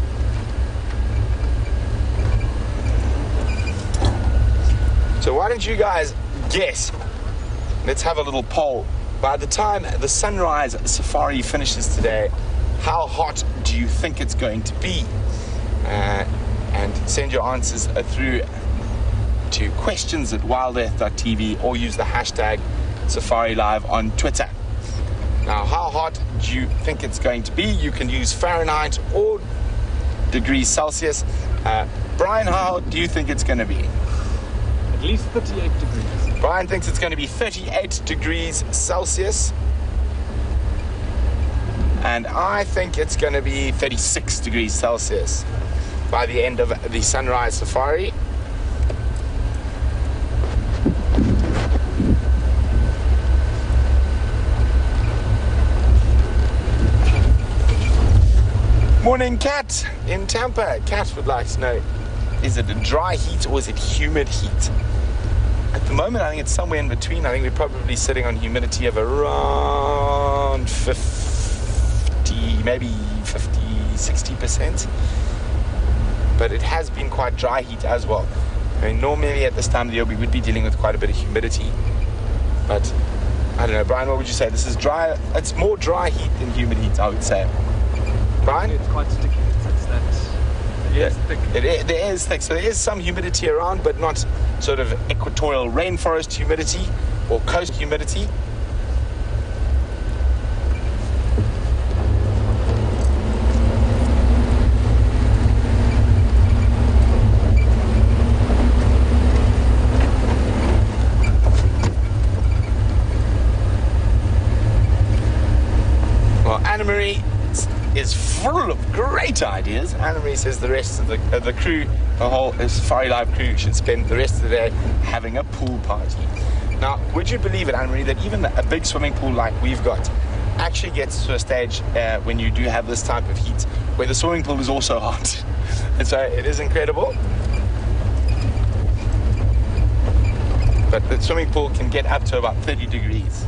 So why don't you guys guess? Let's have a little poll. By the time the sunrise safari finishes today, how hot do you think it's going to be? Uh, and send your answers uh, through to questions at wild earth dot t v or use the hashtag Safari Live on Twitter. Now, how hot do you think it's going to be? You can use Fahrenheit or degrees Celsius. Uh, Brian, how hot do you think it's going to be? At least thirty-eight degrees. Brian thinks it's going to be thirty-eight degrees Celsius. And I think it's going to be thirty-six degrees Celsius by the end of the sunrise safari. morning, Kat in Tampa. Kat would like to know, is it a dry heat or is it humid heat? At the moment, I think it's somewhere in between. I think we're probably sitting on humidity of around fifty, maybe fifty, sixty percent. But it has been quite dry heat as well. I mean, normally at this time of the year, we would be dealing with quite a bit of humidity. But, I don't know, Brian, what would you say? This is dry, it's more dry heat than humid heat, I would say. Brian? It's quite sticky. It's that. It Yeah, is thick. it is, there is thick. So there is some humidity around, but not sort of equatorial rainforest humidity or coast humidity. Well, Anna Marie is full of great ideas. Anna Marie says the rest of the, uh, the crew, the whole Safari Live crew, should spend the rest of the day having a pool party. Now, would you believe it, Anna Marie, that even a big swimming pool like we've got actually gets to a stage uh, when you do have this type of heat where the swimming pool is also hot. And so it is incredible. But the swimming pool can get up to about thirty degrees.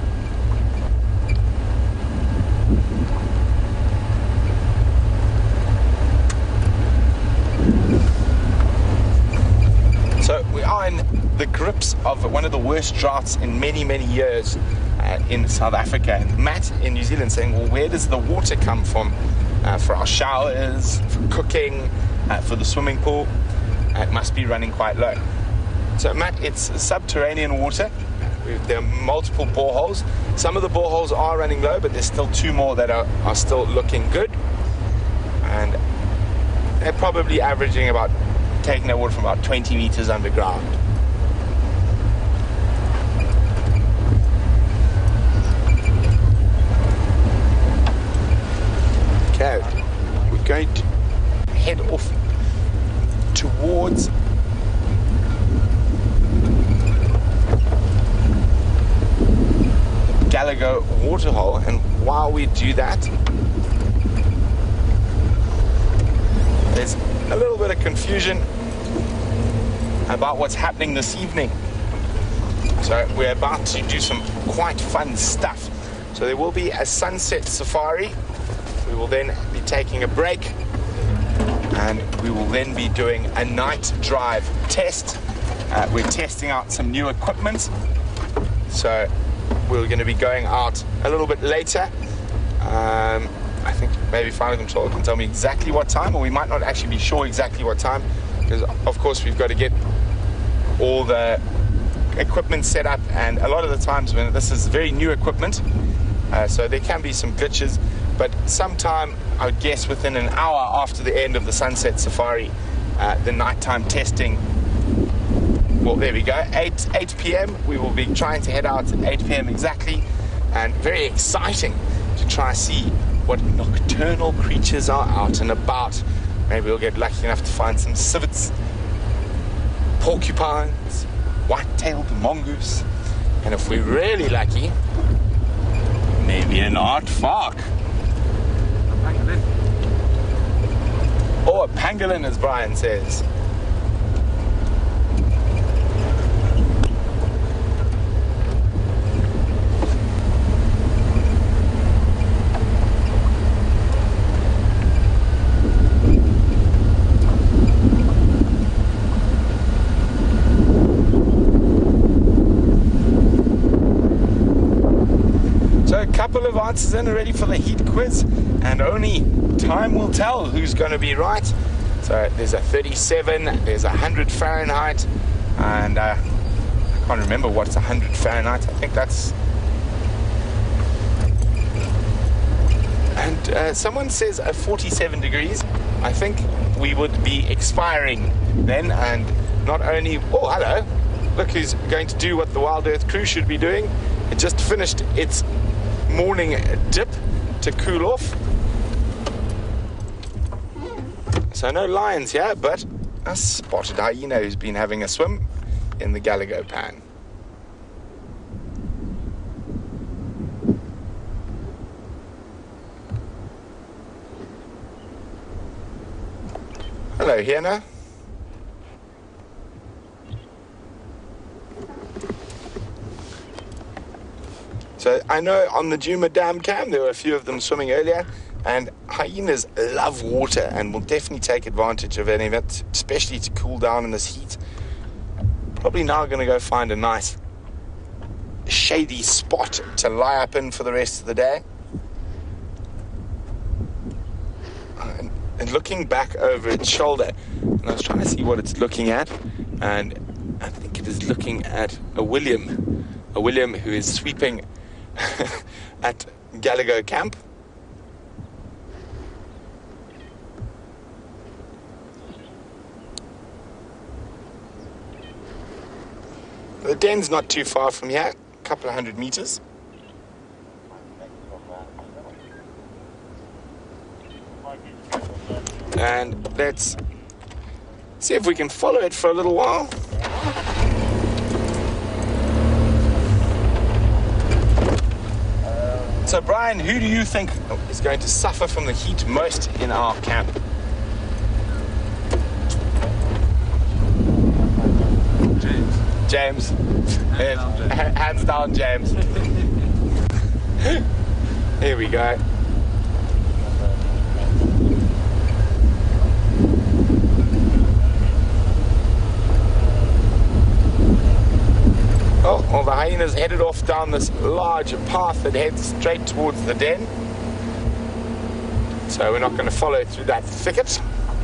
So we are in the grips of one of the worst droughts in many, many years uh, in South Africa. And Matt in New Zealand saying, well, where does the water come from uh, for our showers, for cooking, uh, for the swimming pool? Uh, it must be running quite low. So Matt, it's subterranean water. We- There are multiple boreholes. Some of the boreholes are running low, but there's still two more that are, are still looking good. And they're probably averaging about taking that water from about twenty meters underground. Okay, we're going to head off towards Gallagher waterhole, and while we do that, there's a little bit of confusion about what's happening this evening. So we're about to do some quite fun stuff. So there will be a sunset safari. We will then be taking a break, and we will then be doing a night drive test. Uh, we're testing out some new equipment. So we're going to be going out a little bit later. Um, I think maybe Final Control can tell me exactly what time, or we might not actually be sure exactly what time, because of course we've got to get all the equipment set up, and a lot of the times when this is very new equipment, uh, so there can be some glitches, but sometime, I would guess within an hour after the end of the Sunset Safari, uh, the nighttime testing, well, there we go, eight p.m. we will be trying to head out at eight p.m. exactly, and very exciting to try and see what nocturnal creatures are out and about. Maybe we'll get lucky enough to find some civets, porcupines, white-tailed mongoose, and if we're really lucky, maybe an aardvark. Pangolin. Or a pangolin, as Brian says. Couple of answers in already for the heat quiz, and only time will tell who's going to be right. So there's a thirty-seven, there's a one hundred Fahrenheit, and uh, I can't remember what's one hundred Fahrenheit. I think that's... And uh, someone says a forty-seven degrees. I think we would be expiring then, and not only... Oh, hello. Look who's going to do what the Wild Earth crew should be doing. It just finished its morning dip to cool off. So no lions here, but a spotted hyena who's been having a swim in the Gallagher pan. Buffalo here now. So I know on the Djuma Dam Cam there were a few of them swimming earlier, and hyenas love water and will definitely take advantage of any of it, especially to cool down in this heat. Probably now going to go find a nice shady spot to lie up in for the rest of the day. And, and looking back over its shoulder, and I was trying to see what it's looking at, and I think it is looking at a William, a William who is sweeping at Gallagher Camp. The den's not too far from here, a couple of hundred meters. And let's see if we can follow it for a little while. So Brian, who do you think is going to suffer from the heat most in our camp? James. James. Hands down, James. Hands down, James. Here we go. Oh, well, the hyena's headed off down this large path that heads straight towards the den. So we're not going to follow through that thicket.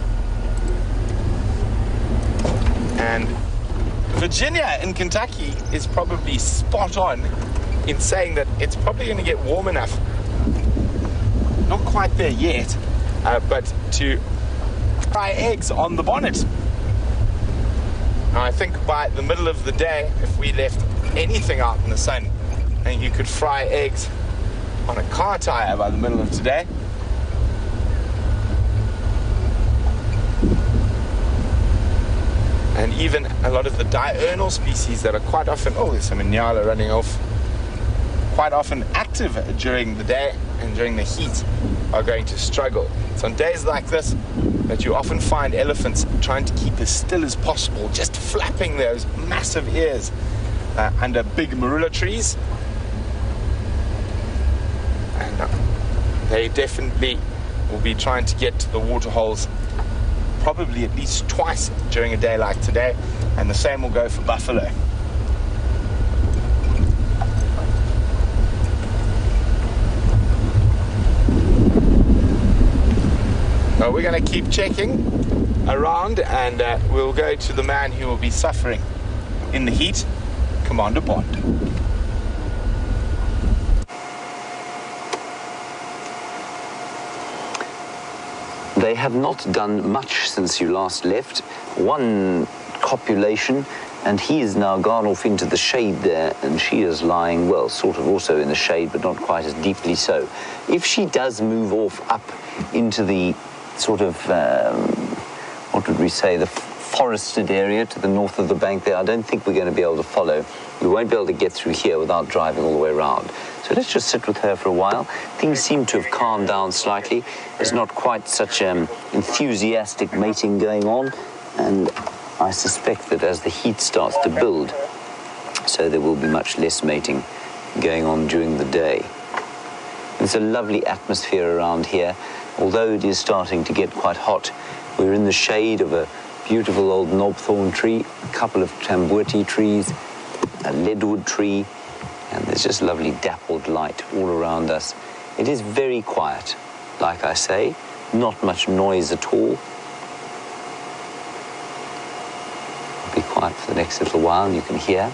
And Virginia in Kentucky is probably spot on in saying that it's probably going to get warm enough, not quite there yet, uh, but to fry eggs on the bonnet. Now, I think by the middle of the day, if we left anything out in the sun, I think you could fry eggs on a car tire by the middle of today. And even a lot of the diurnal species that are quite often, oh, there's some Inyala running off, quite often active during the day and during the heat are going to struggle. It's on days like this that you often find elephants trying to keep as still as possible, just flapping those massive ears uh, under big marula trees. And uh, they definitely will be trying to get to the water holes probably at least twice during a day like today, and the same will go for buffalo. So we're going to keep checking around, and uh, we'll go to the man who will be suffering in the heat, Commander Bond. They have not done much since you last left. One copulation, and he is now gone off into the shade there, and she is lying, well, sort of also in the shade, but not quite as deeply so. If she does move off up into the sort of, um, what would we say, the forested area to the north of the bank there, I don't think we're going to be able to follow. We won't be able to get through here without driving all the way around. So let's just sit with her for a while. Things seem to have calmed down slightly. There's not quite such um, enthusiastic mating going on, and I suspect that as the heat starts to build, so there will be much less mating going on during the day. It's a lovely atmosphere around here. Although it is starting to get quite hot, we're in the shade of a beautiful old knobthorn tree, a couple of tamboti trees, a leadwood tree, and there's just lovely dappled light all around us. It is very quiet, like I say, not much noise at all. I'll be quiet for the next little while, and you can hear.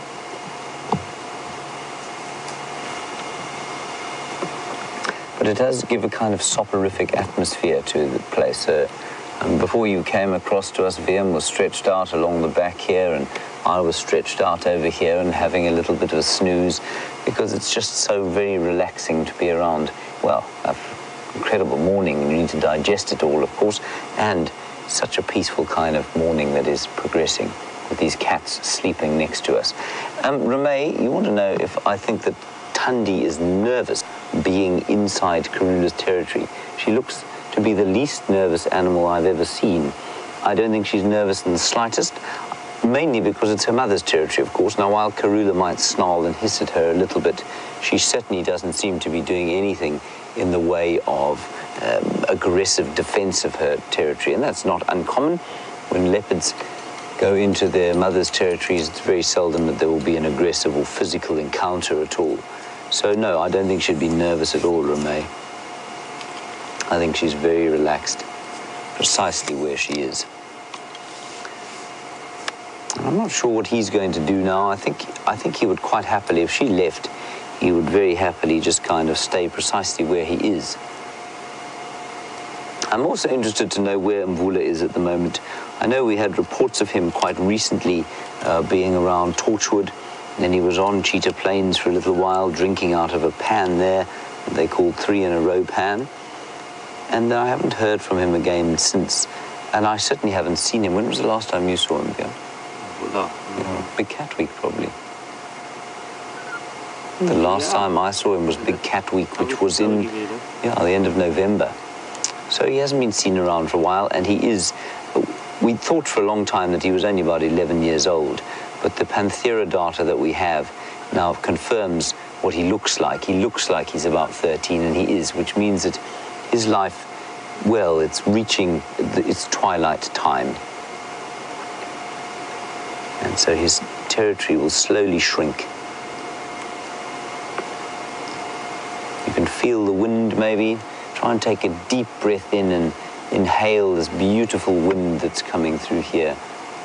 But it does give a kind of soporific atmosphere to the place. Uh, um, before you came across to us, V M was stretched out along the back here, and I was stretched out over here and having a little bit of a snooze, because it's just so very relaxing to be around, well, an incredible morning, and you need to digest it all, of course, and such a peaceful kind of morning that is progressing with these cats sleeping next to us. Um, Ramey, you want to know if I think that Tundi is nervous being inside Karula's territory. She looks to be the least nervous animal I've ever seen. I don't think she's nervous in the slightest, mainly because it's her mother's territory, of course. Now, while Karula might snarl and hiss at her a little bit, she certainly doesn't seem to be doing anything in the way of um, aggressive defense of her territory, and that's not uncommon. When leopards go into their mother's territories, it's very seldom that there will be an aggressive or physical encounter at all. So no, I don't think she'd be nervous at all, Ramey. I think she's very relaxed, precisely where she is. I'm not sure what he's going to do now. I think, I think he would quite happily, if she left, he would very happily just kind of stay precisely where he is. I'm also interested to know where Mvula is at the moment. I know we had reports of him quite recently uh, being around Torchwood, and then he was on Cheetah Plains for a little while, drinking out of a pan there, that they called three in a row pan. And I haven't heard from him again since, and I certainly haven't seen him. When was the last time you saw him again? Well, Yeah, Big Cat Week, probably. The last Yeah. time I saw him was Big Cat Week, which was in, yeah, the end of November. So he hasn't been seen around for a while, and he is, we thought for a long time that he was only about eleven years old, but the Panthera data that we have now confirms what he looks like. He looks like he's about thirteen, and he is, which means that his life, well, it's reaching its twilight time. And so his territory will slowly shrink. You can feel the wind, maybe. Try and take a deep breath in and inhale this beautiful wind that's coming through here.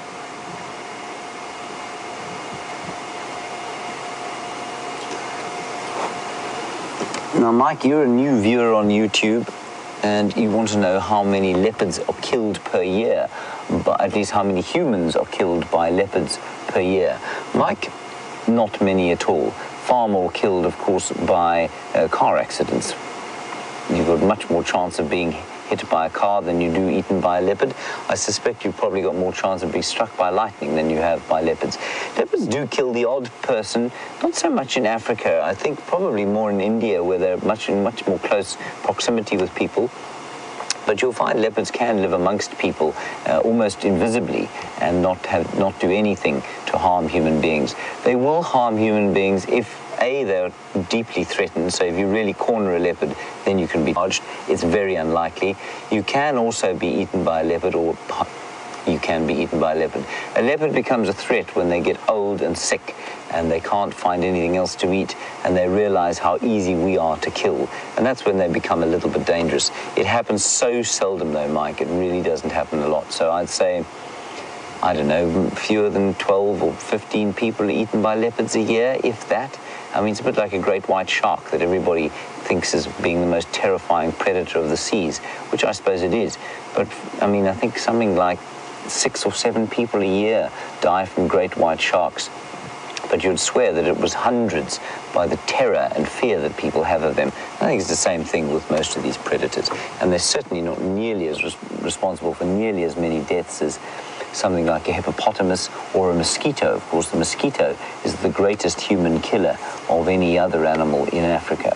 Now, Mike, you're a new viewer on YouTube, and you want to know how many leopards are killed per year, but at least how many humans are killed by leopards per year. Mike, not many at all. Far more killed, of course, by uh, car accidents. You've got much more chance of being hit by a car than you do eaten by a leopard. I suspect you've probably got more chance of being struck by lightning than you have by leopards. Leopards do kill the odd person, not so much in Africa. I think probably more in India, where they're much in much more close proximity with people. But you'll find leopards can live amongst people uh, almost invisibly and not have not do anything to harm human beings. They will harm human beings if A, they're deeply threatened, so if you really corner a leopard, then you can be charged. It's very unlikely. You can also be eaten by a leopard, or you can be eaten by a leopard. A leopard becomes a threat when they get old and sick and they can't find anything else to eat, and they realize how easy we are to kill. And that's when they become a little bit dangerous. It happens so seldom though, Mike. It really doesn't happen a lot. So I'd say, I don't know, fewer than twelve or fifteen people are eaten by leopards a year, if that. I mean, it's a bit like a great white shark that everybody thinks is being the most terrifying predator of the seas, which I suppose it is. But, I mean, I think something like six or seven people a year die from great white sharks. But you'd swear that it was hundreds by the terror and fear that people have of them. I think it's the same thing with most of these predators. And they're certainly not nearly as res responsible for nearly as many deaths as something like a hippopotamus or a mosquito. Of course, the mosquito is the greatest human killer of any other animal in Africa.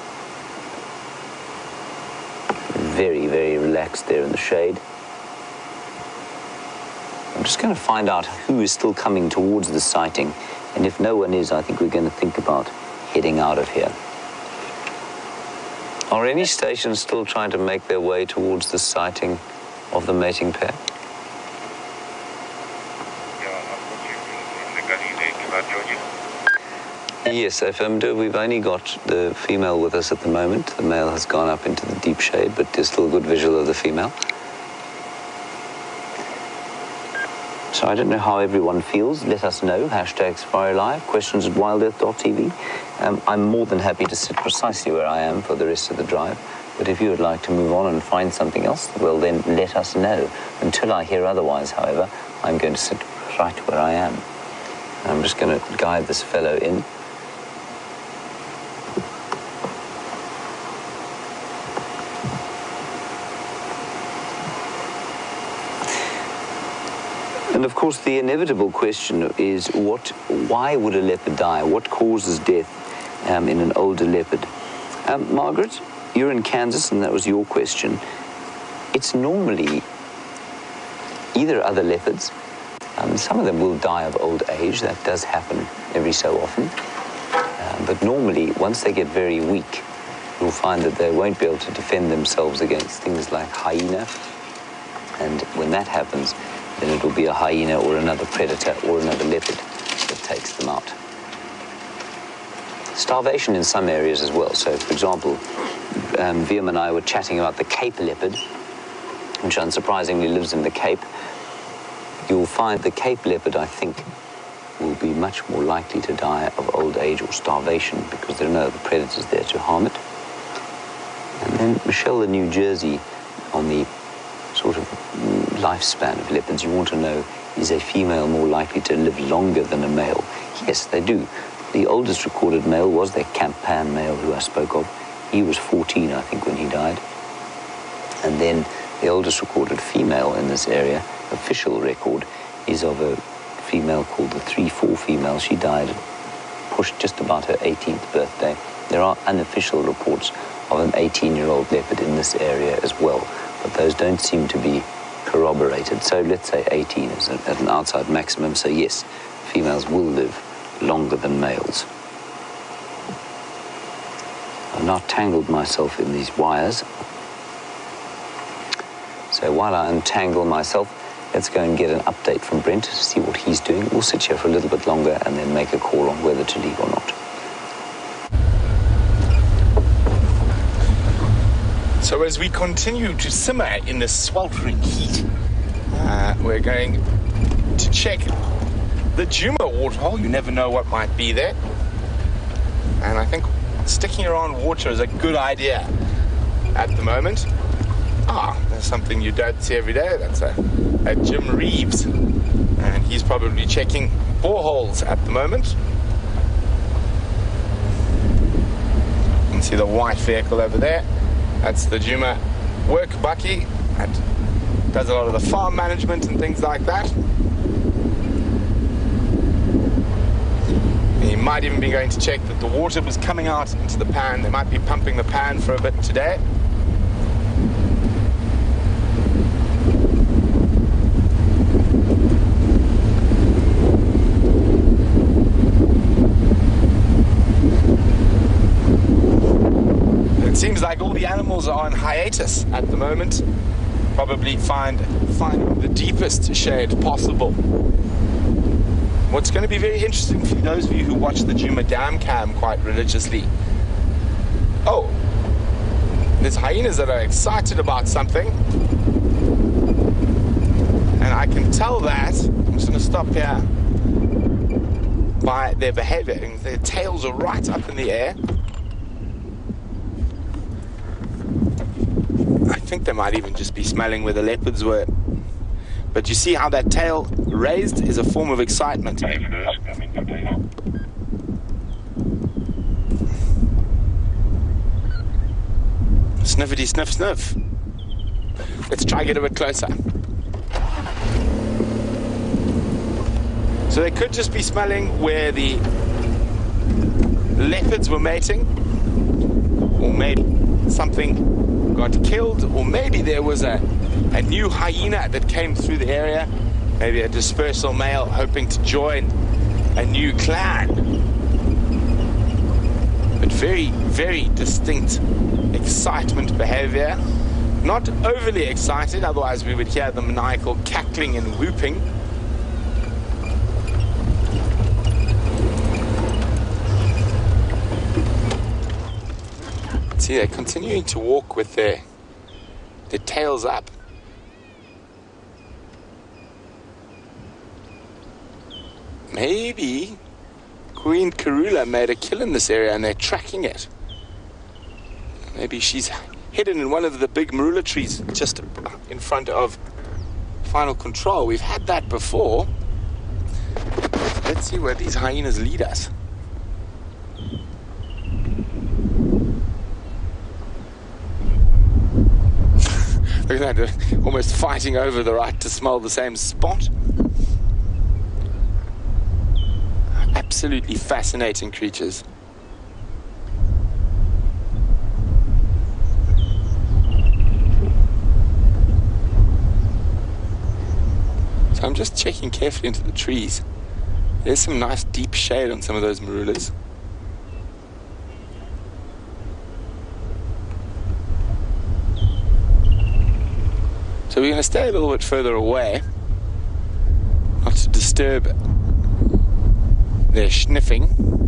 Very, very relaxed there in the shade. I'm just going to find out who is still coming towards the sighting. And if no one is, I think we're going to think about heading out of here. Are any stations still trying to make their way towards the sighting of the mating pair? Yes, F M D, we've only got the female with us at the moment. The male has gone up into the deep shade, but there's still a good visual of the female. So I don't know how everyone feels. Let us know. Hashtag Safari Live, questions at wild earth dot T V. Um, I'm more than happy to sit precisely where I am for the rest of the drive. But if you would like to move on and find something else, well, then let us know. Until I hear otherwise, however, I'm going to sit right where I am. I'm just going to guide this fellow in. And of course, the inevitable question is, what, why would a leopard die? What causes death um, in an older leopard? Um, Margaret, you're in Kansas, and that was your question. It's normally either other leopards. Um, some of them will die of old age. That does happen every so often. Uh, but normally, once they get very weak, you'll find that they won't be able to defend themselves against things like hyena. And when that happens, then it'll be a hyena or another predator or another leopard that takes them out. Starvation in some areas as well. So, for example, um, Viam and I were chatting about the Cape leopard, which unsurprisingly lives in the Cape. You'll find the Cape leopard, I think, will be much more likely to die of old age or starvation because there are no other predators there to harm it. And then, Michelle, in New Jersey, on the sort of lifespan of leopards, you want to know, is a female more likely to live longer than a male? Yes, they do. The oldest recorded male was their Campan male who I spoke of. He was fourteen, I think, when he died. And then the oldest recorded female in this area, official record, is of a female called the three four female. She died, pushed just about her eighteenth birthday. There are unofficial reports of an eighteen-year-old leopard in this area as well, but those don't seem to be corroborated. So let's say eighteen is a, at an outside maximum. So yes, females will live longer than males. I've now tangled myself in these wires. So while I untangle myself, let's go and get an update from Brent to see what he's doing. We'll sit here for a little bit longer and then make a call on whether to leave or not. So as we continue to simmer in this sweltering heat, uh, we're going to check the Djuma waterhole. You never know what might be there. And I think sticking around water is a good idea at the moment. Ah, there's something you don't see every day. That's a, a Jim Reeves. And he's probably checking boreholes at the moment. You can see the white vehicle over there. That's the Djuma work bucky. That does a lot of the farm management and things like that. He might even be going to check that the water was coming out into the pan. They might be pumping the pan for a bit today. It seems like all the animals are on hiatus at the moment. Probably find finding the deepest shade possible. What's going to be very interesting for those of you who watch the Djuma Dam Cam quite religiously. Oh, there's hyenas that are excited about something. And I can tell that. I'm just going to stop here. By their behavior. Their tails are right up in the air. I think they might even just be smelling where the leopards were. But you see how that tail raised is a form of excitement. Sniffity sniff sniff. Let's try and get a bit closer. So they could just be smelling where the leopards were mating, or maybe something got killed, or maybe there was a a new hyena that came through the area, maybe a dispersal male hoping to join a new clan. But very, very distinct excitement behavior. Not overly excited, otherwise we would hear the maniacal cackling and whooping. See, they're continuing to walk with their, their tails up. Maybe Queen Karula made a kill in this area and they're tracking it. Maybe she's hidden in one of the big marula trees just in front of Final Control. We've had that before. Let's see where these hyenas lead us. Look at that, they're almost fighting over the right to smell the same spot. Absolutely fascinating creatures. just checking carefully into the trees. There's some nice deep shade on some of those marulas. So we're going to stay a little bit further away, not to disturb their sniffing.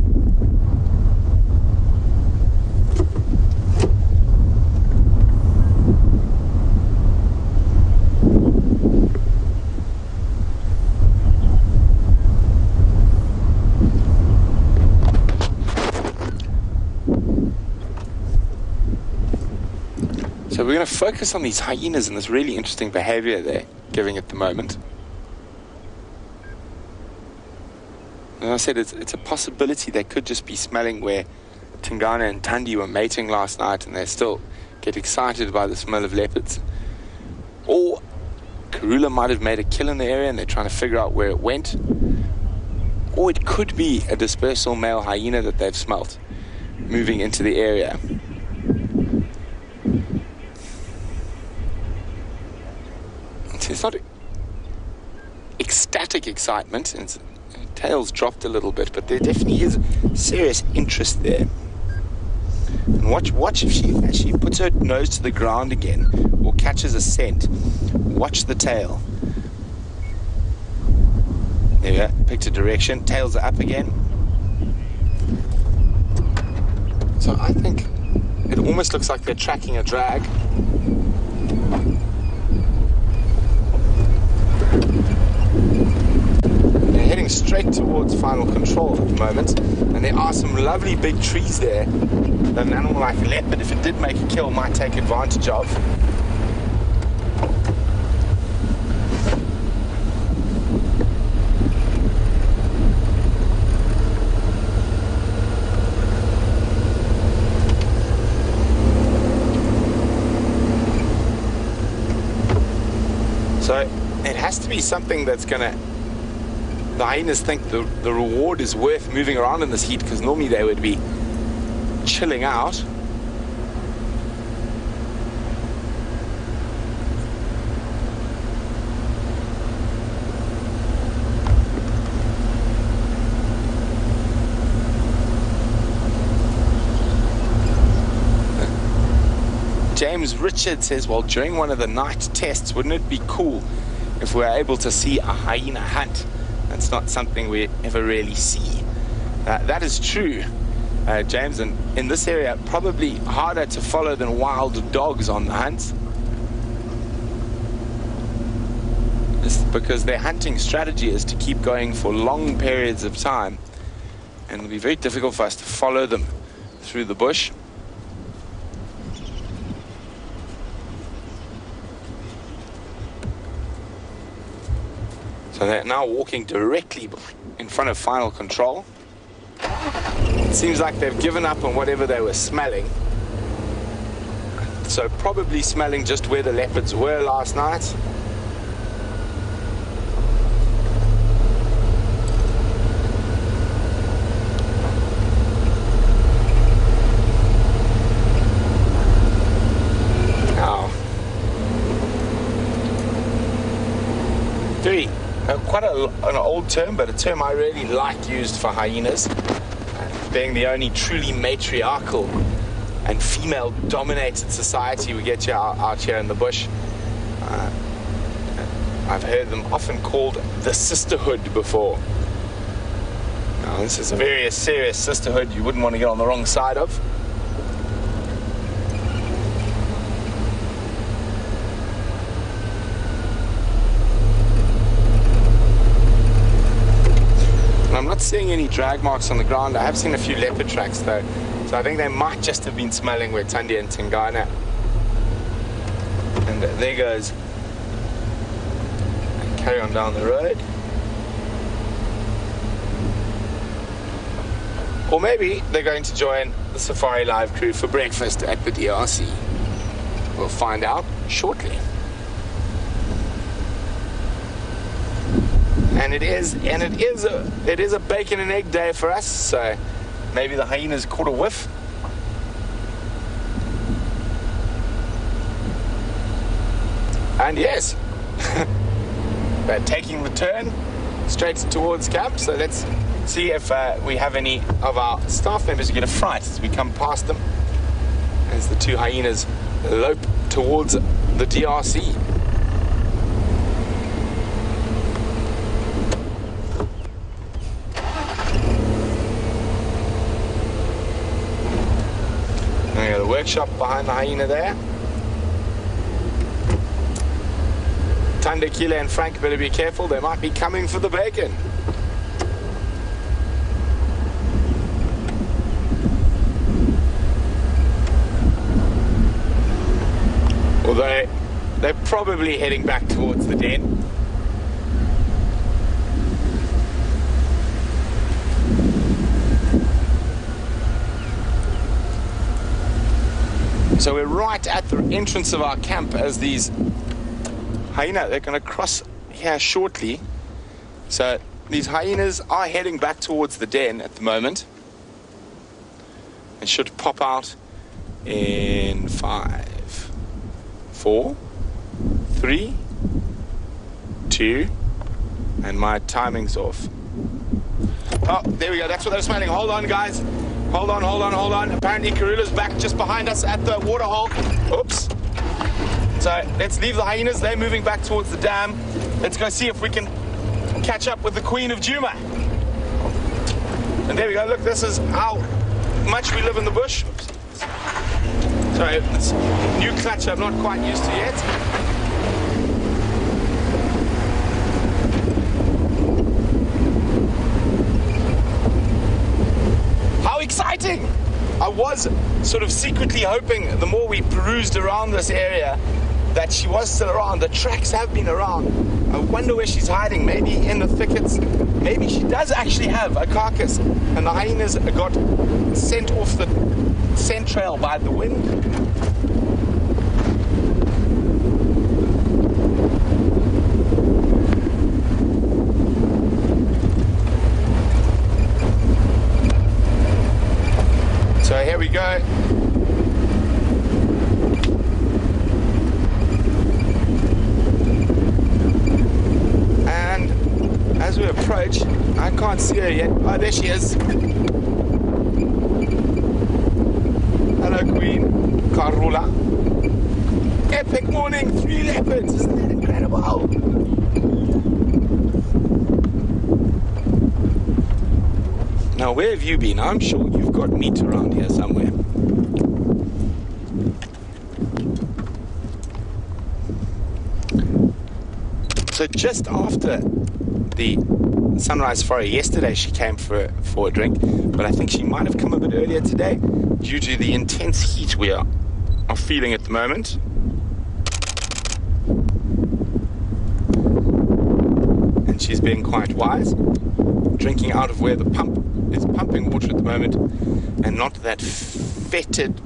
So we're going to focus on these hyenas and this really interesting behavior they're giving at the moment. As I said, it's, it's a possibility they could just be smelling where Tingana and Thandi were mating last night and they still get excited by the smell of leopards. Or Karula might have made a kill in the area and they're trying to figure out where it went. Or it could be a dispersal male hyena that they've smelt moving into the area. It's not ecstatic excitement, and tails dropped a little bit, but there definitely is serious interest there. And watch, watch if she actually puts her nose to the ground again or catches a scent. Watch the tail. There we go, picked a direction, tails are up again. So I think it almost looks like they're tracking a drag. Heading straight towards final control at the moment, and there are some lovely big trees there that an animal like a leopard, if it did make a kill, might take advantage of. So it has to be something that's going to... The hyenas think the, the reward is worth moving around in this heat, because normally they would be chilling out. James Richard says, well, during one of the night tests, wouldn't it be cool if we were able to see a hyena hunt? That's not something we ever really see. Uh, that is true, uh, James, and in this area, probably harder to follow than wild dogs on the hunt. It's because their hunting strategy is to keep going for long periods of time, and it'll be very difficult for us to follow them through the bush. So they're now walking directly in front of final control. It seems like they've given up on whatever they were smelling. So probably smelling just where the leopards were last night. Now, three. Uh, quite a, an old term, but a term I really like used for hyenas, uh, being the only truly matriarchal and female-dominated society we get here, out, out here in the bush. Uh, I've heard them often called the sisterhood before. Now, this is a very serious sisterhood you wouldn't want to get on the wrong side of. I'm not seeing any drag marks on the ground. I have seen a few leopard tracks though, so I think they might just have been smelling where Thandi and Tingana. And there goes. And carry on down the road. Or maybe they're going to join the Safari Live crew for breakfast at the D R C. We'll find out shortly. And it is, and it is a, it is a bacon and egg day for us. So maybe the hyenas caught a whiff. And yes, We're taking the turn straight towards camp, so let's see if uh, we have any of our staff members who get a fright as we come past them as the two hyenas lope towards the D R C. We got a workshop behind the hyena there. Tande, Kile and Frank better be careful, they might be coming for the bacon. Although they're probably heading back towards the den. So we're right at the entrance of our camp as these hyena, they're going to cross here shortly. So these hyenas are heading back towards the den at the moment. It should pop out in five, four, three, two, and my timing's off. Oh, there we go. That's what they're smelling. Hold on, guys. Hold on, hold on, hold on. Apparently Karula's back just behind us at the water hole. Oops. So let's leave the hyenas. They're moving back towards the dam. Let's go see if we can catch up with the Queen of Djuma. And there we go. Look, this is how much we live in the bush. Oops. Sorry, it's new clutch I'm not quite used to yet. How exciting! I was sort of secretly hoping the more we perused around this area that she was still around. The tracks have been around. I wonder where she's hiding. Maybe in the thickets. Maybe she does actually have a carcass and the hyenas got sent off the scent trail by the wind. So here we go. And as we approach, I can't see her yet. Oh, there she is. Hello, Queen. Karula. Epic morning, three leopards. Isn't that incredible? Now, where have you been? I'm sure you've got meat around here somewhere. So just after the sunrise foray yesterday, she came for, for a drink, but I think she might have come a bit earlier today due to the intense heat we are, are feeling at the moment. And she's being quite wise, drinking out of where the pump is pumping water at the moment, and not that fetid,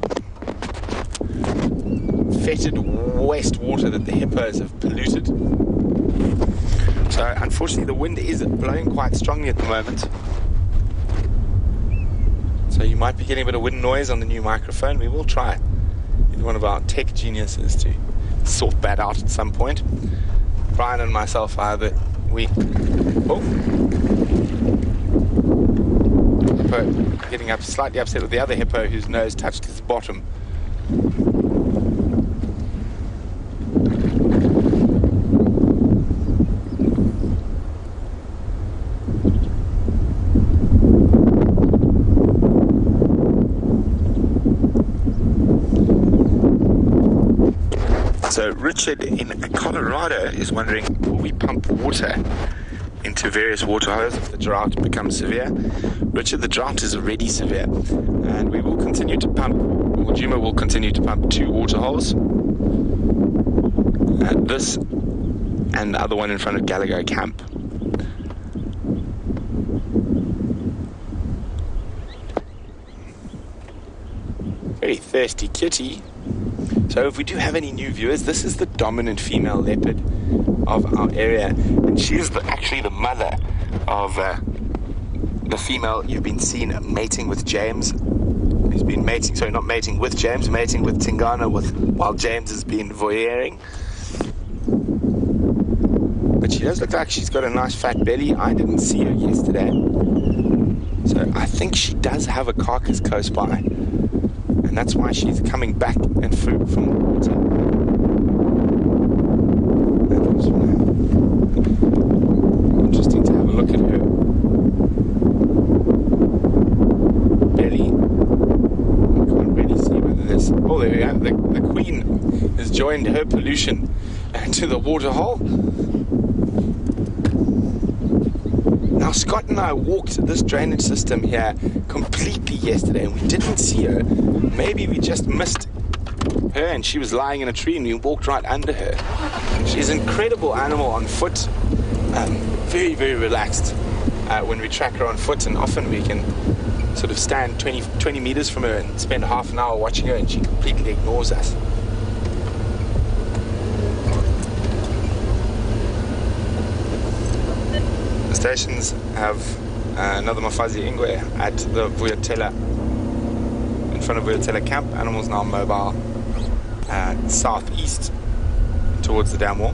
fetid waste water that the hippos have polluted. So unfortunately the wind is blowing quite strongly at the moment. So you might be getting a bit of wind noise on the new microphone. We will try with one of our tech geniuses to sort that out at some point. Brian and myself either we oh hippo getting up slightly upset with the other hippo whose nose touched his bottom. So Richard in Colorado is wondering, will we pump water into various water holes if the drought becomes severe? Richard, the drought is already severe, and we will continue to pump, or Djuma will continue to pump two water holes. Uh, this and the other one in front of Gallagher Camp. Very thirsty kitty. So if we do have any new viewers, this is the dominant female leopard of our area, and she is the, actually the mother of uh, the female you've been seen mating with James. He's been mating, sorry, not mating with James, mating with Tingana with, while James has been voyeuring. But she does look like she's got a nice fat belly. I didn't see her yesterday. So I think she does have a carcass close by. And that's why she's coming back and through from the water. That was interesting to have a look at her belly. I can't really see whether there's... Oh, there we go. The, the queen has joined her pollution to the water hole. Now, Scott and I walked this drainage system here completely yesterday and we didn't see her. Maybe we just missed her and she was lying in a tree and we walked right under her. She's an incredible animal on foot. Um, very, very relaxed uh, when we track her on foot, and often we can sort of stand twenty, twenty meters from her and spend half an hour watching her and she completely ignores us. The stations have uh, another Mafazi Ingwe at the Vuyatela, in front of Vuyatela camp. Animals now mobile uh, southeast towards the dam wall.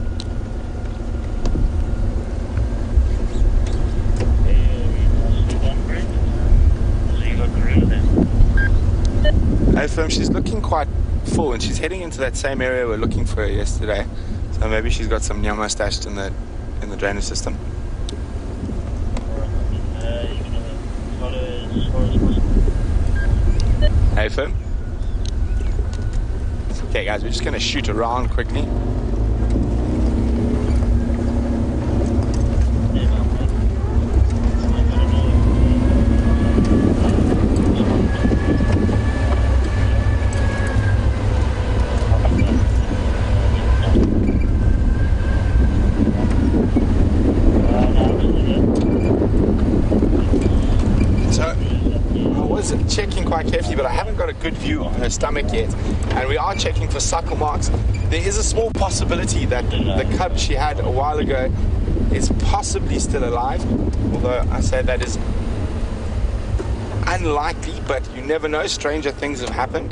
Hey, firm, she's looking quite full and she's heading into that same area we were looking for her yesterday. So maybe she's got some nyama stashed in the in the drainage system. Hey, firm. Okay, guys, we're just going to shoot around quickly. Checking quite carefully, but I haven't got a good view of her stomach yet, and we are checking for suckle marks. There is a small possibility that the cub she had a while ago is possibly still alive, although I say that is unlikely, but you never know. Stranger things have happened.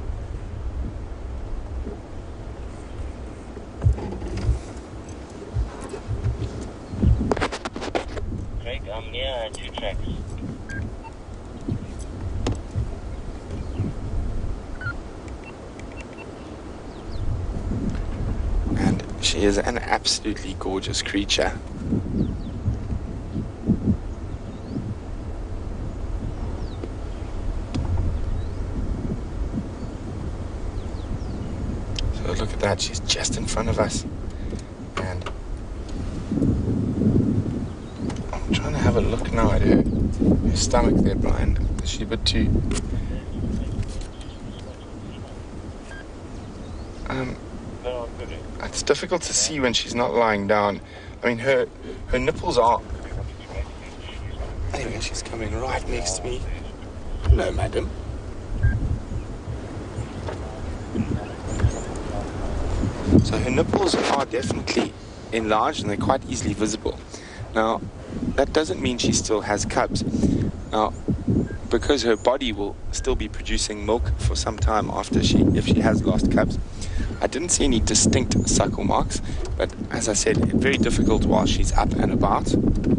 Craig, I'm near two tracks. She is an absolutely gorgeous creature. So look at that, she's just in front of us. And I'm trying to have a look now at her, her stomach there, Brian. Is she a bit too... Um... It's difficult to see when she's not lying down. I mean, her her nipples are... Anyway, she's coming right next to me. Hello, madam. So her nipples are definitely enlarged and they're quite easily visible. Now, that doesn't mean she still has cubs. Now, because her body will still be producing milk for some time after she, if she has lost cubs, I didn't see any distinct suckle marks, but as I said, very difficult while she's up and about.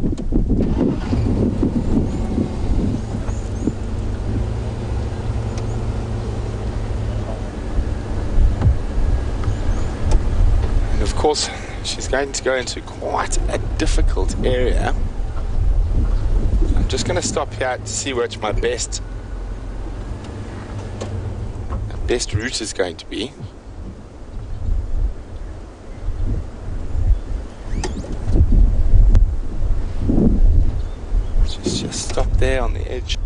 And of course, she's going to go into quite a difficult area. I'm just going to stop here to see which my best, best route is going to be. Stop there on the edge.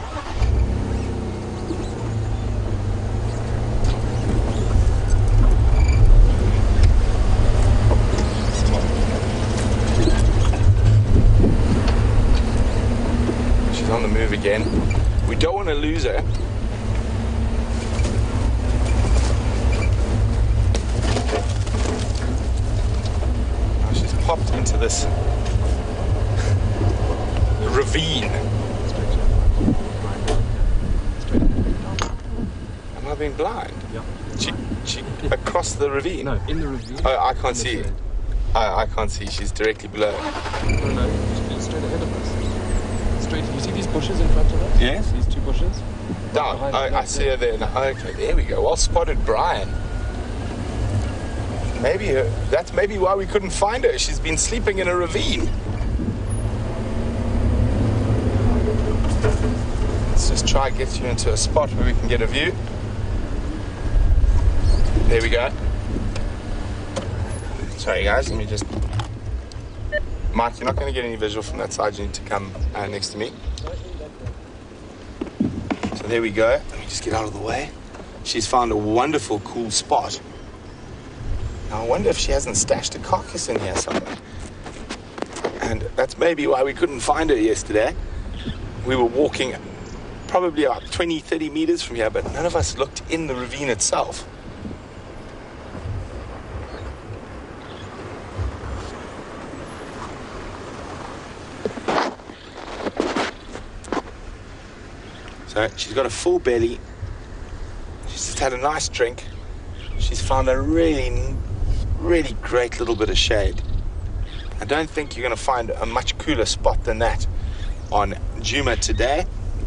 She's on the move again. We don't want to lose her. Now she's popped into this ravine. Am I being blind? Yeah. She, she, across the ravine? No, in the ravine. Oh, I can't see. I, I can't see. She's directly below. No, no, she's been straight ahead of us. Straight. You see these bushes in front of us? Yes. These two bushes? Down. Behind I, us, I see her there. Now. Okay, there we go. Well spotted, Brian. Maybe her, that's maybe why we couldn't find her. She's been sleeping in a ravine. Let's just try and get you into a spot where we can get a view. There we go. Sorry guys, let me just... Mike, you're not going to get any visual from that side. You need to come uh, next to me. So there we go. Let me just get out of the way. She's found a wonderful, cool spot. Now I wonder if she hasn't stashed a carcass in here somewhere. And that's maybe why we couldn't find her yesterday. We were walking probably about twenty, thirty meters from here, but none of us looked in the ravine itself. So she's got a full belly. She's just had a nice drink. She's found a really, really great little bit of shade. I don't think you're going to find a much cooler spot than that on Djuma today.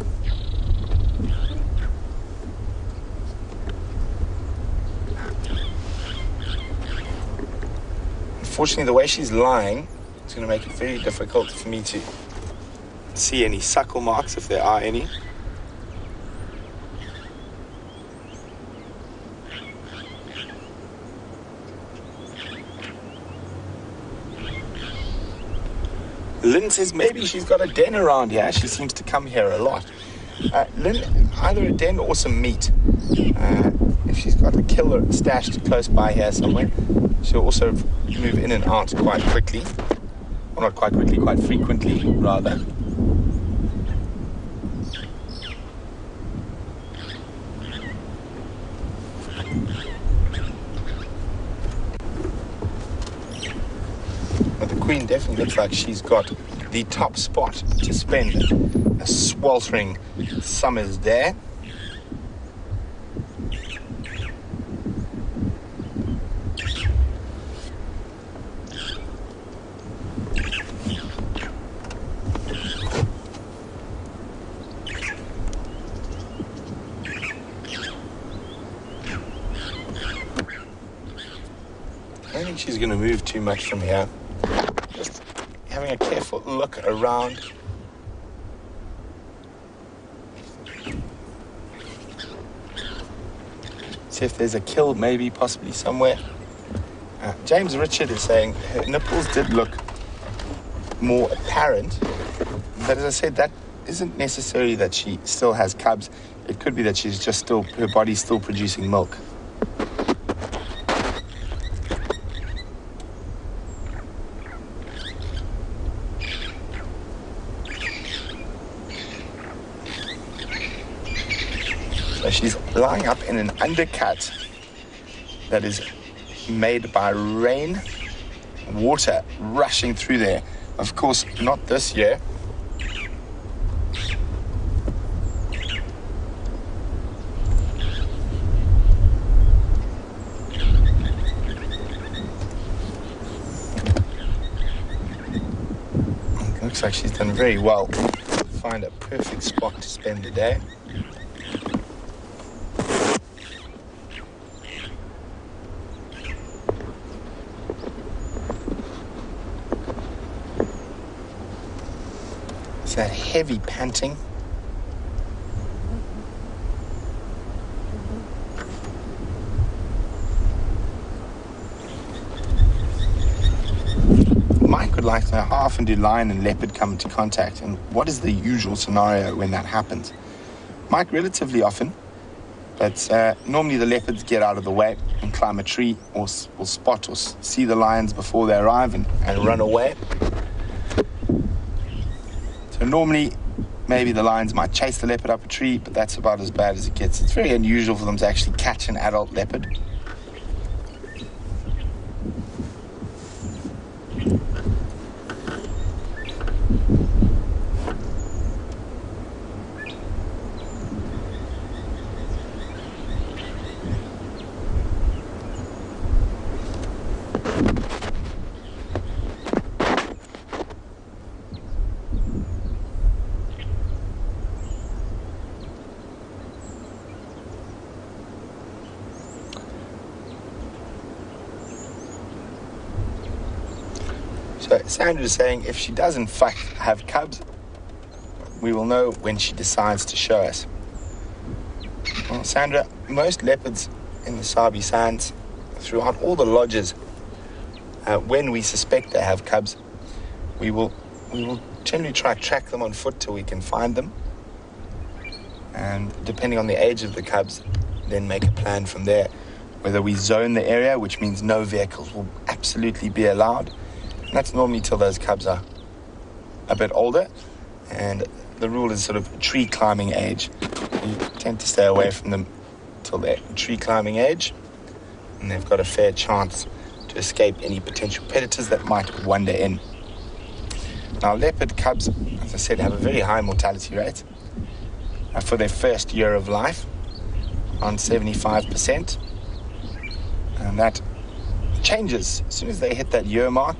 Unfortunately, the way she's lying, it's going to make it very difficult for me to see any suckle marks, if there are any. Lynn says maybe she's got a den around here. She seems to come here a lot. Uh, Lynn, either a den or some meat. Uh, if she's got a killer stashed close by here somewhere, she'll also move in and out quite quickly. Well, not quite quickly, quite frequently, rather. But the Queen definitely looks like she's got the top spot to spend a sweltering summer's day. I don't think she's going to move too much from here. Just having a careful look around. See if there's a kill, maybe, possibly somewhere. Uh, James Richard is saying her nipples did look more apparent. But as I said, that isn't necessarily that she still has cubs. It could be that she's just still, her body's still producing milk. So she's lying up in an undercut that is made by rain, water rushing through there. Of course, not this year. Looks like she's done very well. Find a perfect spot to spend the day. It's that heavy panting. Mike would like to know how often do lion and leopard come into contact, and what is the usual scenario when that happens? Mike, relatively often, but uh, normally the leopards get out of the way and climb a tree, or will spot or see the lions before they arrive and, and run away. So normally, maybe the lions might chase the leopard up a tree, but that's about as bad as it gets. It's very unusual for them to actually catch an adult leopard. So Sandra's saying if she does in fact have cubs, we will know when she decides to show us. Well, Sandra, most leopards in the Sabi Sands, throughout all the lodges, uh, when we suspect they have cubs, we will we will generally try to track them on foot till we can find them. And depending on the age of the cubs, then make a plan from there. Whether we zone the area, which means no vehicles will absolutely be allowed. And that's normally till those cubs are a bit older. And the rule is sort of tree climbing age. You tend to stay away from them till they're tree climbing age. And they've got a fair chance to escape any potential predators that might wander in. Now, leopard cubs, as I said, have a very high mortality rate uh, for their first year of life, on seventy-five percent. And that changes as soon as they hit that year mark.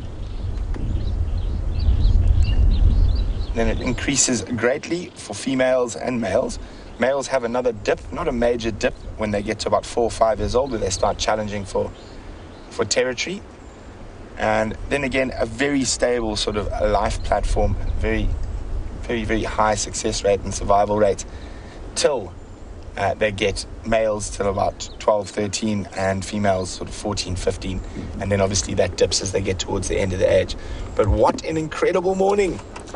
Then it increases greatly for females and males. Males have another dip, not a major dip, when they get to about four or five years old, where they start challenging for, for territory. And then again, a very stable sort of a life platform, very, very, very high success rate and survival rate, till uh, they get males till about twelve, thirteen, and females sort of fourteen, fifteen. And then obviously that dips as they get towards the end of the age. But what an incredible morning.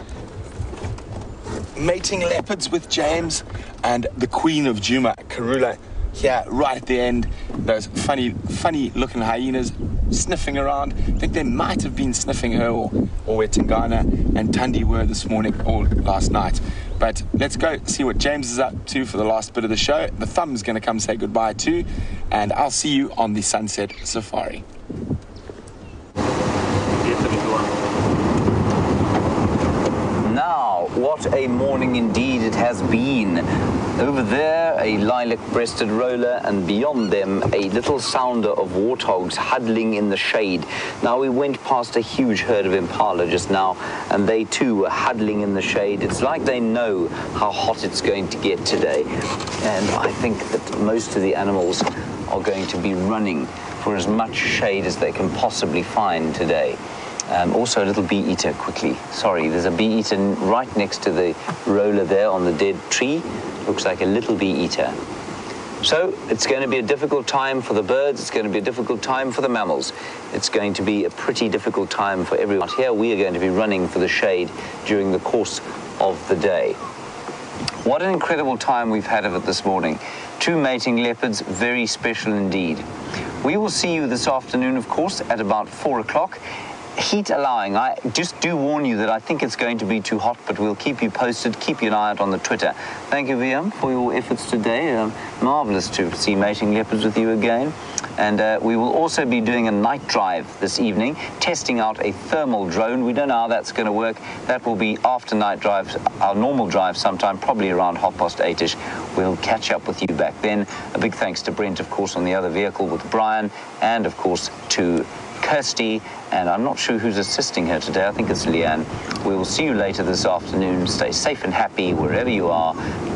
Mating leopards with James and the Queen of Djuma, Karula, here right at the end. Those funny, funny looking hyenas sniffing around. I think they might have been sniffing her, or, or where Tingana and Tundi were this morning or last night. But let's go see what James is up to for the last bit of the show. The thumb's going to come say goodbye too, and I'll see you on the Sunset Safari. Now, what a morning indeed it has been. Over there, a lilac-breasted roller, and beyond them, a little sounder of warthogs huddling in the shade. Now, we went past a huge herd of impala just now, and they too were huddling in the shade. It's like they know how hot it's going to get today. And I think that most of the animals are going to be running for as much shade as they can possibly find today. Um, also, a little bee-eater, quickly. Sorry, there's a bee-eater right next to the roller there on the dead tree. Looks like a little bee-eater. So, it's going to be a difficult time for the birds. It's going to be a difficult time for the mammals. It's going to be a pretty difficult time for everyone. Here, we are going to be running for the shade during the course of the day. What an incredible time we've had of it this morning. Two mating leopards, very special indeed. We will see you this afternoon, of course, at about four o'clock. Heat allowing, I just do warn you that I think it's going to be too hot, but we'll keep you posted. Keep an eye out on the Twitter. Thank you, V M, for your efforts today. Um, marvellous to see mating leopards with you again. And uh, we will also be doing a night drive this evening, testing out a thermal drone. We don't know how that's going to work. That will be after night drives, our normal drive sometime, probably around half past eight-ish. We'll catch up with you back then. A big thanks to Brent, of course, on the other vehicle with Brian, and, of course, to Kirsty, and I'm not sure who's assisting her today. I think it's Leanne. We will see you later this afternoon. Stay safe and happy wherever you are.